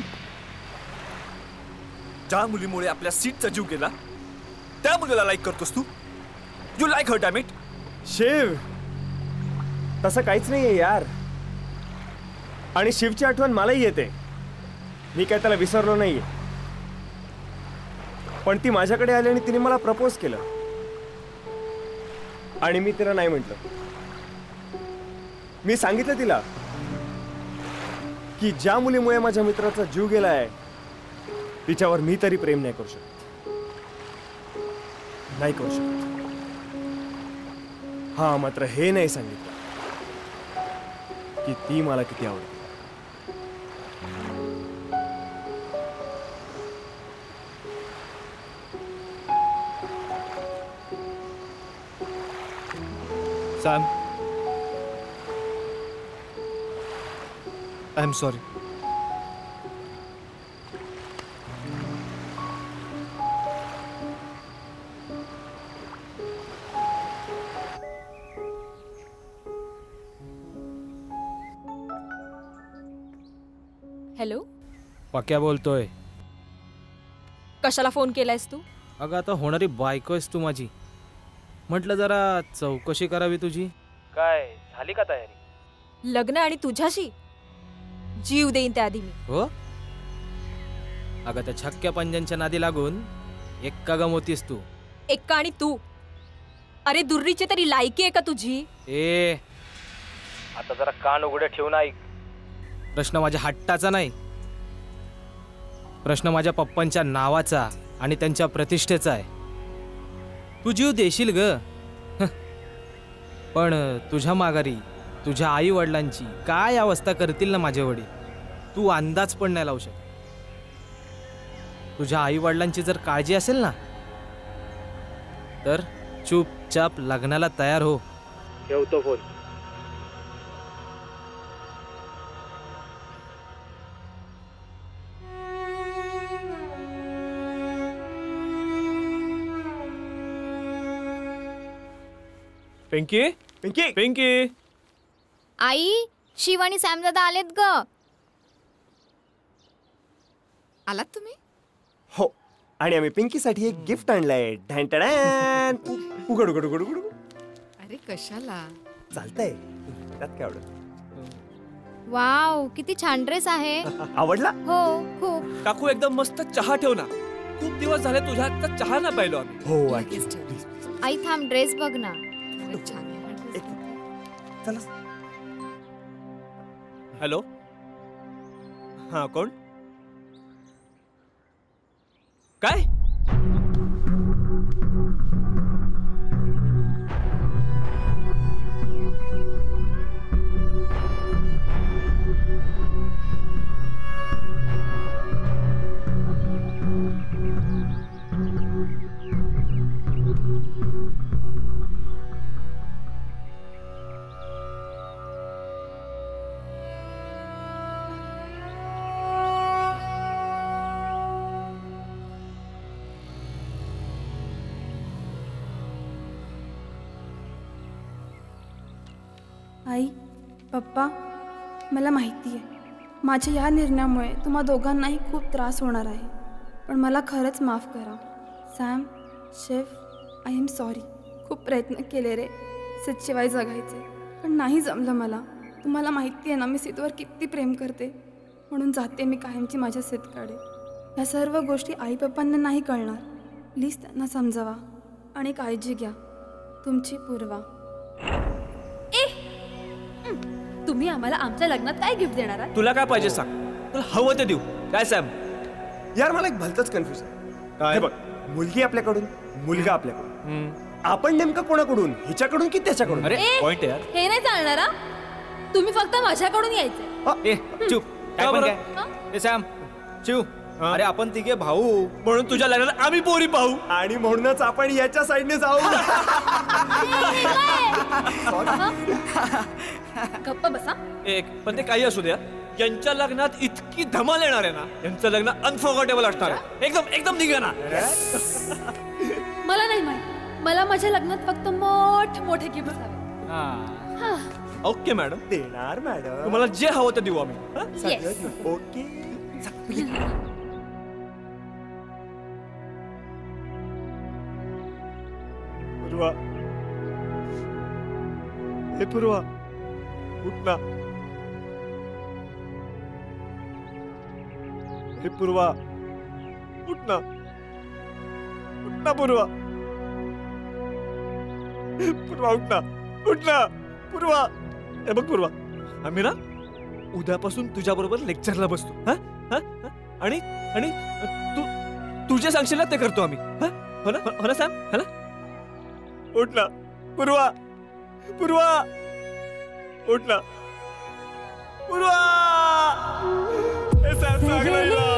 Speaker 1: ज्या मुलीमुळे आपल्या सीटचा जीव गेला त्या मुलीला लाईक करतोस तू? You like her damn it.
Speaker 2: Shiv, तसं काहीच नाहीये यार. आणि शिवची आठवण मलाही येते. मी काय त्याला विसरलो नाहीये. पण ती माझ्याकडे आली आणि तिने मला प्रपोज केलं, आणि मी तिला नाही म्हटलं. मी सांगितलं तिला की ज्या मुलीमुळे माझ्या मित्राचा जीव गेलाय तिच्यावर मी तरी प्रेम नाही करू शकत. नाही करू शकत. हा, मात्र हे नाही सांगितलं की ती मला किती आवडते.
Speaker 1: Sam, I am sorry.
Speaker 18: Hello,
Speaker 5: Pakya बोलतोय.
Speaker 18: कशाला फोन केलायस तू?
Speaker 5: अगं आता होणारी बायको आहेस तू माझी. म्हटलं जरा चौकशी करावी तुझी. काय झाली का तयारी?
Speaker 18: लग्न आणि तुझ्याशी जीव देईन त्याआधी मी.
Speaker 5: हो, अगं त्या छक्क्या पंजांच्या नादी लागून एक्का गमवतीस तू.
Speaker 18: एक्का आणि तू? अरे दुर्रीची तरी लायकी आहे का तुझी?
Speaker 5: ए, आता जरा कान उघडे ठेवून ऐक. प्रश्न माझ्या हट्टाचा नाही, प्रश्न माझ्या पप्पांच्या नावाचा आणि त्यांच्या प्रतिष्ठेचा आहे. तू जीव देशील ग, पण तुझ्या माघारी तुझ्या आई वडिलांची काय अवस्था करतील ना माझे वडील, तू अंदाज पण नाही लावू शकत. तुझ्या आई वडिलांची जर काळजी असेल ना तर चुपचाप लग्नाला तयार हो. ठेवतो फोन.
Speaker 1: पिंकी, पिंकी, पिंकी.
Speaker 24: आई, शिव आणि सॅम दादा आलेत ग.
Speaker 8: आलात तुम्ही?
Speaker 2: हो, आणि आम्ही पिंकीसाठी एक गिफ्ट आणलंय. ढॅन उघड उघड उघड उघड.
Speaker 8: अरे कशाला?
Speaker 2: चालतंय, त्यात काय आवडत.
Speaker 24: वाव, किती छान ड्रेस आहे.
Speaker 2: आवडला?
Speaker 24: हो, खूप.
Speaker 1: काकू एकदम मस्त चहा ठेव ना. खूप दिवस झाले तुझ्या हातचा चहा ना पाहिलो आम्ही.
Speaker 2: हो,
Speaker 24: आई थांब, ड्रेस बघ ना.
Speaker 1: हॅलो, हा कोण? काय?
Speaker 15: आई, पप्पा, मला माहिती आहे माझ्या या निर्णयामुळे तुम्हा दोघांनाही खूप त्रास होणार आहे, पण मला खरंच माफ करा. Sam, Shiv, I am sorry. खूप प्रयत्न केले रे सिद्धशिवाय जगायचे, पण नाही जमलं मला. तुम्हाला माहिती आहे ना मी सिद्धवर किती प्रेम करते, म्हणून जाते मी कायमची माझ्या सिद्धकडे. ह्या सर्व गोष्टी आई पप्पांना नाही कळणार. प्लीज त्यांना समजावा आणि काळजी घ्या. तुमची पूर्वा.
Speaker 14: तुम्ही आम्हाला आमच्या लग्नात काय गिफ्ट देणार आहात?
Speaker 1: तुला काय पाहिजे सांग, तुला हवं ते देऊ. काय सॅम?
Speaker 2: यार मला एक भलतंच कन्फ्युजन. काय बघ, मुलगी आपल्याकडून, मुलगा आपल्याकडून, आपण नेमकं कोणाकडून, हिच्याकडून की त्याच्याकडून?
Speaker 1: अरे पॉइंट आहे यार.
Speaker 14: हे नाही चालणार हा. तुम्ही फक्त माझ्याकडून यायचे.
Speaker 4: ए चुप. काय पण काय? ए सॅम, चिव, अरे आपण तिघे भाऊ,
Speaker 1: म्हणून तुझ्या लग्नाला आम्ही पोरी पाहू
Speaker 2: आणि म्हणूनच आपण याच्या साईडने जाऊ.
Speaker 14: गप्प बसा.
Speaker 1: एक पण ते काही असू द्या, यांच्या लग्नात इतकी धमाल येणार आहे ना, यांचं लग्न अनफॉर्गेटेबल असणार आहे. एकदम एकदम निघा.
Speaker 14: मला नाही माहित, मला माझ्या लग्नात फक्त मोठे गिफ्ट हवे.
Speaker 1: ओके मॅडम,
Speaker 2: देणार मॅडम.
Speaker 1: तुम्हाला जे हवं ते देऊ आम्ही.
Speaker 2: ओके. पूर्वा, हे पूर्वा, उठ ना. हे पूर्वा, उठ ना. उठ ना पूर्वा. पूर्वा उठ ना. उठ ना पूर्वा. हे बघ पूर्वा, आम्ही ना उद्यापासून तुझ्या बरोबर लेक्चरला बसतो. आणि आणि तू जे सांगशील ना ते करतो आम्ही. हो ना सॅम? हो ना? उठ ना पूर्वा. पूर्वा उठ ना. पूर्वा. हे सॅम सांगलाय ना.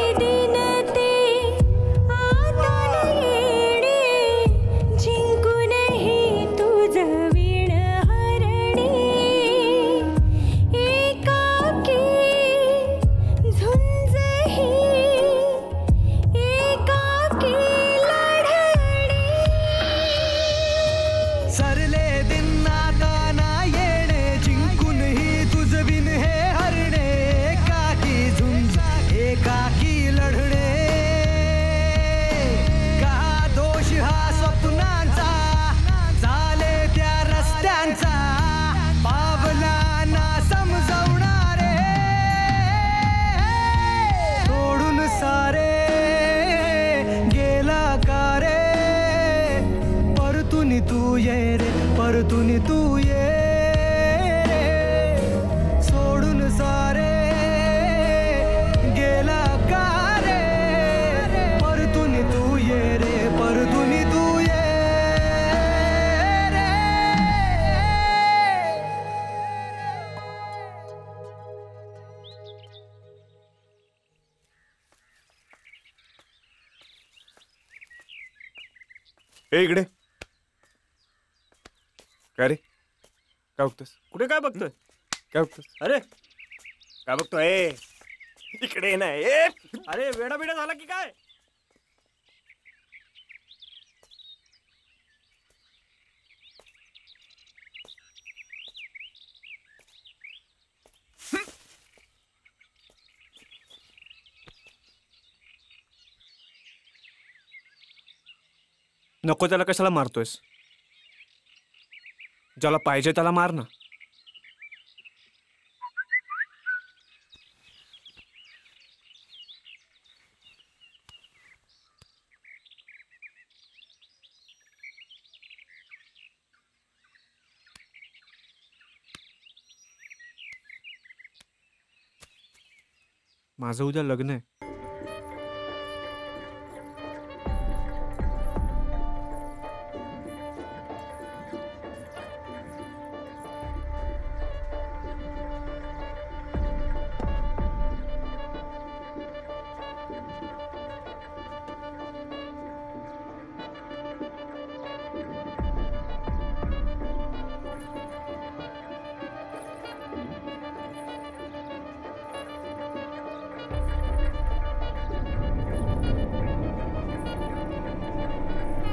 Speaker 2: ए इकडे. काय रे, काय बघतोस? कुठे काय बघतोय? काय बघतोस? अरे काय बघतोय? इकडे नाही. अरे वेडा बिडा झाला की काय?
Speaker 1: नको त्याला कशाला मारतोयस? ज्याला पाहिजे त्याला मार ना. माझं उद्या लग्न आहे.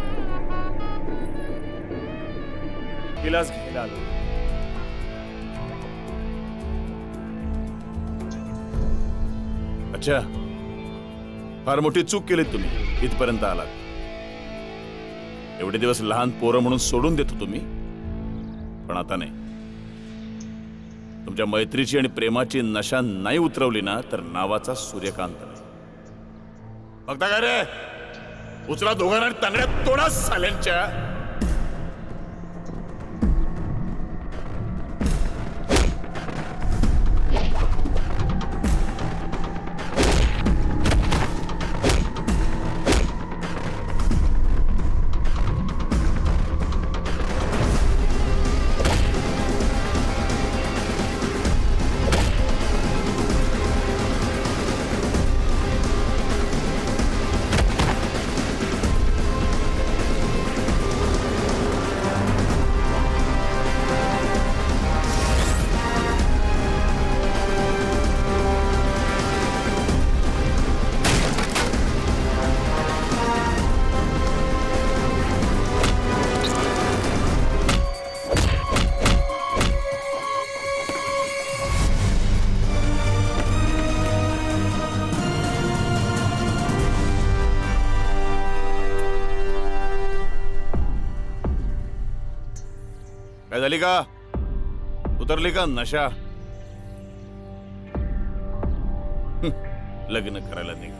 Speaker 1: गिलास घ्यायला आलो.
Speaker 17: अच्छा, फार मोठी चूक केली तुम्ही, इथपर्यंत आलात. एवढे दिवस लहान पोरं म्हणून सोडून देतो तुम्ही, पण आता नाही. तुमच्या मैत्रीची आणि प्रेमाची नशा नाही उतरवली ना तर नावाचा सूर्यकांत नाही. बघता काय रे, उचला दोघांना तांगड्यात तोडा साल्यांच्या. काय झाली का, उतरली का नशा? लग्न करायला निघा.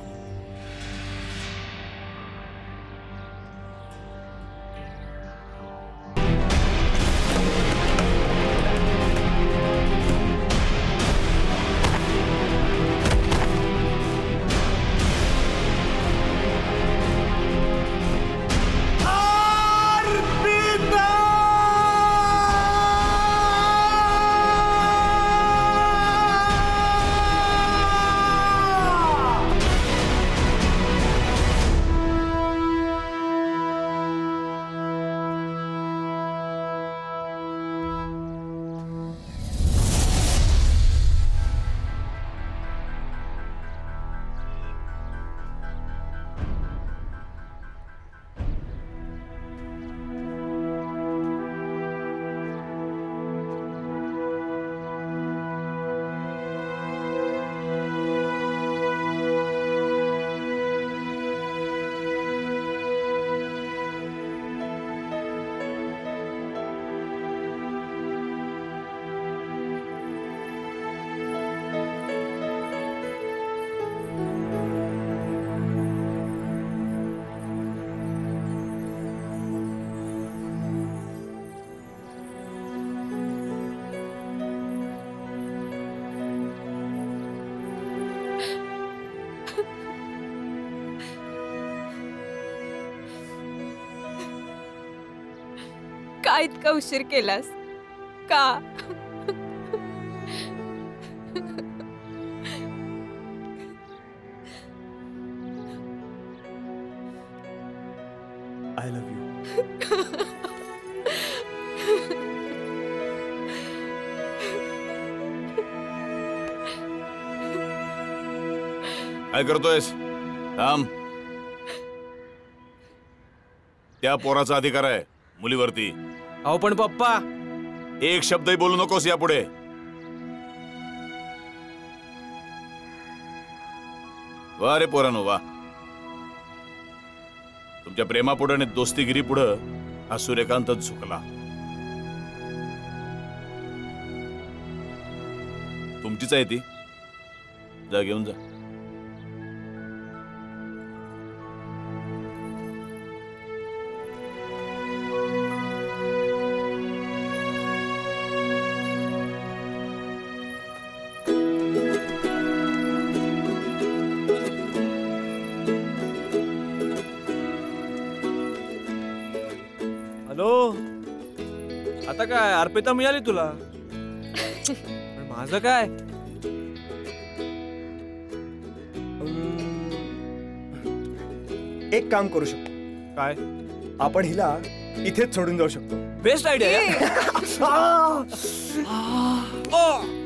Speaker 18: का इतका उशीर केलास का?
Speaker 2: I love you.
Speaker 17: काय करतोयस? थांब. त्या पोराचा अधिकार आहे मुलीवरती.
Speaker 5: अहो पण पप्पा,
Speaker 17: एक शब्दही बोलू नकोस यापुढे. वा रे पोरानो वा. तुमच्या प्रेमापुढे आणि दोस्तीगिरी पुढे हा सूर्यकांतच झुकला. तुमचीच आहे ती, जा घेऊन जा.
Speaker 1: हॅलो, आता काय अर्पिता मिळाली तुला? पण माझं काय?
Speaker 2: एक काम करू शकतो.
Speaker 1: काय?
Speaker 2: आपण हिला इथेच सोडून जाऊ शकतो.
Speaker 1: Best idea.